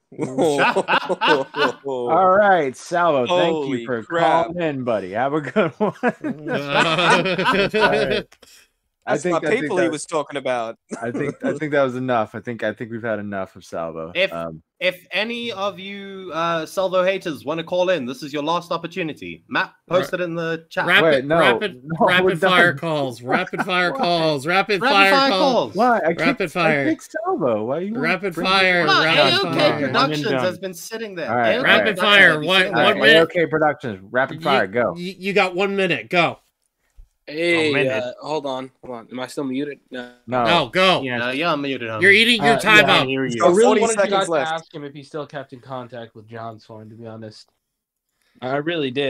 All right, Salvo, thank Holy you for crap. calling in, buddy. Have a good one. the- All right. I That's think, my I think people he that- was talking about. I think I think that was enough. I think I think we've had enough of Salvo. If Um, if any of you uh, Salvo haters want to call in, this is your last opportunity. Matt, post it in the chat. rapid, Wait, no, rapid, no, we're rapid fire done. calls. Rapid fire Why? calls. Rapid, Rapid fire, fire calls. calls. why? I Rapid kicked, fire. I kicked Salvo. Why you? Rapid bring- fire. Well, rapid A O K fire. Productions One and has done. been sitting there. All right, A O K Rapid Productions fire, has been one- sitting All there. right, one minute. A O K Productions. Rapid fire. You- Go. You, you got one minute. Go. Hey, minute. uh, hold on, hold on. Am I still muted? No. No. No, go. Yeah. No, you're unmuted, homie. You're eating your Uh, time yeah, I out. hear you. I really forty wanted you seconds guys left. to ask him if he still kept in contact with John's phone, to be honest. I really did.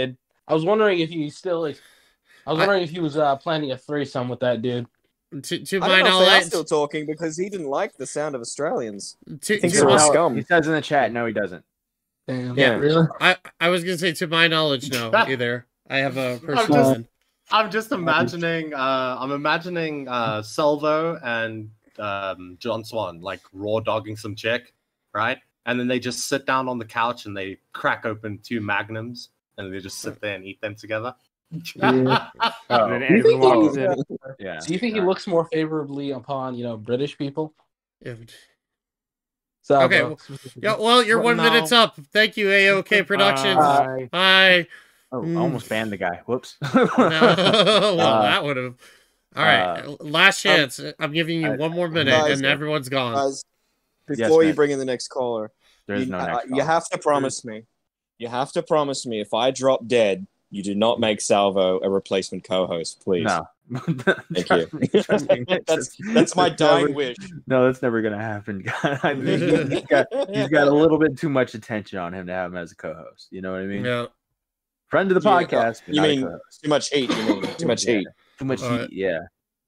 I was wondering if he still. I was wondering if he was uh, planning a threesome with that dude. To, to I my don't know if they are knowledge, still talking because he didn't like the sound of Australians. To- He thinks to they're all my- scum. He says in the chat, no, he doesn't. Damn. yeah, Really? I I was gonna say to my knowledge, no, either. I have a I'm personal just, one. I'm just imagining, uh, I'm imagining uh, Salvo and um, John Swan like raw dogging some chick, right? And then they just sit down on the couch and they crack open two magnums and they just sit there and eat them together. Yeah. Oh. And then Do you think Edwin walks he- in. Yeah. Do you think he looks more favorably upon you know British people? If- Salvo, Okay, well, specifically. yeah, well, your Well, one no. minute's up. Thank you, A O K Productions. Bye. Bye. Oh, I Mm. almost banned the guy. Whoops. No, well, Uh, that would have. All right, uh, last chance. I'm giving you I- one more minute, Guys, and everyone's gone. Guys, Yes, before you man. bring in the next caller, There's you, no uh, next you call. have to promise me. You have to promise me if I drop dead, you do not make Salvo a replacement co-host, please. No. Thank Trust you. me, trust me. that's that's my That's dying never- wish. No, that's never gonna happen. I think he's got he's got a little bit too much attention on him to have him as a co-host. You know what I mean? Yeah. Friend of the Yeah, podcast. but You not a mean co-host. too much heat? You mean too much Yeah, heat? Too much All heat. right. Yeah.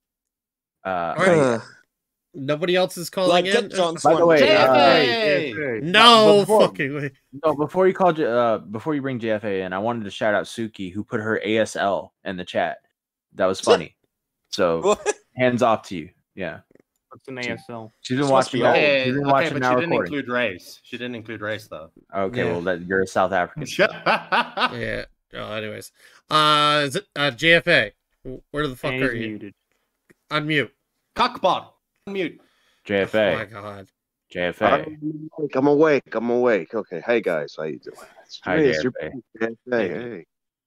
Uh, All right. Nobody else is calling Like, in. get John By Swan. the way, J F uh, A! No before- fucking way. No, before you called uh before you bring J F A in, I wanted to shout out Suki who put her A S L in the chat. That was funny. So What? hands off to you. Yeah. What's an A S L? She's been This must watching be that. old. Okay, She's been okay, watching but now she didn't recording. include race. She didn't include race though. Okay, Yeah. well that you're a South African. Yeah. Oh, anyways, uh, is it uh J F A? Where the fuck And are he's you? muted. Unmute. Cockbot. Mute. J F Oh my A. god. J F A. I'm awake. I'm awake. I'm awake. Okay. Hey guys, how you doing? It's Hi, me, it's J F your- A. Hey, hey, hey.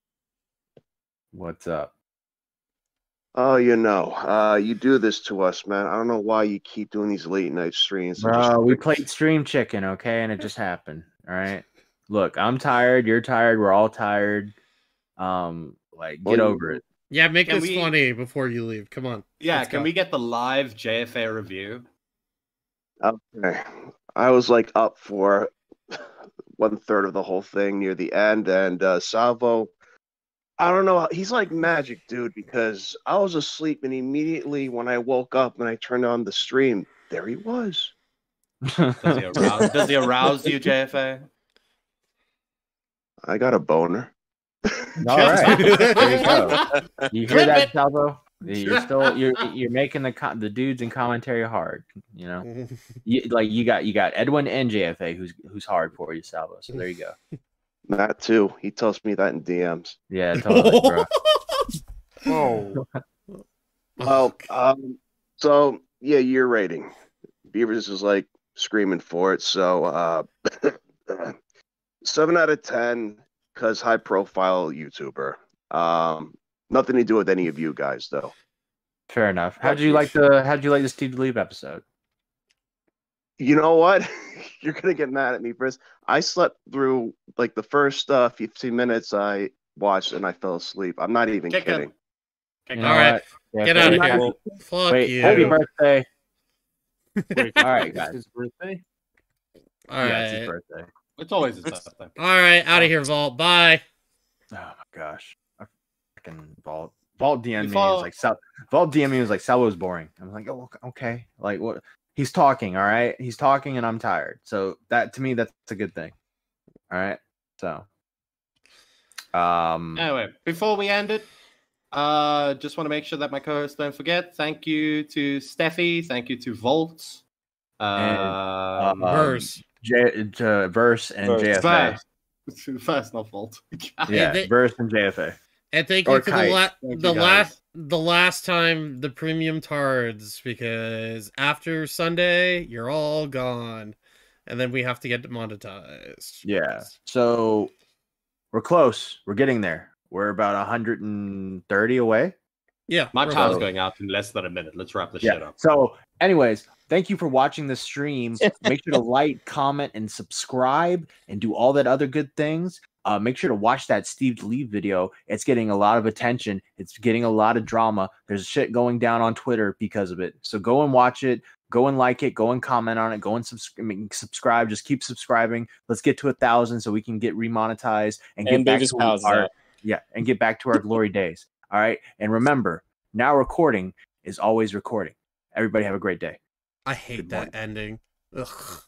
What's up? Oh, you know, uh, you do this to us, man. I don't know why you keep doing these late night streams. They're just- Bro, we played Stream Chicken, okay, and it just happened. All right. Look, I'm tired. You're tired. We're all tired. Um, like, get Well, over it. Yeah, make Can this we- funny before you leave. Come on. Yeah, Let's can go. we get the live J F A review? Okay. I was like up for one third of the whole thing near the end, and uh, Salvo, I don't know. He's like magic, dude, because I was asleep, and immediately when I woke up and I turned on the stream, there he was. Does he arouse, does he arouse you, J F A? I got a boner. All right. There you go. You hear that, Salvo? You're still you're you're making the co- the dudes in commentary hard. You know, you, like you got you got Edwin and J F A who's who's hard for you, Salvo. So there you go. That too. He tells me that in D Ms. Yeah, totally, bro. Whoa. Well, um, so yeah, year rating. Beavers is like screaming for it. So uh, seven out of ten because high profile YouTuber. Um, nothing to do with any of you guys though. Fair enough. How'd you like the How'd you like the Steve Leave episode? You know what? You're gonna get mad at me first. I slept through like the first uh, fifteen minutes I watched and I fell asleep. I'm not even Kick him. kidding. Kick You him. know All right, what? Yeah, get fair out of enough. here. Fuck Wait, you. happy birthday. Wait, All right, it's guys. his birthday? All Yeah, it's his right. birthday. It's always his birthday. All right, out of here, Vault. Bye. Oh my gosh. I fucking Vault. Vault D M me Before- was like Sal Vault D M me was like Salvo was boring. I'm like, oh okay. Like what he's talking, all right? He's talking and I'm tired. So that to me that's a good thing. All right. So um Anyway, before we end it, uh, just want to make sure that my co-hosts don't forget. Thank you to Steffi. Thank you to Volt. Uh, um, Verse. J to Verse and Verse. J F A. First, first, not Volt. Yeah, they- Verse and J F A. And thank Or you to the Kite. la- Thank the you, guys. last the last time the premium tards, because after Sunday you're all gone, and then we have to get demonetized. Yeah. So we're close. We're getting there. We're about one hundred thirty away. Yeah, My we're power's So- going out in less than a minute. Let's wrap this Yeah. shit up. So, anyways, thank you for watching the stream. Make sure to like, comment, and subscribe, and do all that other good things. Uh, make sure to watch that Steve Leave video. It's getting a lot of attention. It's getting a lot of drama. There's shit going down on Twitter because of it. So go and watch it. Go and like it. Go and comment on it. Go and subs- I mean, subscribe. Just keep subscribing. Let's get to a thousand so we can get remonetized and get And back Beavis to Powers is our out. Yeah, and get back to our glory days. All right. And remember, now recording is always recording. Everybody have a great day. I hate that ending. Ugh.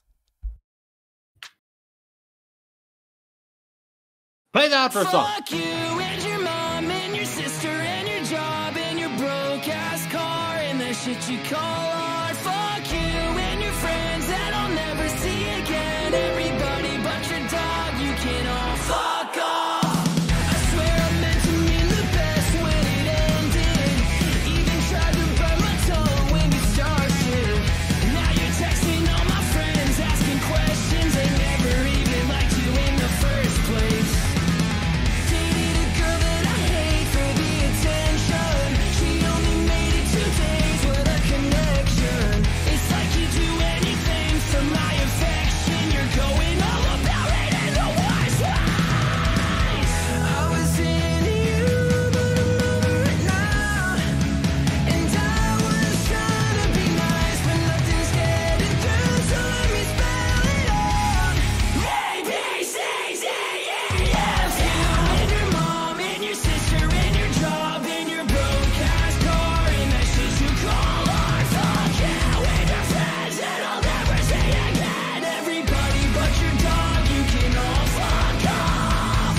Play the outro song. Fuck you and your mom and your sister and your job and your broke ass car and the shit you call art. Fuck you and your friends that I'll never see again. Everybody but your dog, you can all fuck off. I swear I meant to mean the best when it ended. Even tried to bite my tongue when you started. Now you're texting all my friends, asking questions. They never even liked you in the first place. Dated a girl that I hate for the attention. She only made it two days with a connection. It's like you do anything for my affection. You're going all about it in the worst ways. I was into you, but I'm over it now. And I was trying to be nice, but nothing's getting through. So let me spell it out. A, B, C, D, E, F. You and your mom and your sister and your job and your broke ass car and that shit you call art. Fuck you and your friends that I'll never see again. Everybody but your dog, you can all fuck off.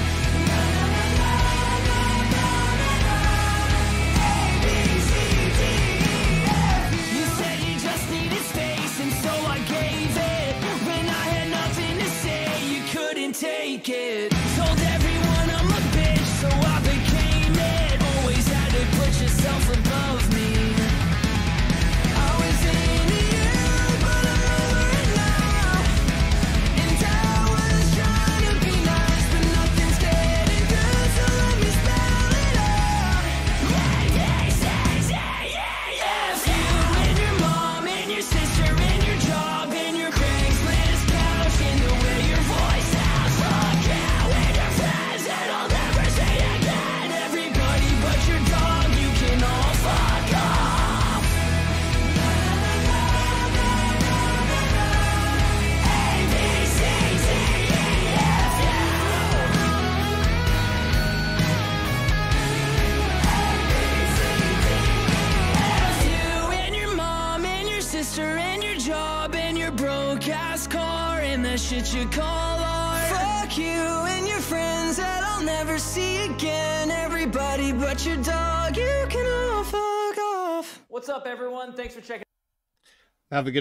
A, B, C, D, E, F. You said you just needed space and so I gave it. When I had nothing to say, you couldn't take it. Told everyone I'm a bitch, so I became it. Always had to put yourself above me. I was into you, but I'm over it now. And I was trying to be nice, but nothing's getting through. So let me spell it out. A, B, C, D, E, F. You and your mom and your sister and your job and your Craigslist couch and the way your voice sounds. Fuck you and your friends that I'll never see again. Everybody but your dog, you can all fuck off. A, B, C, D, E, F, you and your mom and your sister and your job and your broke ass car and the shit you call art. Fuck you and your friends that I'll never see again. Everybody but your dog, you can all fuck off. What's up, everyone? Thanks for checking. Have a good